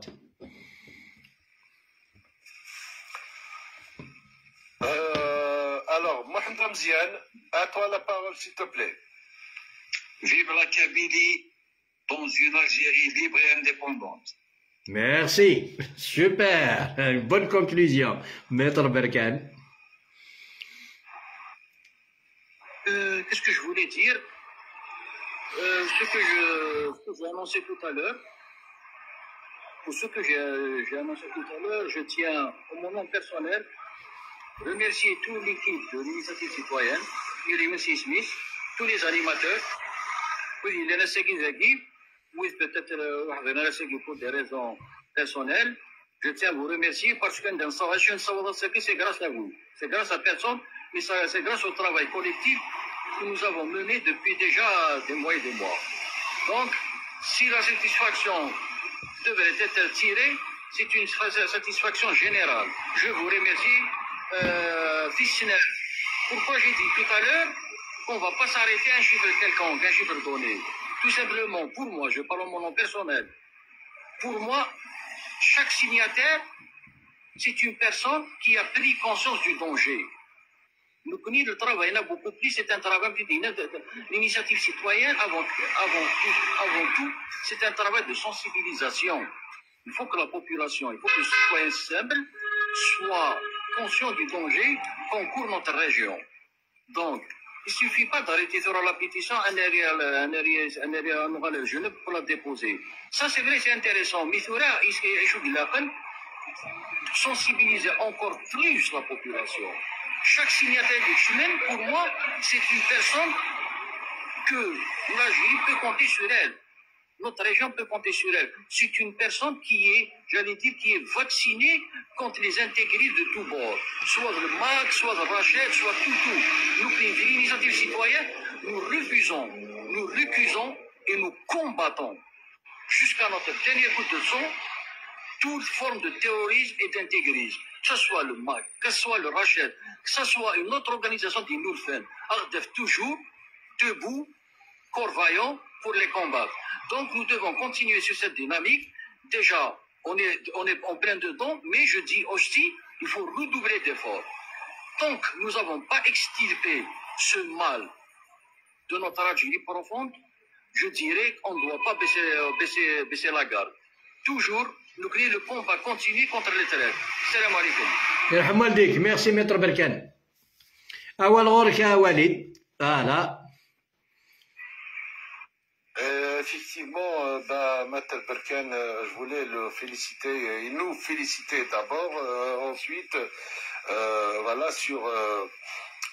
Alors, Mohamed Ramzian, à toi la parole s'il te plaît. Vive la Kabylie dans une Algérie libre et indépendante. Merci, super, une bonne conclusion, Maître Berkan. Euh, Qu'est-ce que je voulais dire euh, Ce que je- ce que j'ai annoncé tout à l'heure, ou ce que j'ai j'ai annoncé tout à l'heure, je tiens, au mon nom personnel, remercier toute l'équipe de l'initiative citoyenne, Yuri Smith, tous les animateurs, oui, il y en a ceux qui zagui, oui, peut-être euh, il y en a ceux qui pour des raisons personnelles. Je tiens à vous remercier parce que dans sa c'est grâce à vous, c'est grâce à personne, mais ça- c'est grâce au travail collectif que nous avons mené depuis déjà des mois et des mois. Donc, si la satisfaction devrait être tirée, c'est une satisfaction générale. Je vous remercie. Euh, Fissionnaire. Pourquoi j'ai dit tout à l'heure qu'on ne va pas s'arrêter à un chiffre quelconque, un chiffre donné. Tout simplement, pour moi, je parle en mon nom personnel, pour moi, chaque signataire, c'est une personne qui a pris conscience du danger. Nous connaissons le travail, il y en a beaucoup plus, c'est un travail, l'initiative citoyenne, avant, avant, tout, avant tout, c'est un travail de sensibilisation. Il faut que la population, il faut que les citoyens simples soient conscients du danger qu'encourt notre région. Donc, il ne suffit pas d'arrêter sur la pétition, un area, un area, un area, un area, je ne peux la déposer. Ça, c'est vrai, c'est intéressant. Mais il faudra sensibiliser encore plus la population. Chaque signataire du chemin, pour moi, c'est une personne que l'Algérie peut compter sur elle. Notre région peut compter sur elle. C'est une personne qui est, j'allais dire, qui est vaccinée contre les intégristes de tous bords. Soit le M A C, soit le Rachel, soit tout, tout. Nous, l'initiative citoyenne, nous refusons, nous recusons et nous combattons jusqu'à notre dernière goutte de sang toute forme de terrorisme et d'intégrisme. Que ce soit le M A C, que ce soit le Rachel, que ce soit une autre organisation du Nourfen, Ardef toujours debout, corps vaillant pour les combattre. Donc nous devons continuer sur cette dynamique. Déjà, on est, on est en plein dedans, mais je dis aussi, il faut redoubler d'efforts. Tant que nous n'avons pas extirpé ce mal de notre Algérie profonde, je dirais qu'on ne doit pas baisser, baisser, baisser la garde. Toujours, nous créer le combat continu contre les traîtres. Salam alaikum. يرحم والديك ميرسي متر بركان اول غورك يا وليد فوالا Euh, effectivement, euh, bah, Maître Berkan, euh, je voulais le féliciter et nous féliciter d'abord, euh, ensuite, euh, voilà, sur euh,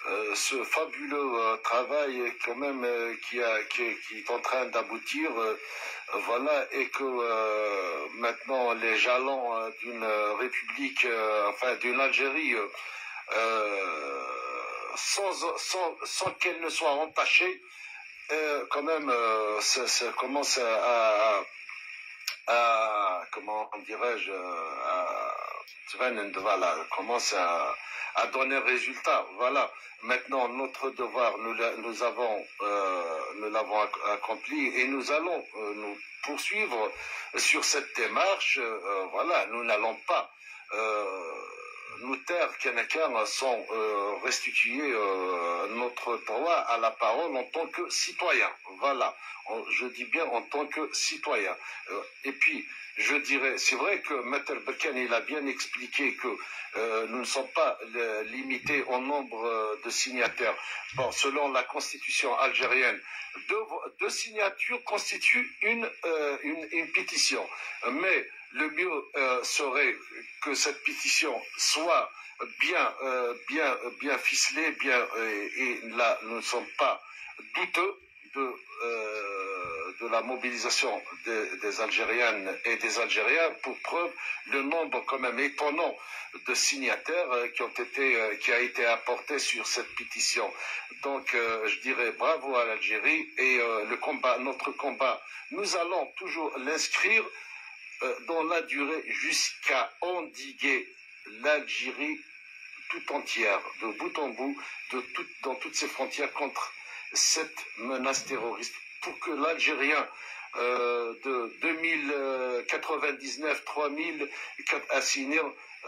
euh, ce fabuleux euh, travail quand même euh, qui, a, qui, qui est en train d'aboutir, euh, voilà, et que euh, maintenant les jalons euh, d'une république, euh, enfin d'une Algérie, euh, sans, sans, sans qu'elle ne soit entachée, euh, quand même, euh, ça, ça commence à, à, à comment dirais-je, à, voilà, commence à, à donner résultat. Voilà. Maintenant, notre devoir, nous, nous avons, euh, nous l'avons accompli et nous allons euh, nous poursuivre sur cette démarche. Euh, voilà, nous n'allons pas euh, nous taire qu'un sans euh, restituer euh, notre droit à la parole en tant que citoyen. Voilà, je dis bien en tant que citoyen. Euh, et puis, je dirais, c'est vrai que Maître Berkane, il a bien expliqué que euh, nous ne sommes pas euh, limités au nombre euh, de signataires. Bon, selon la constitution algérienne, deux, deux signatures constituent une, euh, une, une pétition. Mais le mieux euh, serait que cette pétition soit bien, euh, bien, bien ficelée, bien, euh, et là, nous ne sommes pas douteux de, euh, de la mobilisation des, des Algériennes et des Algériens, pour preuve le nombre quand même étonnant de signataires euh, qui ont été, euh, qui a été apporté sur cette pétition. Donc, euh, je dirais bravo à l'Algérie et euh, le combat, notre combat, nous allons toujours l'inscrire euh, dans la durée jusqu'à endiguer l'Algérie tout entière, de bout en bout, de tout, dans toutes ses frontières contre cette menace terroriste, pour que l'Algérien euh, de deux mille quatre-vingt-dix-neuf trois mille à signer,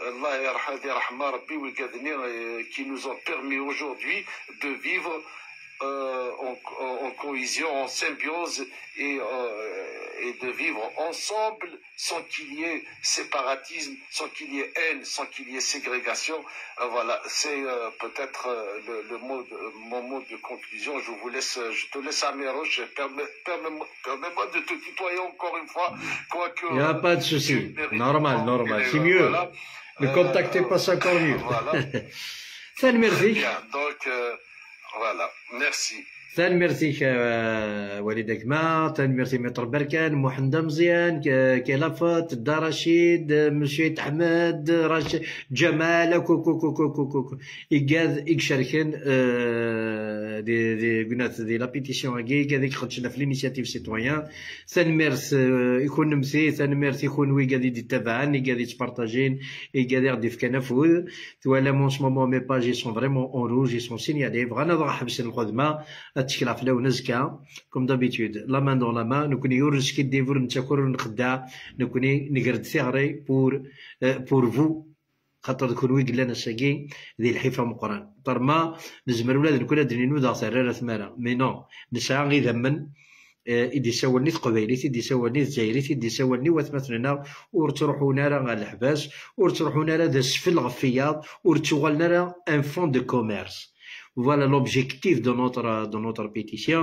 qui nous ont permis aujourd'hui de vivre euh, en, en cohésion, en symbiose et, euh, et de vivre ensemble sans qu'il y ait séparatisme, sans qu'il y ait haine, sans qu'il y ait ségrégation. Euh, voilà, c'est euh, peut-être euh, le, le mot de, mon mot de conclusion. Je vous laisse, je te laisse à Miroche. Permets-moi permets de te tutoyer encore une fois, quoique. Il n'y a pas de souci. Normal, normal. C'est mieux. Voilà. Le contact est pas encore mieux. Voilà. Ça le merci. Bien, donc. Euh, Voilà, merci. ثاني ميرسي وليد كما ثاني ميرسي متر بركان محمد مزيان كيلافات دا رشيد مسيد احمد رشيد جمال كو كو كو كو كو كو يقاد يكشاركن دي دي قلنا دي لا بيتيسيون هاكي كذاك خرجنا في لينيسياتيف سيتويان ثاني ميرس يكون نمسي ثاني ميرس يكون وي قاعد يتابعني قاعد يتبارطاجين قاعد يغدي في كنفوذ ولا مون سو مومون مي باج سون فريمون اون روج سون سينيالي بغانا نروح في الخدمه تشكل في لون نزكا كوم دابيتود لا مان دون لا مان نكوني يورج كي ديفور نتاكل نخدع نكوني نقرد ثغري بور بور فو خاطر تكون وي قلنا ساكي ذي الحفه من القران طرما نزمر ولاد نكون دني نوضع سراره ثمانه مي نو نسعى غي ذمن يدي سولني قبيلي يدي سولني الجزائري يدي سولني وثمثلنا ورتروحونا راه على الحباس ورتروحونا راه ذا السفل غفياض ورتشغلنا راه ان فون دو كوميرس. Voilà l'objectif de notre, de notre pétition.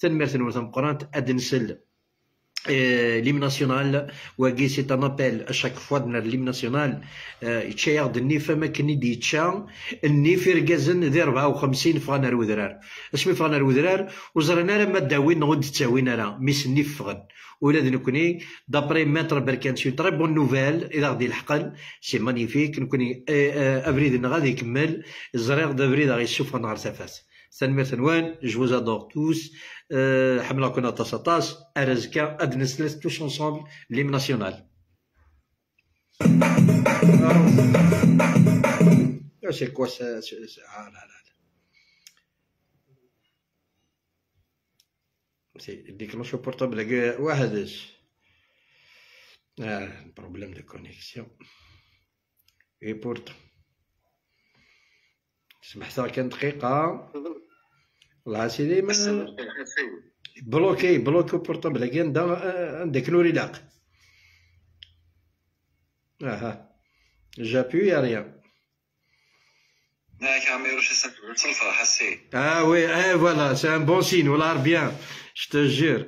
L'hymne national, c'est un appel à chaque fois de l'hymne national. يتشير دني فما كني ديتشا الني في ركازن ذي أربعة وخمسين فغانا الوذرار اسمي فغانا الوذرار وزرنا راه ما داوين نغد تساوينا راه ميس ني فغن ولاد نكوني دابري ماتر بركان سي تري بون نوفيل اذا غادي الحقل سي مانيفيك نكوني ابريد غادي يكمل الزرير دابريد غادي يشوف نهار سافاس سنمير ثنوان جو vous adore tous حملا كنا تسعطاش ارزكا ادنسلس توش انصامبل ليم ناسيونال. C'est quoi ça? Ah là là. C'est déclenché portable. واحد. Ah, problème de connexion. Et pourtant. سمحت لك كان دقيقة. الله سيدي ما بلوكي بلوكي بورتابل كان عندك نوري لاق. اها. J'appuie à rien. Ah oui, eh, voilà, c'est un bon signe, voilà bien, je te jure.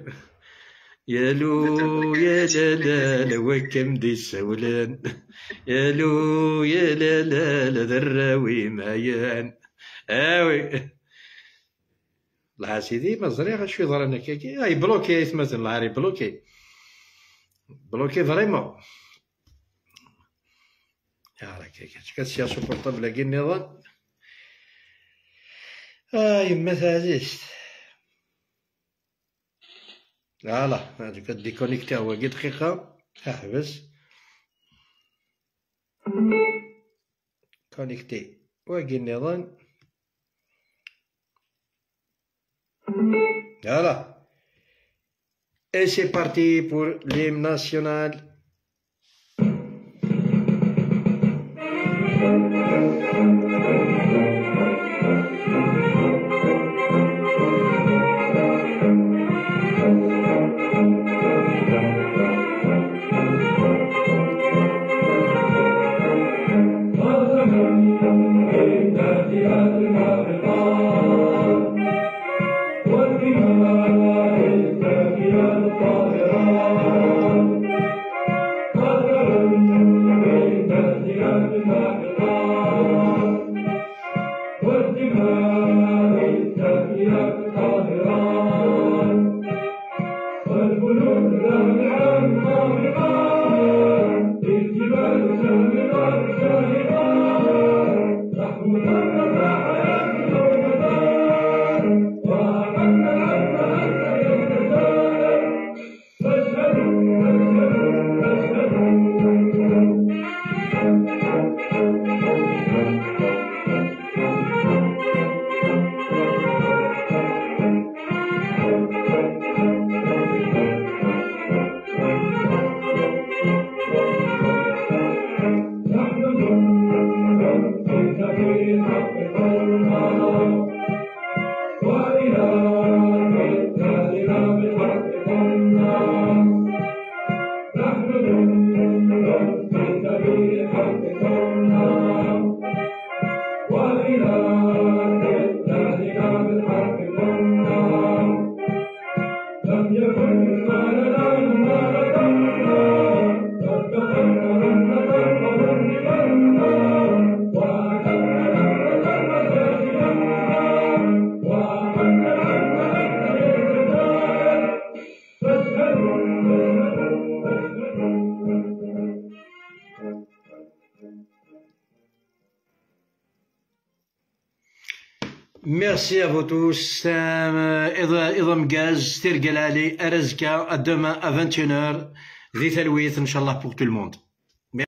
يالو يا لا لا وكم دي السولان يالو يا لا لا لا ذراوي مايان اه وي الله سيدي ما زري غا شوي ضرنا كاكي هاي بلوكي مثلا الله عاري بلوكي بلوكي فريمون يا راه كاكي كاسيا سوبورطابل كي النظام اه يما تعزيزت فوالا هادو كديكونيكتي هو كي دقيقة احبس كونيكتي واقي النظام فوالا et c'est parti pour l'hymne national. Merci à vous tous. إضم gaz ترقل علي أرزكا demain à vingt et une heures ذي تلويث إن شاء الله pour tout le monde.